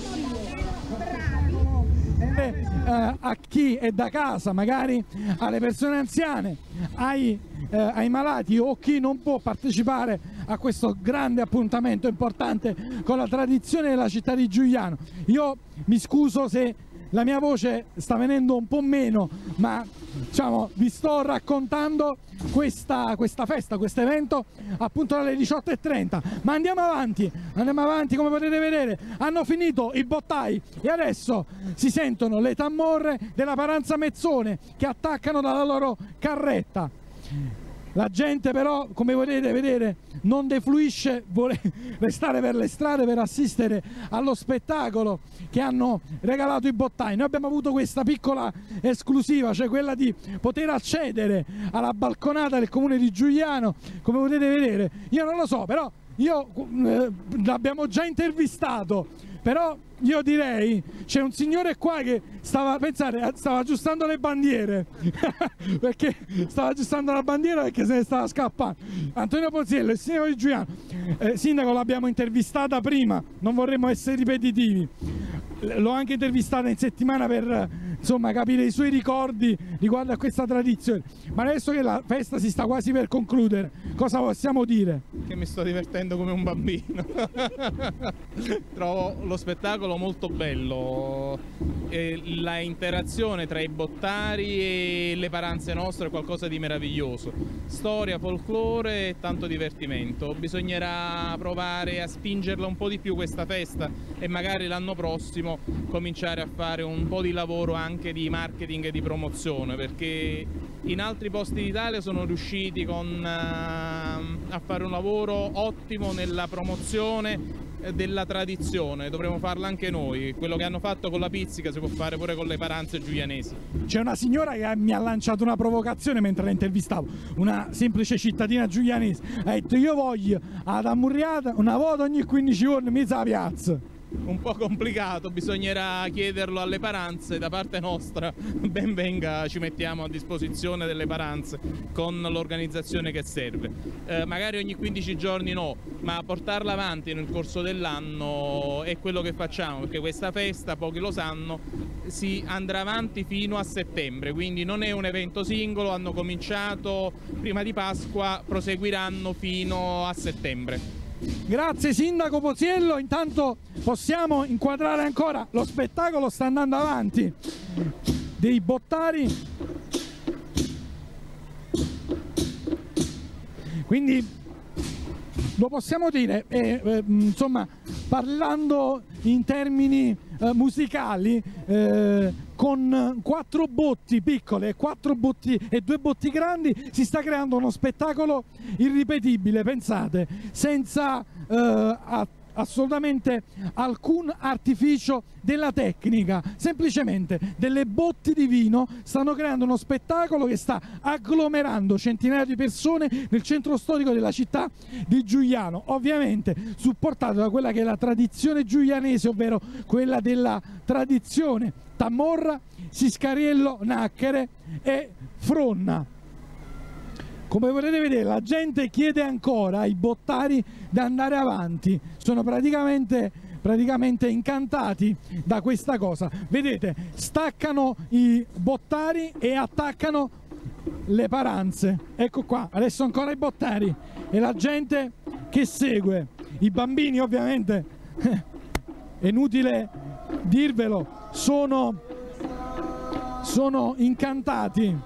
eh, a chi è da casa, magari alle persone anziane, ai, eh, ai malati o chi non può partecipare a questo grande appuntamento importante con la tradizione della città di Giugliano. Io mi scuso se la mia voce sta venendo un po' meno, ma diciamo vi sto raccontando questa, questa festa, questo evento appunto alle diciotto e trenta. Ma andiamo avanti, andiamo avanti, come potete vedere hanno finito i bottai e adesso si sentono le tammorre della Paranza Mezzone che attaccano dalla loro carretta. La gente però, come potete vedere, non defluisce, vuole restare per le strade per assistere allo spettacolo che hanno regalato i bottai. Noi abbiamo avuto questa piccola esclusiva, cioè quella di poter accedere alla balconata del comune di Giugliano, come potete vedere. Io non lo so, però io eh, l'abbiamo già intervistato, però io direi c'è un signore qua che stava, pensate, stava aggiustando le bandiere perché stava aggiustando la bandiera perché se ne stava scappando. Antonio Poziello, il sindaco di Giugliano. Eh, sindaco, l'abbiamo intervistata prima, non vorremmo essere ripetitivi, l'ho anche intervistata in settimana per insomma capire i suoi ricordi riguardo a questa tradizione, ma adesso che la festa si sta quasi per concludere, cosa possiamo dire? Che mi sto divertendo come un bambino. Trovo lo spettacolo molto bello, e la interazione tra i bottari e le paranze nostre è qualcosa di meraviglioso. Storia, folklore e tanto divertimento. Bisognerà provare a spingerla un po' di più questa festa e magari l'anno prossimo cominciare a fare un po' di lavoro anche di marketing e di promozione, perché in altri posti d'Italia sono riusciti con, uh, a fare un lavoro ottimo nella promozione della tradizione. Dovremmo farla anche noi. Quello che hanno fatto con la pizzica si può fare pure con le paranze giulianesi. C'è una signora che mi ha lanciato una provocazione mentre la intervistavo, una semplice cittadina giulianese, ha detto: io voglio ad Ammurriata una volta ogni quindici giorni mezza piazza. Un po' complicato, bisognerà chiederlo alle paranze. Da parte nostra ben venga, ci mettiamo a disposizione delle paranze con l'organizzazione che serve. Eh, magari ogni quindici giorni no, ma portarla avanti nel corso dell'anno è quello che facciamo, perché questa festa, pochi lo sanno, si andrà avanti fino a settembre, quindi non è un evento singolo, hanno cominciato prima di Pasqua, proseguiranno fino a settembre. Grazie sindaco Poziello, intanto possiamo inquadrare ancora lo spettacolo, sta andando avanti, dei bottari, quindi lo possiamo dire, eh, eh, insomma parlando in termini eh, musicali, eh, con quattro botti piccole, quattro botti e due botti grandi si sta creando uno spettacolo irripetibile, pensate, senza eh, assolutamente alcun artificio della tecnica, semplicemente delle botti di vino stanno creando uno spettacolo che sta agglomerando centinaia di persone nel centro storico della città di Giugliano, ovviamente supportato da quella che è la tradizione giulianese, ovvero quella della tradizione Tammorra, Siscariello, Nacchere e Fronna. Come potete vedere, la gente chiede ancora ai bottari di andare avanti, sono praticamente, praticamente incantati da questa cosa. Vedete, staccano i bottari e attaccano le paranze. Ecco qua, adesso ancora i bottari e la gente che segue. I bambini ovviamente, è inutile dirvelo, sono, sono incantati.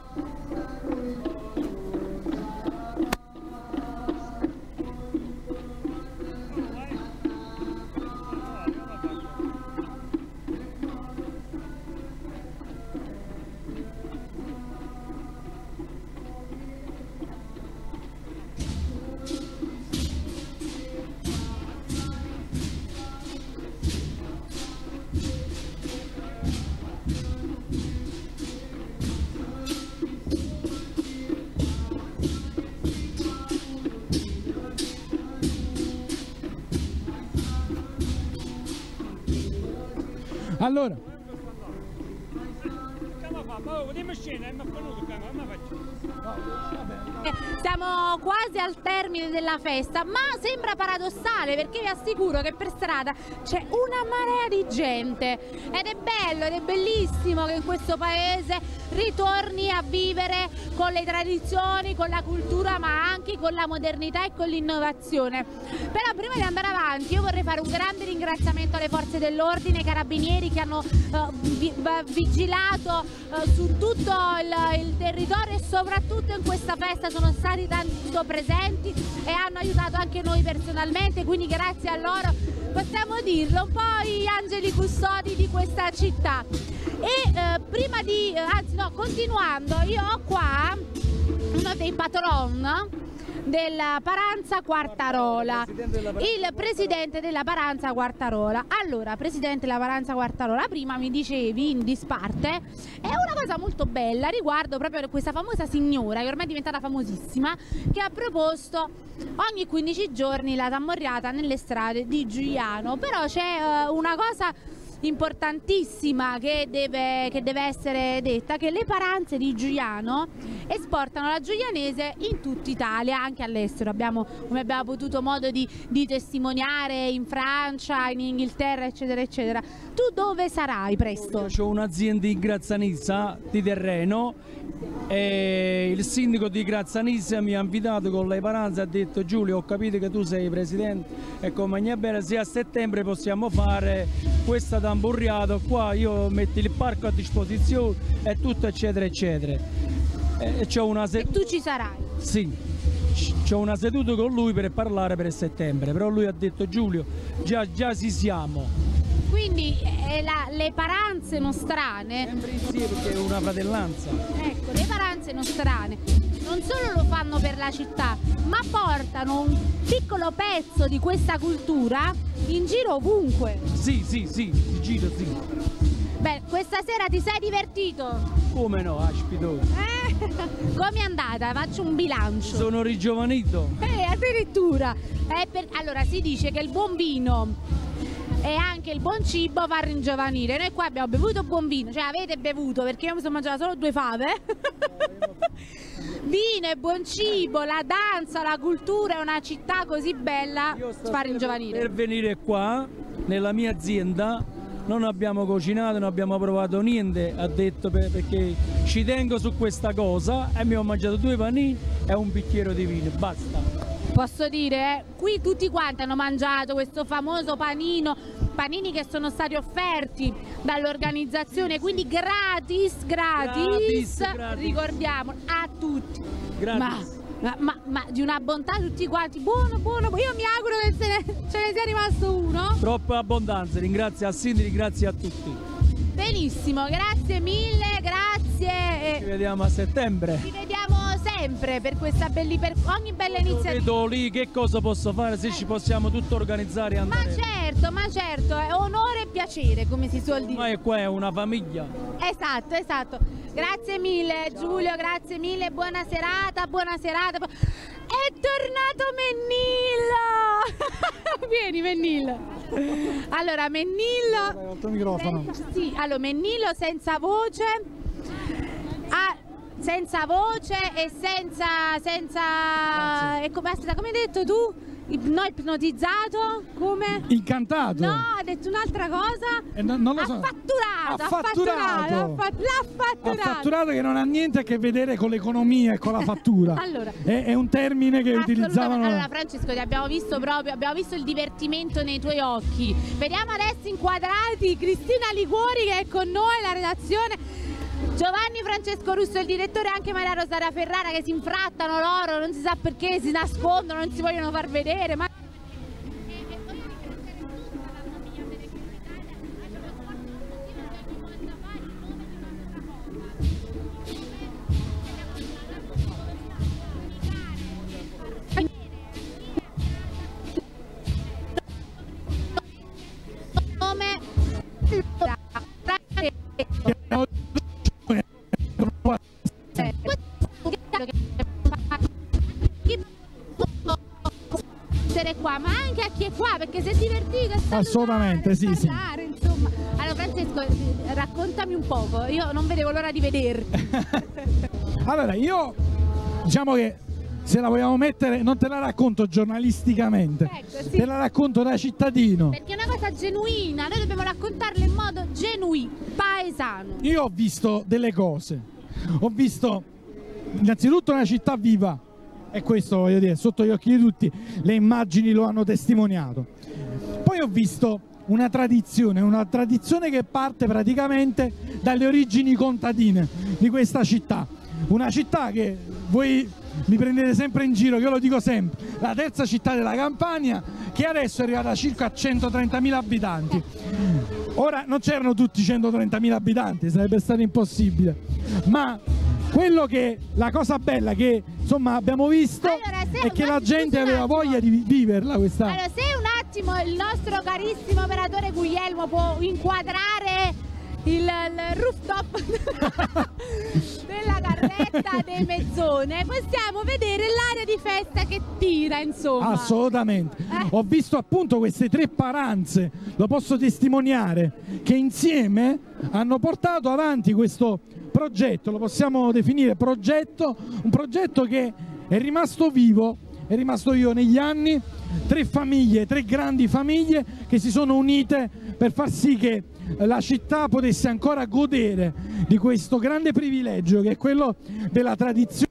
Allora, Siamo quasi al termine della festa, ma sembra paradossale perché vi assicuro che per strada c'è una marea di gente ed è bello ed è bellissimo che in questo paese ritorni a vivere con le tradizioni, con la cultura, ma anche con la modernità e con l'innovazione. Però prima di andare avanti io vorrei fare un grande ringraziamento alle forze dell'ordine, ai carabinieri che hanno uh, vi, vigilato uh, su tutto il, il territorio e soprattutto in questa festa sono stati tanto presenti e hanno aiutato anche noi personalmente, quindi grazie a loro possiamo dirlo, un po' gli angeli custodi di questa città. E eh, prima di, eh, anzi no, continuando, io ho qua uno dei patron della Paranza Quartarola, il presidente della Paranza Quartarola. Allora, presidente della Paranza Quartarola, prima mi dicevi in disparte, è una cosa molto bella riguardo proprio questa famosa signora che ormai è diventata famosissima, che ha proposto ogni quindici giorni la tammorriata nelle strade di Giugliano. Però c'è uh, una cosa importantissima che deve, che deve essere detta, che le paranze di Giugliano esportano la giulianese in tutta Italia, anche all'estero. Abbiamo, come abbiamo potuto modo di, di testimoniare, in Francia, in Inghilterra, eccetera eccetera. Tu dove sarai presto? Io ho un'azienda in Grazzanizza di terreno e il sindaco di Grazzanizza mi ha invitato con le paranze, ha detto: Giulio, ho capito che tu sei presidente e compagnia bene, se a settembre possiamo fare questa tamburriata qua, io metto il parco a disposizione e tutto eccetera eccetera. E, e, una e tu ci sarai? Sì, c'ho una seduta con lui per parlare per settembre, però lui ha detto: Giulio, già, già ci siamo. Quindi eh, la, le paranze nostrane, sempre insieme perché è una fratellanza. Ecco, le paranze nostrane non solo lo fanno per la città, ma portano un piccolo pezzo di questa cultura in giro ovunque. Sì, sì, sì, in giro sì. Beh, questa sera ti sei divertito? Come no, aspito. Eh? Come è andata? Faccio un bilancio. Sono rigiovanito. Eh, addirittura. Eh, per... Allora, si dice che il buon vino e anche il buon cibo fa ringiovanire. Noi qua abbiamo bevuto buon vino, cioè avete bevuto, perché io mi sono mangiata solo due fave. Vino e buon cibo, la danza, la cultura, è una città così bella, fa ringiovanire. Per venire qua, nella mia azienda, non abbiamo cucinato, non abbiamo provato niente, ha detto, perché ci tengo su questa cosa, e mi ho mangiato due panini e un bicchiere di vino, basta. Posso dire, eh, qui tutti quanti hanno mangiato questo famoso panino, panini che sono stati offerti dall'organizzazione, quindi gratis, gratis, gratis, gratis, ricordiamo, a tutti. Gratis. Ma, ma, ma, ma di una bontà tutti quanti, buono, buono, io mi auguro che se ne, ce ne sia rimasto uno. Troppa abbondanza, ringrazio a Cindy, ringrazio a tutti. Benissimo, grazie mille, grazie. Ci vediamo a settembre. Ci vediamo sempre per questa belli, per ogni bella iniziativa. Vedo lì che cosa posso fare, se eh. ci possiamo tutto organizzare e andare. Ma certo, ma certo, è onore e piacere, come si suol dire. Ma è qua è una famiglia. Esatto, esatto. Grazie mille. Ciao. Giulio, grazie mille, buona serata, buona serata. È tornato Mennillo! Vieni Mennillo. Allora, Mennillo. Il microfono. Sì, allora Mennillo senza voce. Ah, senza voce e senza senza e come, aspetta, come hai detto tu? No, ipnotizzato? Come? Incantato. No, ha detto un'altra cosa. Eh, no, non lo so. Ha fatturato, ha ha fatturato, ha fatturato, l'ha fatturato. Ha fatturato che non ha niente a che vedere con l'economia e con la fattura. Allora, è, è un termine che utilizzavano. Allora Francesco, ti abbiamo visto proprio, abbiamo visto il divertimento nei tuoi occhi. Vediamo adesso inquadrati Cristina Liguori che è con noi, la redazione. Giovanni Francesco Russo, il direttore, e anche Maria Rosaria Ferrara, che si infrattano loro, non si sa perché, si nascondono, non si vogliono far vedere. Ma... Come... essere qua, ma anche a chi è qua, perché si è divertito, è stato assolutamente, sì, parlare, sì. Insomma. Allora, Francesco, raccontami un poco, io non vedevo l'ora di vederti. Allora, io diciamo che se la vogliamo mettere, non te la racconto giornalisticamente, Ecco, sì. te la racconto da cittadino. Perché è una cosa genuina, noi dobbiamo raccontarla in modo genuino, paesano. Io ho visto delle cose, ho visto innanzitutto una città viva, e questo voglio dire, sotto gli occhi di tutti, le immagini lo hanno testimoniato. Poi ho visto una tradizione, una tradizione che parte praticamente dalle origini contadine di questa città. Una città che voi mi prendete sempre in giro, che io lo dico sempre, la terza città della Campania, che adesso è arrivata a circa centotrentamila abitanti. Ora non c'erano tutti centotrentamila abitanti, sarebbe stato impossibile, ma quello che, la cosa bella che insomma abbiamo visto allora, è che la gente aveva voglia di viverla questa. Allora, se un attimo il nostro carissimo operatore Guglielmo può inquadrare il, il rooftop della carretta dei Mezzone, possiamo vedere l'area di festa che tira, insomma. Assolutamente. Eh. Ho visto appunto queste tre paranze, lo posso testimoniare, che insieme hanno portato avanti questo progetto, lo possiamo definire progetto, un progetto che è rimasto vivo, è rimasto vivo negli anni, tre famiglie, tre grandi famiglie che si sono unite per far sì che la città potesse ancora godere di questo grande privilegio che è quello della tradizione.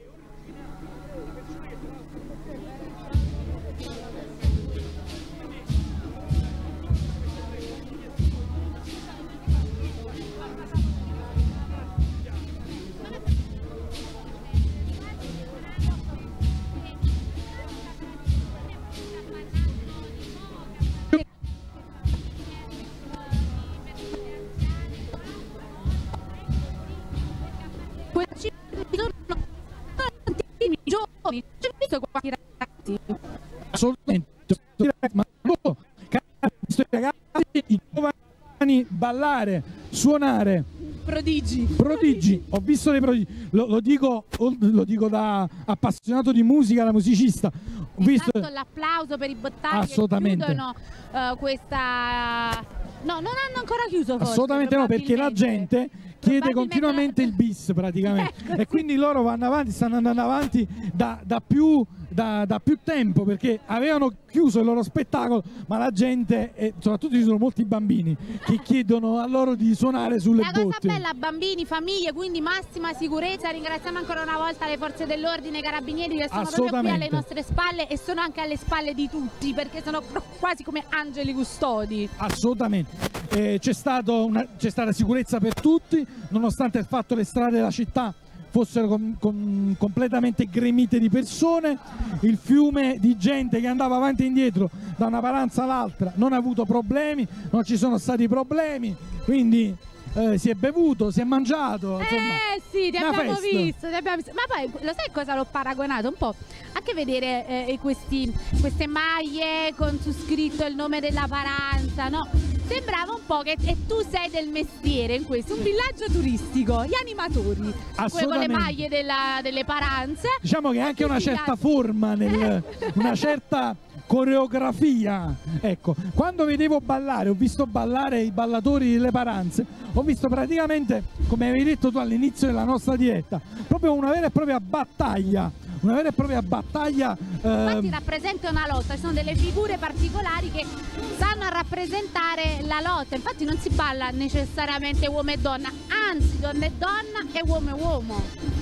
Giovani, c'è visto quanti ragazzi? Assolutamente, ma ho visto i ragazzi, i giovani ballare, suonare. Prodigi. Prodigi, ho visto dei prodigi, lo, lo, dico, lo dico da appassionato di musica, da musicista. Ho visto l'applauso per i bottari assolutamente. Che chiudono uh, questa... No, non hanno ancora chiuso forse. Assolutamente no, perché la gente chiede continuamente il bis praticamente ecco, e quindi loro vanno avanti, stanno andando avanti da, da, più, da, da più tempo, perché avevano chiuso il loro spettacolo, ma la gente, e soprattutto ci sono molti bambini che chiedono a loro di suonare sulle botti. La cosa botte. bella, bambini, famiglie, quindi massima sicurezza. Ringraziamo ancora una volta le forze dell'ordine, i carabinieri che sono proprio qui alle nostre spalle e sono anche alle spalle di tutti, perché sono quasi come angeli custodi. Assolutamente. Eh, c'è stata sicurezza per tutti, nonostante il fatto che le strade della città fossero com com completamente gremite di persone, il fiume di gente che andava avanti e indietro da una paranza all'altra non ha avuto problemi, non ci sono stati problemi, quindi eh, si è bevuto, si è mangiato. Insomma, eh sì, ti abbiamo, visto, ti abbiamo visto. Ma poi lo sai cosa l'ho paragonato? Un po' anche vedere eh, questi, queste maglie con su scritto il nome della paranza, no? Sembrava un po' che e tu sei del mestiere in questo, un villaggio turistico, gli animatori, con le maglie della, delle paranze. Diciamo che anche una certa forma, nel, una certa coreografia. Ecco, quando vedevo ballare, ho visto ballare i ballatori delle paranze, ho visto praticamente, come avevi detto tu all'inizio della nostra diretta, proprio una vera e propria battaglia. Una vera e propria battaglia. Infatti ehm... rappresenta una lotta, ci sono delle figure particolari che stanno a rappresentare la lotta, infatti non si balla necessariamente uomo e donna, anzi donna e donna e uomo e uomo.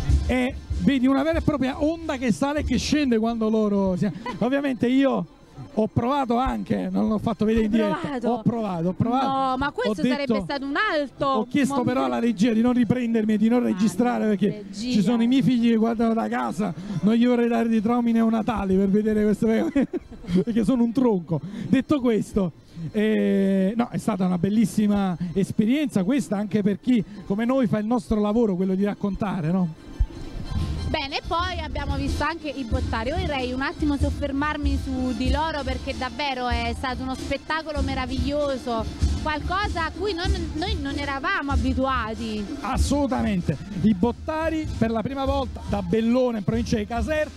E vedi una vera e propria onda che sale e che scende quando loro... Ovviamente io ho provato anche, non l'ho fatto vedere in diretta, provato? ho provato, ho provato. No, ma questo detto, sarebbe stato un alto. Ho chiesto momento. però alla regia di non riprendermi e di non registrare, perché regia. Ci sono i miei figli che guardano da casa, non gli vorrei dare di traumi neonatali per vedere questo, perché sono un tronco. Detto questo, eh, no, è stata una bellissima esperienza questa anche per chi come noi fa il nostro lavoro, quello di raccontare, no? Bene, poi abbiamo visto anche i bottari. Io vorrei un attimo soffermarmi su di loro, perché davvero è stato uno spettacolo meraviglioso, qualcosa a cui non, noi non eravamo abituati. Assolutamente, i bottari per la prima volta da Bellone in provincia di Caserta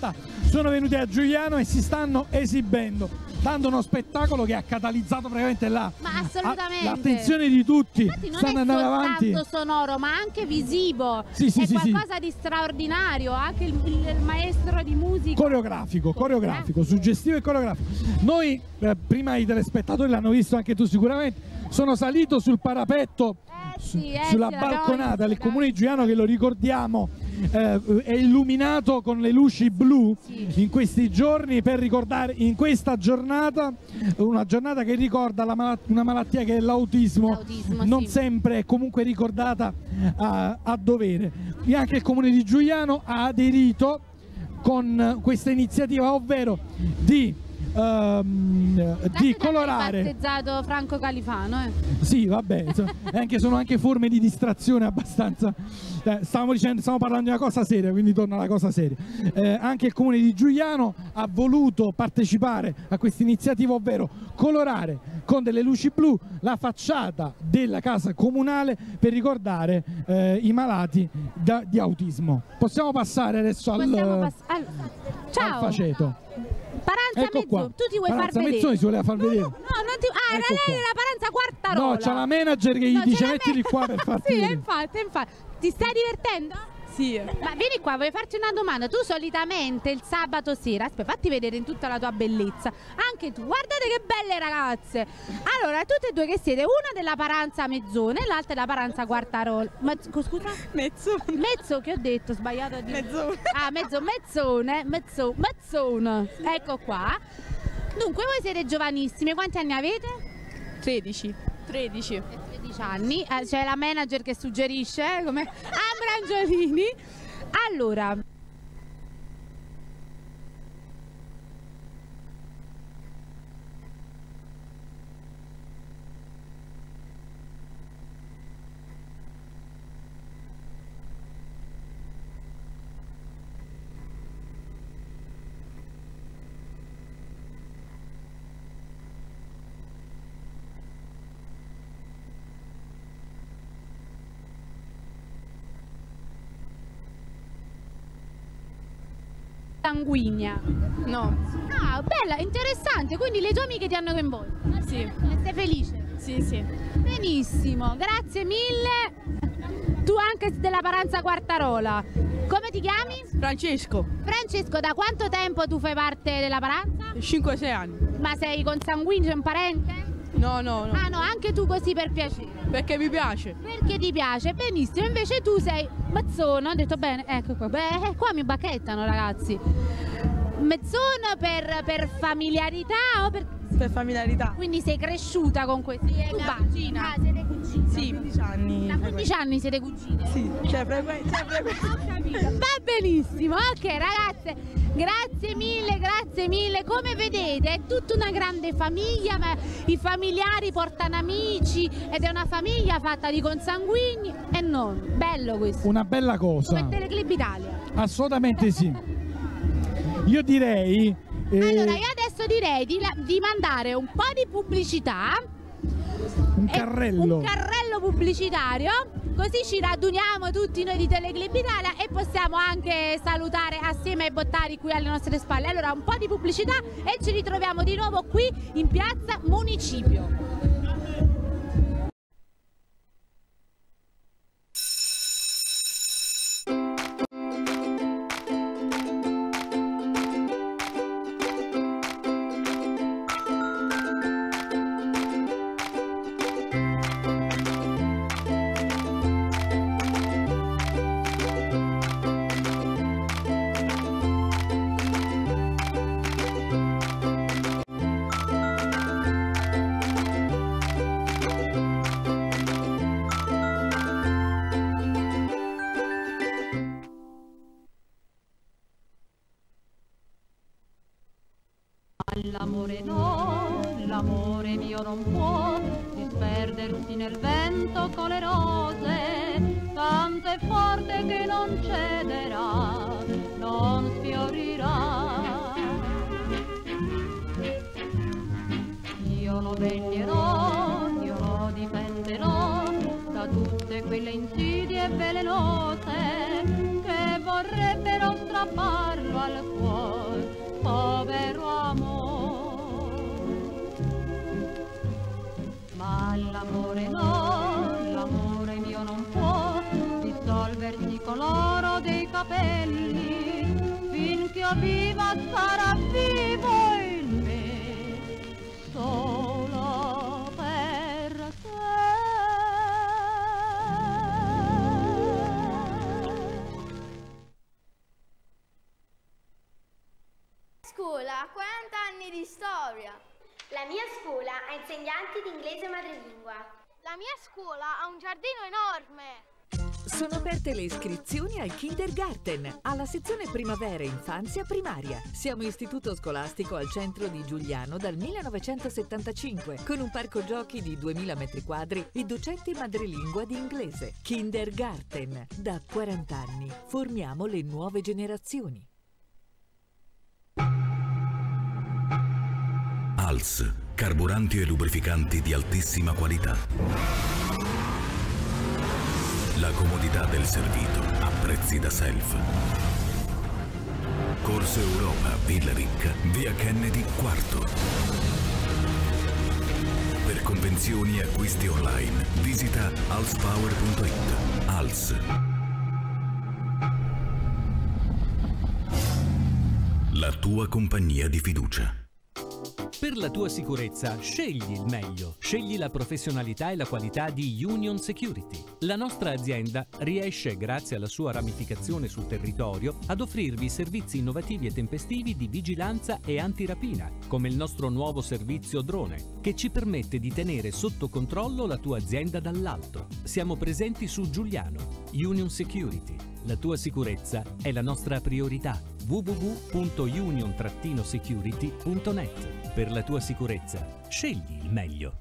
sono venuti a Giugliano e si stanno esibendo, dando uno spettacolo che ha catalizzato praticamente la, ma assolutamente l'attenzione di tutti. Infatti non stanno è andando soltanto avanti. sonoro, ma anche visivo. Sì, sì, è sì, qualcosa sì. di straordinario. Anche il, il, il maestro di musica Coreografico, coreografico, suggestivo e coreografico. Noi, eh, prima i telespettatori l'hanno visto anche tu sicuramente, sono salito sul parapetto, eh sì, eh sulla sì, balconata del comune di Giugliano, che lo ricordiamo eh, è illuminato con le luci blu sì. in questi giorni, per ricordare in questa giornata, una giornata che ricorda la malat- una malattia che è l'autismo, l'autismo non sì. sempre è comunque ricordata a, a dovere. E anche il comune di Giugliano ha aderito con questa iniziativa, ovvero di Um, di colorare. Battezzato Franco Califano, eh. Sì, vabbè, insomma, anche, sono anche forme di distrazione abbastanza. Eh, stavamo dicendo, stiamo parlando di una cosa seria, quindi torna alla cosa seria. Eh, anche il comune di Giugliano ha voluto partecipare a questa iniziativa, ovvero colorare con delle luci blu la facciata della casa comunale per ricordare eh, i malati da, di autismo. Possiamo passare adesso al, pass al... Ciao. al faceto. Paranza ecco Mezzo, qua. tu ti vuoi Paranza far vedere? Mezzoni si voleva far no, vedere. No, no, non ti... Ah, ecco era lei qua. la Paranza Quartarola. No, c'è la manager che gli no, dice la mettili qua per farti Sì, vedere. infatti, infatti. Ti stai divertendo? Sì. Ma vieni qua, voglio farti una domanda. Tu solitamente il sabato sera, aspetta, fatti vedere in tutta la tua bellezza. Anche tu, guardate che belle ragazze. Allora, tutte e due che siete, una della Paranza Mezzone e l'altra della Paranza Quartarola. Ma scusa? Mezzo. Mezzo, che ho detto? Sbagliato di... Mezzone. Ah, mezzo, mezzone, mezzo, mezzone. Ecco qua. Dunque, voi siete giovanissime, quanti anni avete? tredici. tredici. tredici anni, eh, c'è la manager che suggerisce, eh, come Ambra Angiolini. Allora, sanguigna. No. Ah, bella, interessante. Quindi le tue amiche ti hanno coinvolto? Sì. E sei felice? Sì, sì. Benissimo, grazie mille. Tu anche della Paranza Quartarola. Come ti chiami? Francesco. Francesco, da quanto tempo tu fai parte della Paranza? cinque sei anni. Ma sei consanguigno, un parente? No, no, no. Ah no, anche tu così per piacere. Perché mi piace. Perché ti piace, benissimo. Invece tu sei Mezzone, ho detto bene, ecco qua. Beh, qua mi bacchettano ragazzi. Mezzone per, per familiarità o per... Per familiarità. Quindi sei cresciuta con questo? Sì, è mia cugina. Ah, siete cugine? Sì, quindici anni. Da quindici anni siete cugine? Sì, cioè frequenza, frequenza. Va benissimo, ok ragazze, grazie mille, grazie mille. Come vedete è tutta una grande famiglia, ma i familiari portano amici ed è una famiglia fatta di consanguigni e non. Bello questo. Una bella cosa. Come Teleclub Italia. Assolutamente sì. Io direi... Eh... Allora io adesso direi di, di mandare un po' di pubblicità. Un carrello. Un carrello pubblicitario, così ci raduniamo tutti noi di Teleclub Italia e possiamo anche salutare assieme ai bottari qui alle nostre spalle. Allora un po' di pubblicità e ci ritroviamo di nuovo qui in piazza Municipio. L'amore no, l'amore mio non può disperdersi nel vento con le rose, tanto è forte che non cederà, non sfiorirà. Io lo veglierò, io lo difenderò da tutte quelle insidie velenose che vorrebbero strapparlo al cuore, povero amore. Ma l'amore no, l'amore mio non può dissolversi con l'oro dei capelli, finché io viva sarà vivo in me, solo per te. Scuola, quaranta anni di storia. La mia scuola ha insegnanti di inglese madrelingua. La mia scuola ha un giardino enorme. Sono aperte le iscrizioni al Kindergarten, alla sezione primavera e infanzia primaria. Siamo istituto scolastico al centro di Giugliano dal millenovecentosettantacinque, con un parco giochi di duemila metri quadri e docenti madrelingua di inglese. Kindergarten, da quaranta anni formiamo le nuove generazioni. A L S, carburanti e lubrificanti di altissima qualità. La comodità del servito a prezzi da self. Corso Europa, Villa Ricca, via Kennedy, quarto. Per convenzioni e acquisti online, visita alspower punto it. A L S. La tua compagnia di fiducia. Per la tua sicurezza, scegli il meglio. Scegli la professionalità e la qualità di Union Security. La nostra azienda riesce, grazie alla sua ramificazione sul territorio, ad offrirvi servizi innovativi e tempestivi di vigilanza e antirapina, come il nostro nuovo servizio drone, che ci permette di tenere sotto controllo la tua azienda dall'alto. Siamo presenti su Giuliano. Union Security. La tua sicurezza è la nostra priorità. w w w punto union security punto net. Per la tua sicurezza, scegli il meglio.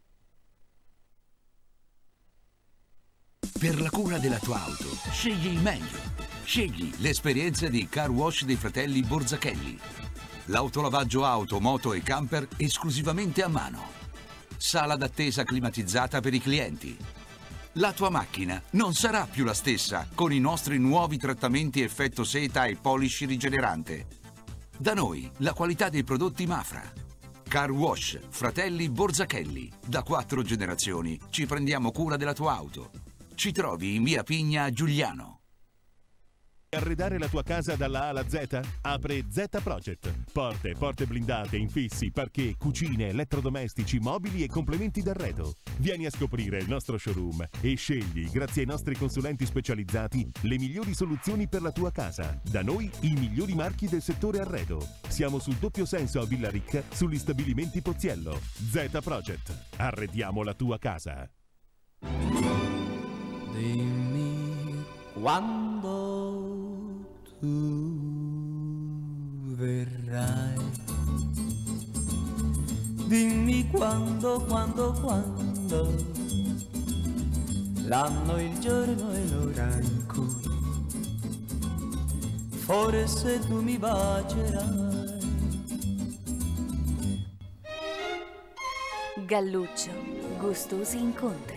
Per la cura della tua auto, scegli il meglio. Scegli l'esperienza di Car Wash dei fratelli Borzachelli. L'autolavaggio auto, moto e camper esclusivamente a mano. Sala d'attesa climatizzata per i clienti. La tua macchina non sarà più la stessa con i nostri nuovi trattamenti effetto seta e polish rigenerante. Da noi la qualità dei prodotti Mafra. Car Wash, fratelli Borzachelli. Da quattro generazioni ci prendiamo cura della tua auto. Ci trovi in via Pigna a Giuliano. Arredare la tua casa dalla A alla Z? Apre Z Project. Porte, porte blindate, infissi, parquet, cucine, elettrodomestici, mobili e complementi d'arredo. Vieni a scoprire il nostro showroom e scegli, grazie ai nostri consulenti specializzati, le migliori soluzioni per la tua casa. Da noi i migliori marchi del settore arredo. Siamo sul doppio senso a Villa Ricca, sugli stabilimenti Pozziello. Z Project. Arrediamo la tua casa. Dimmi quando tu verrai. Dimmi quando, quando, quando. L'anno, il giorno e l'ora in cui forse tu mi bacerai. Galluccio, gustosi incontri.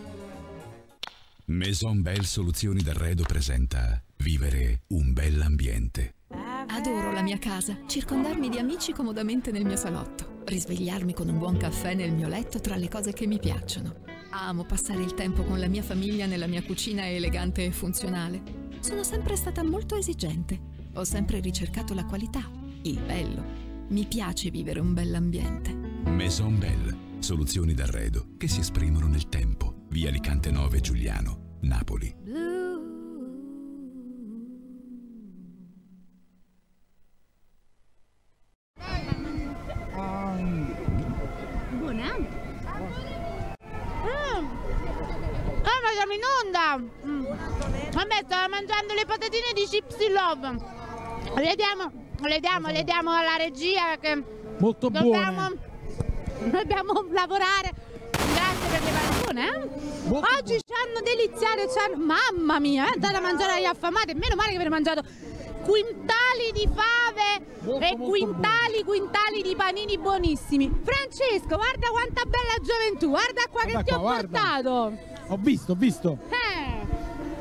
Maison Belle Soluzioni d'Arredo presenta Vivere un bell'ambiente. Adoro la mia casa, circondarmi di amici comodamente nel mio salotto, risvegliarmi con un buon caffè nel mio letto tra le cose che mi piacciono. Amo passare il tempo con la mia famiglia nella mia cucina elegante e funzionale. Sono sempre stata molto esigente. Ho sempre ricercato la qualità, il bello. Mi piace vivere un bell'ambiente. Maison Belle Soluzioni d'Arredo che si esprimono nel tempo. Via Alicante nove Giuliano, Napoli. Buona. Mm. Ah, ma siamo in onda! Mm. Vabbè, stavo mangiando le patatine di Gypsy Love. Le diamo, le diamo, le diamo alla regia che molto dobbiamo, buone. dobbiamo lavorare. Grazie per le patatine, eh? Oggi ci hanno deliziato, ci hanno... mamma mia, è andata a mangiare agli affamati. Meno male che avete mangiato quintali di fave molto, e quintali, molto quintali di panini buonissimi. Francesco, guarda quanta bella gioventù, guarda qua guarda che qua, ti ho guarda. portato. Ho visto, ho visto. Eh,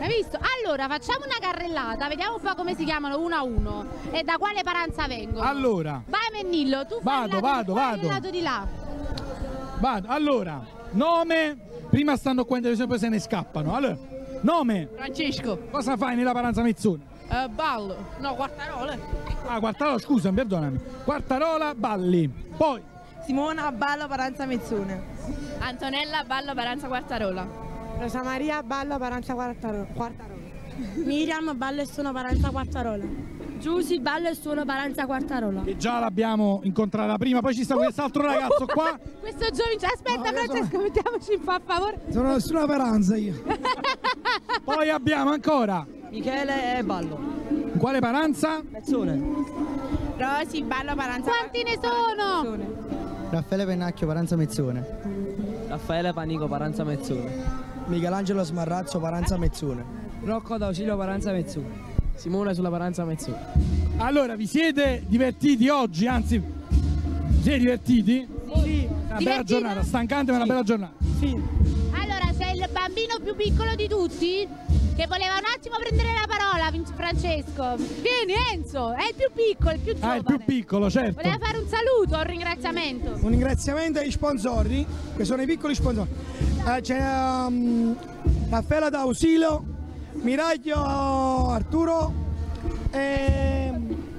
Hai visto? Allora facciamo una carrellata, vediamo un po' come si chiamano uno a uno e da quale paranza vengono. Allora. Vai Mennillo, tu fai Vado, il lato, vado, fai vado. il lato di là. Vado. Allora, nome. Prima stanno qua in televisione, poi se ne scappano. Allora, nome. Francesco. Cosa fai nella paranza mezzone? Uh, ballo. No, Quartarola. Ah, Quartarola, scusa, perdonami. Quartarola, balli. Poi. Simona, ballo, paranza mezzone. Antonella, ballo, paranza Quartarola. Rosa Maria, ballo, paranza Quartarola. Miriam, ballo e suono paranza Quartarola. Giusy, ballo e suono paranza Quartarola. Che già l'abbiamo incontrata prima, poi ci sta quest'altro ragazzo qua. Questo giovane, aspetta no, Francesco, sono... mettiamoci un po' a favore. Sono nessuna paranza io. Poi abbiamo ancora Michele e ballo. Quale paranza? Mezzone. Rosi, ballo, paranza. Quanti ne sono? Raffaele Pennacchio, paranza mezzone. Raffaele Panico, paranza mezzone. Michelangelo Smarrazzo, paranza mezzone. Rocco D'Ausilio, paranza mezzone. Simone sulla paranza mezzone. Allora, vi siete divertiti oggi? Anzi, vi siete divertiti? Sì. Una bella giornata, stancante ma una bella giornata. Sì. Allora, sei il bambino più piccolo di tutti? Che voleva un attimo prendere la parola, Francesco. Vieni Enzo, è il più piccolo, il più giovane. Ah, il più piccolo, certo. Voleva fare un saluto, un ringraziamento. Un ringraziamento ai sponsori, che sono i piccoli sponsori. Eh, C'è um, Raffaele D'Ausilio, Miraglio Arturo e,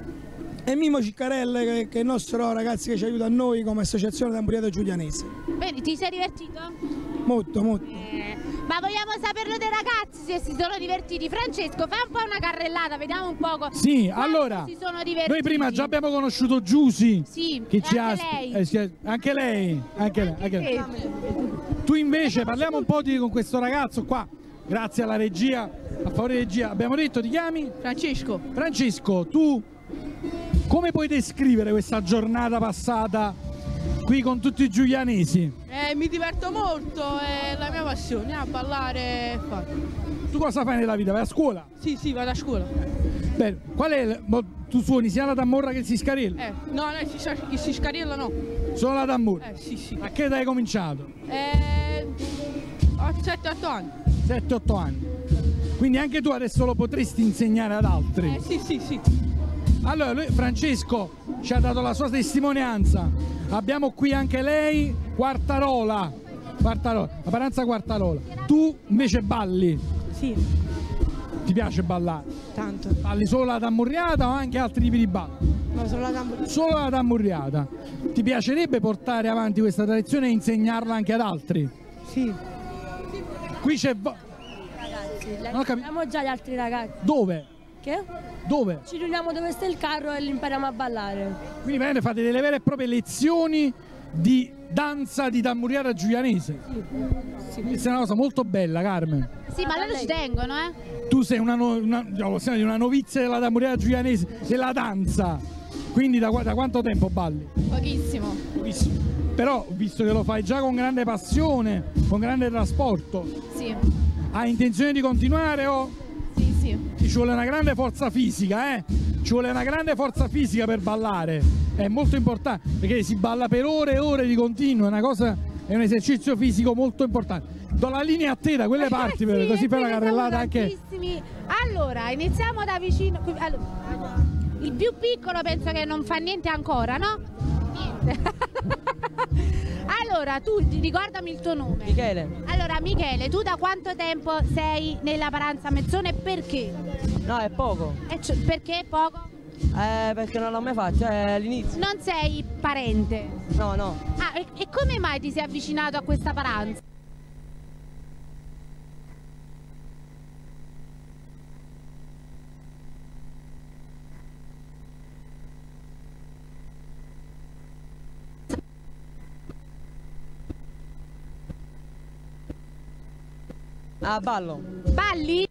e Mimo Ciccarelle, che, che è il nostro ragazzo che ci aiuta a noi come associazione Tamburiato Giulianese. Bene, ti sei divertito? Molto, molto. Eh, ma vogliamo saperlo dei ragazzi se si sono divertiti. Francesco, fai un po' una carrellata, vediamo un poco. Sì, allora, si sono divertiti. Noi prima già abbiamo conosciuto Giusy. Sì, che ci anche ha, lei. Eh, sì, anche lei. Anche lei. Anche lei. Anche Tu invece parliamo un po' di, con questo ragazzo qua. Grazie alla regia, a favore di regia. Abbiamo detto, ti chiami? Francesco. Francesco, tu come puoi descrivere questa giornata passata qui con tutti i giulianesi? Eh, mi diverto molto, è la mia passione, a ballare e fare. Tu cosa fai nella vita? Vai a scuola? Sì, sì, vado a scuola. Beh, qual è il, tu suoni sia la tammorra che il siscariello? Eh, no, no, il siscariello no. Solo la tammorra? Eh, sì, sì. A che età hai cominciato? Eh, ho sette otto anni. sette otto anni. Quindi anche tu adesso lo potresti insegnare ad altri? Eh, sì, sì, sì. Allora, lui, Francesco ci ha dato la sua testimonianza. Abbiamo qui anche lei, Quartarola. Quartarola, la paranza Quartarola. Tu invece balli? Sì. Ti piace ballare? Tanto. Balli solo la tammurriata o anche altri tipi di ballo? No, solo la tammurriata. Solo la tammurriata. Ti piacerebbe portare avanti questa tradizione e insegnarla anche ad altri? Sì. Qui c'è... Ragazzi, abbiamo già gli altri ragazzi. Dove? Che? Dove? Ci riuniamo dove sta il carro e li impariamo a ballare. Quindi bene, fate delle vere e proprie lezioni di danza di tammuriata giulianese. Sì. Questa è una cosa molto bella, Carmen. Sì, ma loro ci tengono, eh. Tu sei una, no, una, una novizia della tammuriata giulianese, della danza. Quindi da, da quanto tempo balli? Pochissimo. Pochissimo. Però, visto che lo fai già con grande passione, con grande trasporto, sì. Hai intenzione di continuare o? Sì, sì. Ti ci vuole una grande forza fisica, eh? Ci vuole una grande forza fisica per ballare. È molto importante, perché si balla per ore e ore di continuo, è una cosa, è un esercizio fisico molto importante. Do la linea a te da quelle parti, eh, per, sì, così fai una carrellata anche. Allora, iniziamo da vicino. Il più piccolo penso che non fa niente ancora, no? Niente. Allora, tu ricordami il tuo nome. Michele. Allora, Michele, tu da quanto tempo sei nella paranza mezzone e perché? No, è poco. E cioè, perché poco? Eh, perché non l'ho mai fatto, è all'inizio. Non sei parente? No, no. Ah, e, e come mai ti sei avvicinato a questa paranza? Ah, ballo. Balli?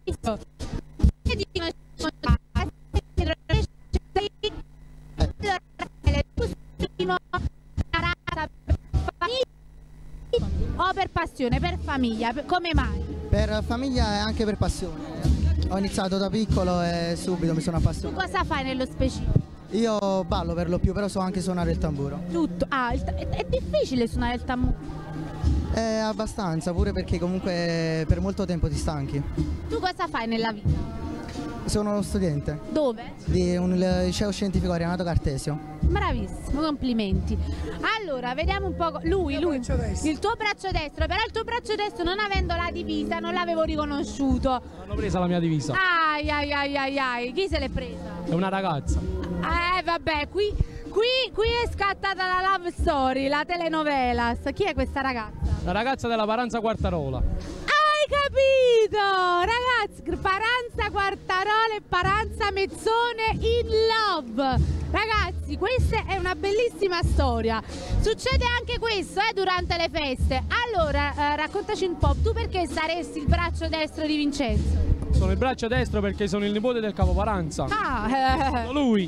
O per passione, per famiglia, come mai? Per famiglia e anche per passione. Ho iniziato da piccolo e subito mi sono Tu appassionato. cosa fai nello specifico? Io ballo per lo più, però so anche suonare il tamburo. Tutto. Ah, il ta- è, è difficile suonare il tamburo. Eh, abbastanza, pure perché comunque per molto tempo ti stanchi. Tu cosa fai nella vita? Sono uno studente. Dove? Di un liceo scientifico Renato Cartesio. Bravissimo, complimenti. Allora, vediamo un po'. Lui, lui, il tuo braccio destro, però il tuo braccio destro, non avendo la divisa, non l'avevo riconosciuto. Hanno presa la mia divisa. Ai ai ai ai ai, chi se l'è presa? È una ragazza. Eh vabbè, qui, qui, qui è scattata la love story, la telenovelas. Chi è questa ragazza? La ragazza della Paranza Quartarola. Hai capito? Ragazzi, Paranza Quartarola e Paranza Mezzone in love. Ragazzi, questa è una bellissima storia. Succede anche questo eh, durante le feste. Allora, eh, raccontaci un po', tu perché saresti il braccio destro di Vincenzo? Sono il braccio destro perché sono il nipote del capo Paranza. Ah, eh. Lui.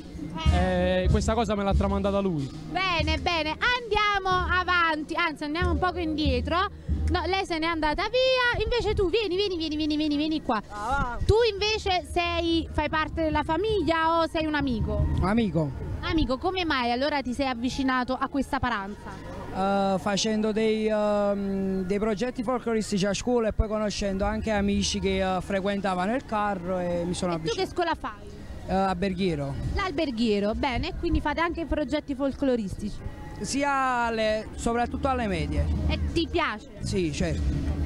Eh, questa cosa me l'ha tramandata lui. Bene, bene, andiamo avanti, anzi andiamo un poco indietro. No, lei se n'è andata via, invece tu vieni, vieni, vieni, vieni, vieni, vieni qua. Tu invece sei, fai parte della famiglia o sei un amico? Amico. Amico, come mai allora ti sei avvicinato a questa Paranza? Uh, facendo dei, uh, dei progetti folcloristici a scuola e poi conoscendo anche amici che uh, frequentavano il carro e mi sono e avvicinato. Tu che scuola fai? Uh, alberghiero. L'alberghiero, bene, quindi fate anche progetti folcloristici? Sia alle, soprattutto alle medie. E ti piace? Sì, certo.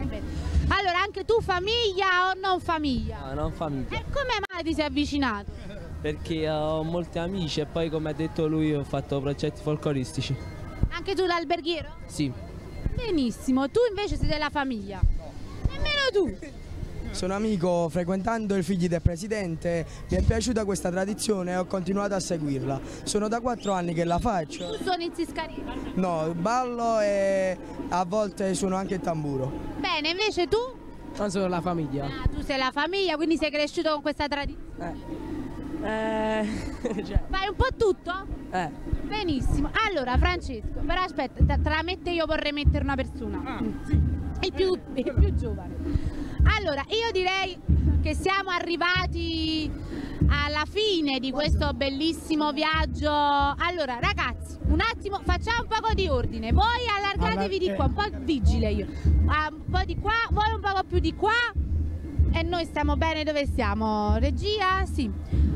Allora, anche tu famiglia o non famiglia? No, non famiglia. E come mai ti sei avvicinato? Perché ho molti amici e poi, come ha detto lui, ho fatto progetti folcloristici. Anche tu l'alberghiero? Sì. Benissimo, tu invece sei della famiglia? Nemmeno tu? Sono amico, frequentando il figlio del presidente, mi è piaciuta questa tradizione e ho continuato a seguirla. Sono da quattro anni che la faccio. Tu suoni il Siscarino? No, ballo e a volte suono anche il tamburo. Bene, invece tu? Non sono la famiglia. Ah, tu sei la famiglia, quindi sei cresciuto con questa tradizione? Eh. eh cioè. Fai un po' tutto? Eh. Benissimo. Allora, Francesco, però aspetta, tra me e io vorrei mettere una persona. Ah, sì. Il più, il più giovane. Allora, io direi che siamo arrivati alla fine di questo bellissimo viaggio. Allora, ragazzi, un attimo, facciamo un po' di ordine. Voi allargatevi di qua, un po' vigile io. Un po' di qua, voi un po' più di qua. E noi stiamo bene dove siamo? Regia? Sì.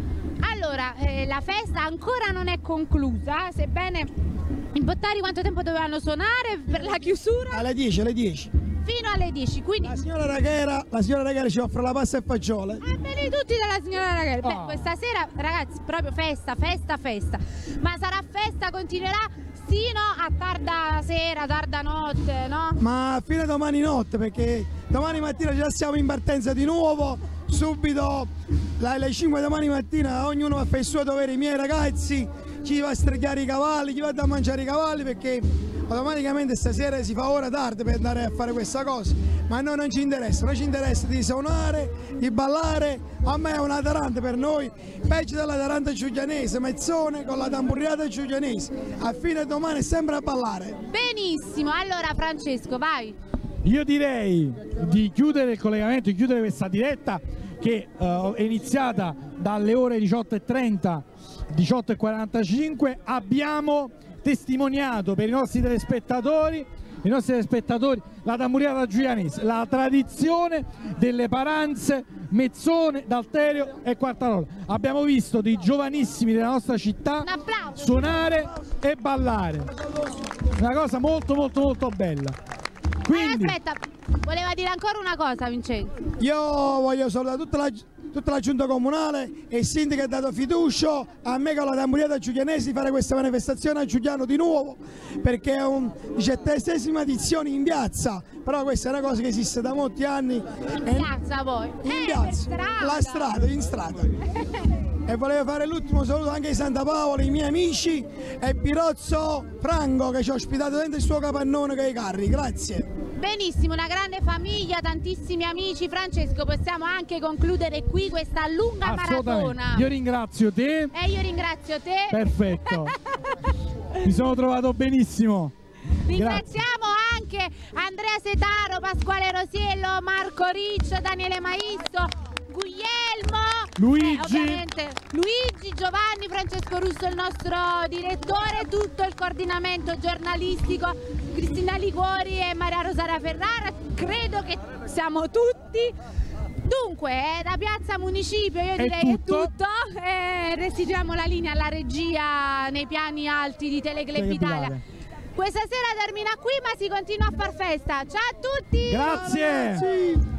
Allora, eh, la festa ancora non è conclusa, sebbene i bottari quanto tempo dovevano suonare per la chiusura? Alle dieci, alle dieci. Fino alle dieci, quindi... La signora Raghera, la signora Raghera ci offre la pasta e fagiole. Ah, bene tutti dalla signora Raghera. Oh. Beh, questa sera, ragazzi, proprio festa, festa, festa. Ma sarà festa, continuerà sino a tarda sera, tarda notte, no? Ma fino a domani notte, perché domani mattina già siamo in partenza di nuovo. Subito alle cinque domani mattina ognuno va a fare il suo dovere, i miei ragazzi, ci va a stregare i cavalli, ci va a mangiare i cavalli perché automaticamente stasera si fa ora tardi per andare a fare questa cosa, ma a noi non ci interessa, noi ci interessa di suonare, di ballare, a me è una taranta per noi, peggio della taranta giulianese, mezzone con la tamburiata giulianese, a fine domani è sempre a ballare. Benissimo, allora Francesco vai. Io direi di chiudere il collegamento, di chiudere questa diretta che uh, è iniziata dalle ore diciotto e trenta, diciotto e quarantacinque, abbiamo testimoniato per i nostri telespettatori, i nostri telespettatori la tamburiata giulianese, la tradizione delle Paranze, Mezzone, D'Alterio e Quartarola. Abbiamo visto dei giovanissimi della nostra città suonare e ballare, una cosa molto molto molto bella. Quindi... Aspetta, voleva dire ancora una cosa Vincenzo. Io voglio salutare tutta la, tutta la giunta comunale e il sindaco che ha dato fiducia a me con la tamburiata giulianese di fare questa manifestazione a Giuliano di nuovo, perché è un diciottesima edizione in piazza, però questa è una cosa che esiste da molti anni. In piazza poi? In eh, piazza, strada. la strada, in strada. E volevo fare l'ultimo saluto anche di Santa Paola, i miei amici e Pirozzo Franco che ci ha ospitato dentro il suo capannone con i carri, grazie. Benissimo, una grande famiglia, tantissimi amici. Francesco, possiamo anche concludere qui questa lunga maratona. Io ringrazio te. E io ringrazio te. Perfetto. Mi sono trovato benissimo. Ringraziamo anche Andrea Setaro, Pasquale Rosiello, Marco Riccio, Daniele Maisto, Guglielmo, Luigi, eh, ovviamente Luigi, Giovanni, Francesco Russo il nostro direttore, tutto il coordinamento giornalistico, Cristina Liguori e Maria Rosaria Ferrara, credo che siamo tutti. Dunque, eh, da Piazza Municipio io direi che è tutto, eh, restituiamo la linea alla regia nei piani alti di Teleclub Italia. Questa sera termina qui, ma si continua a far festa. Ciao a tutti! Grazie!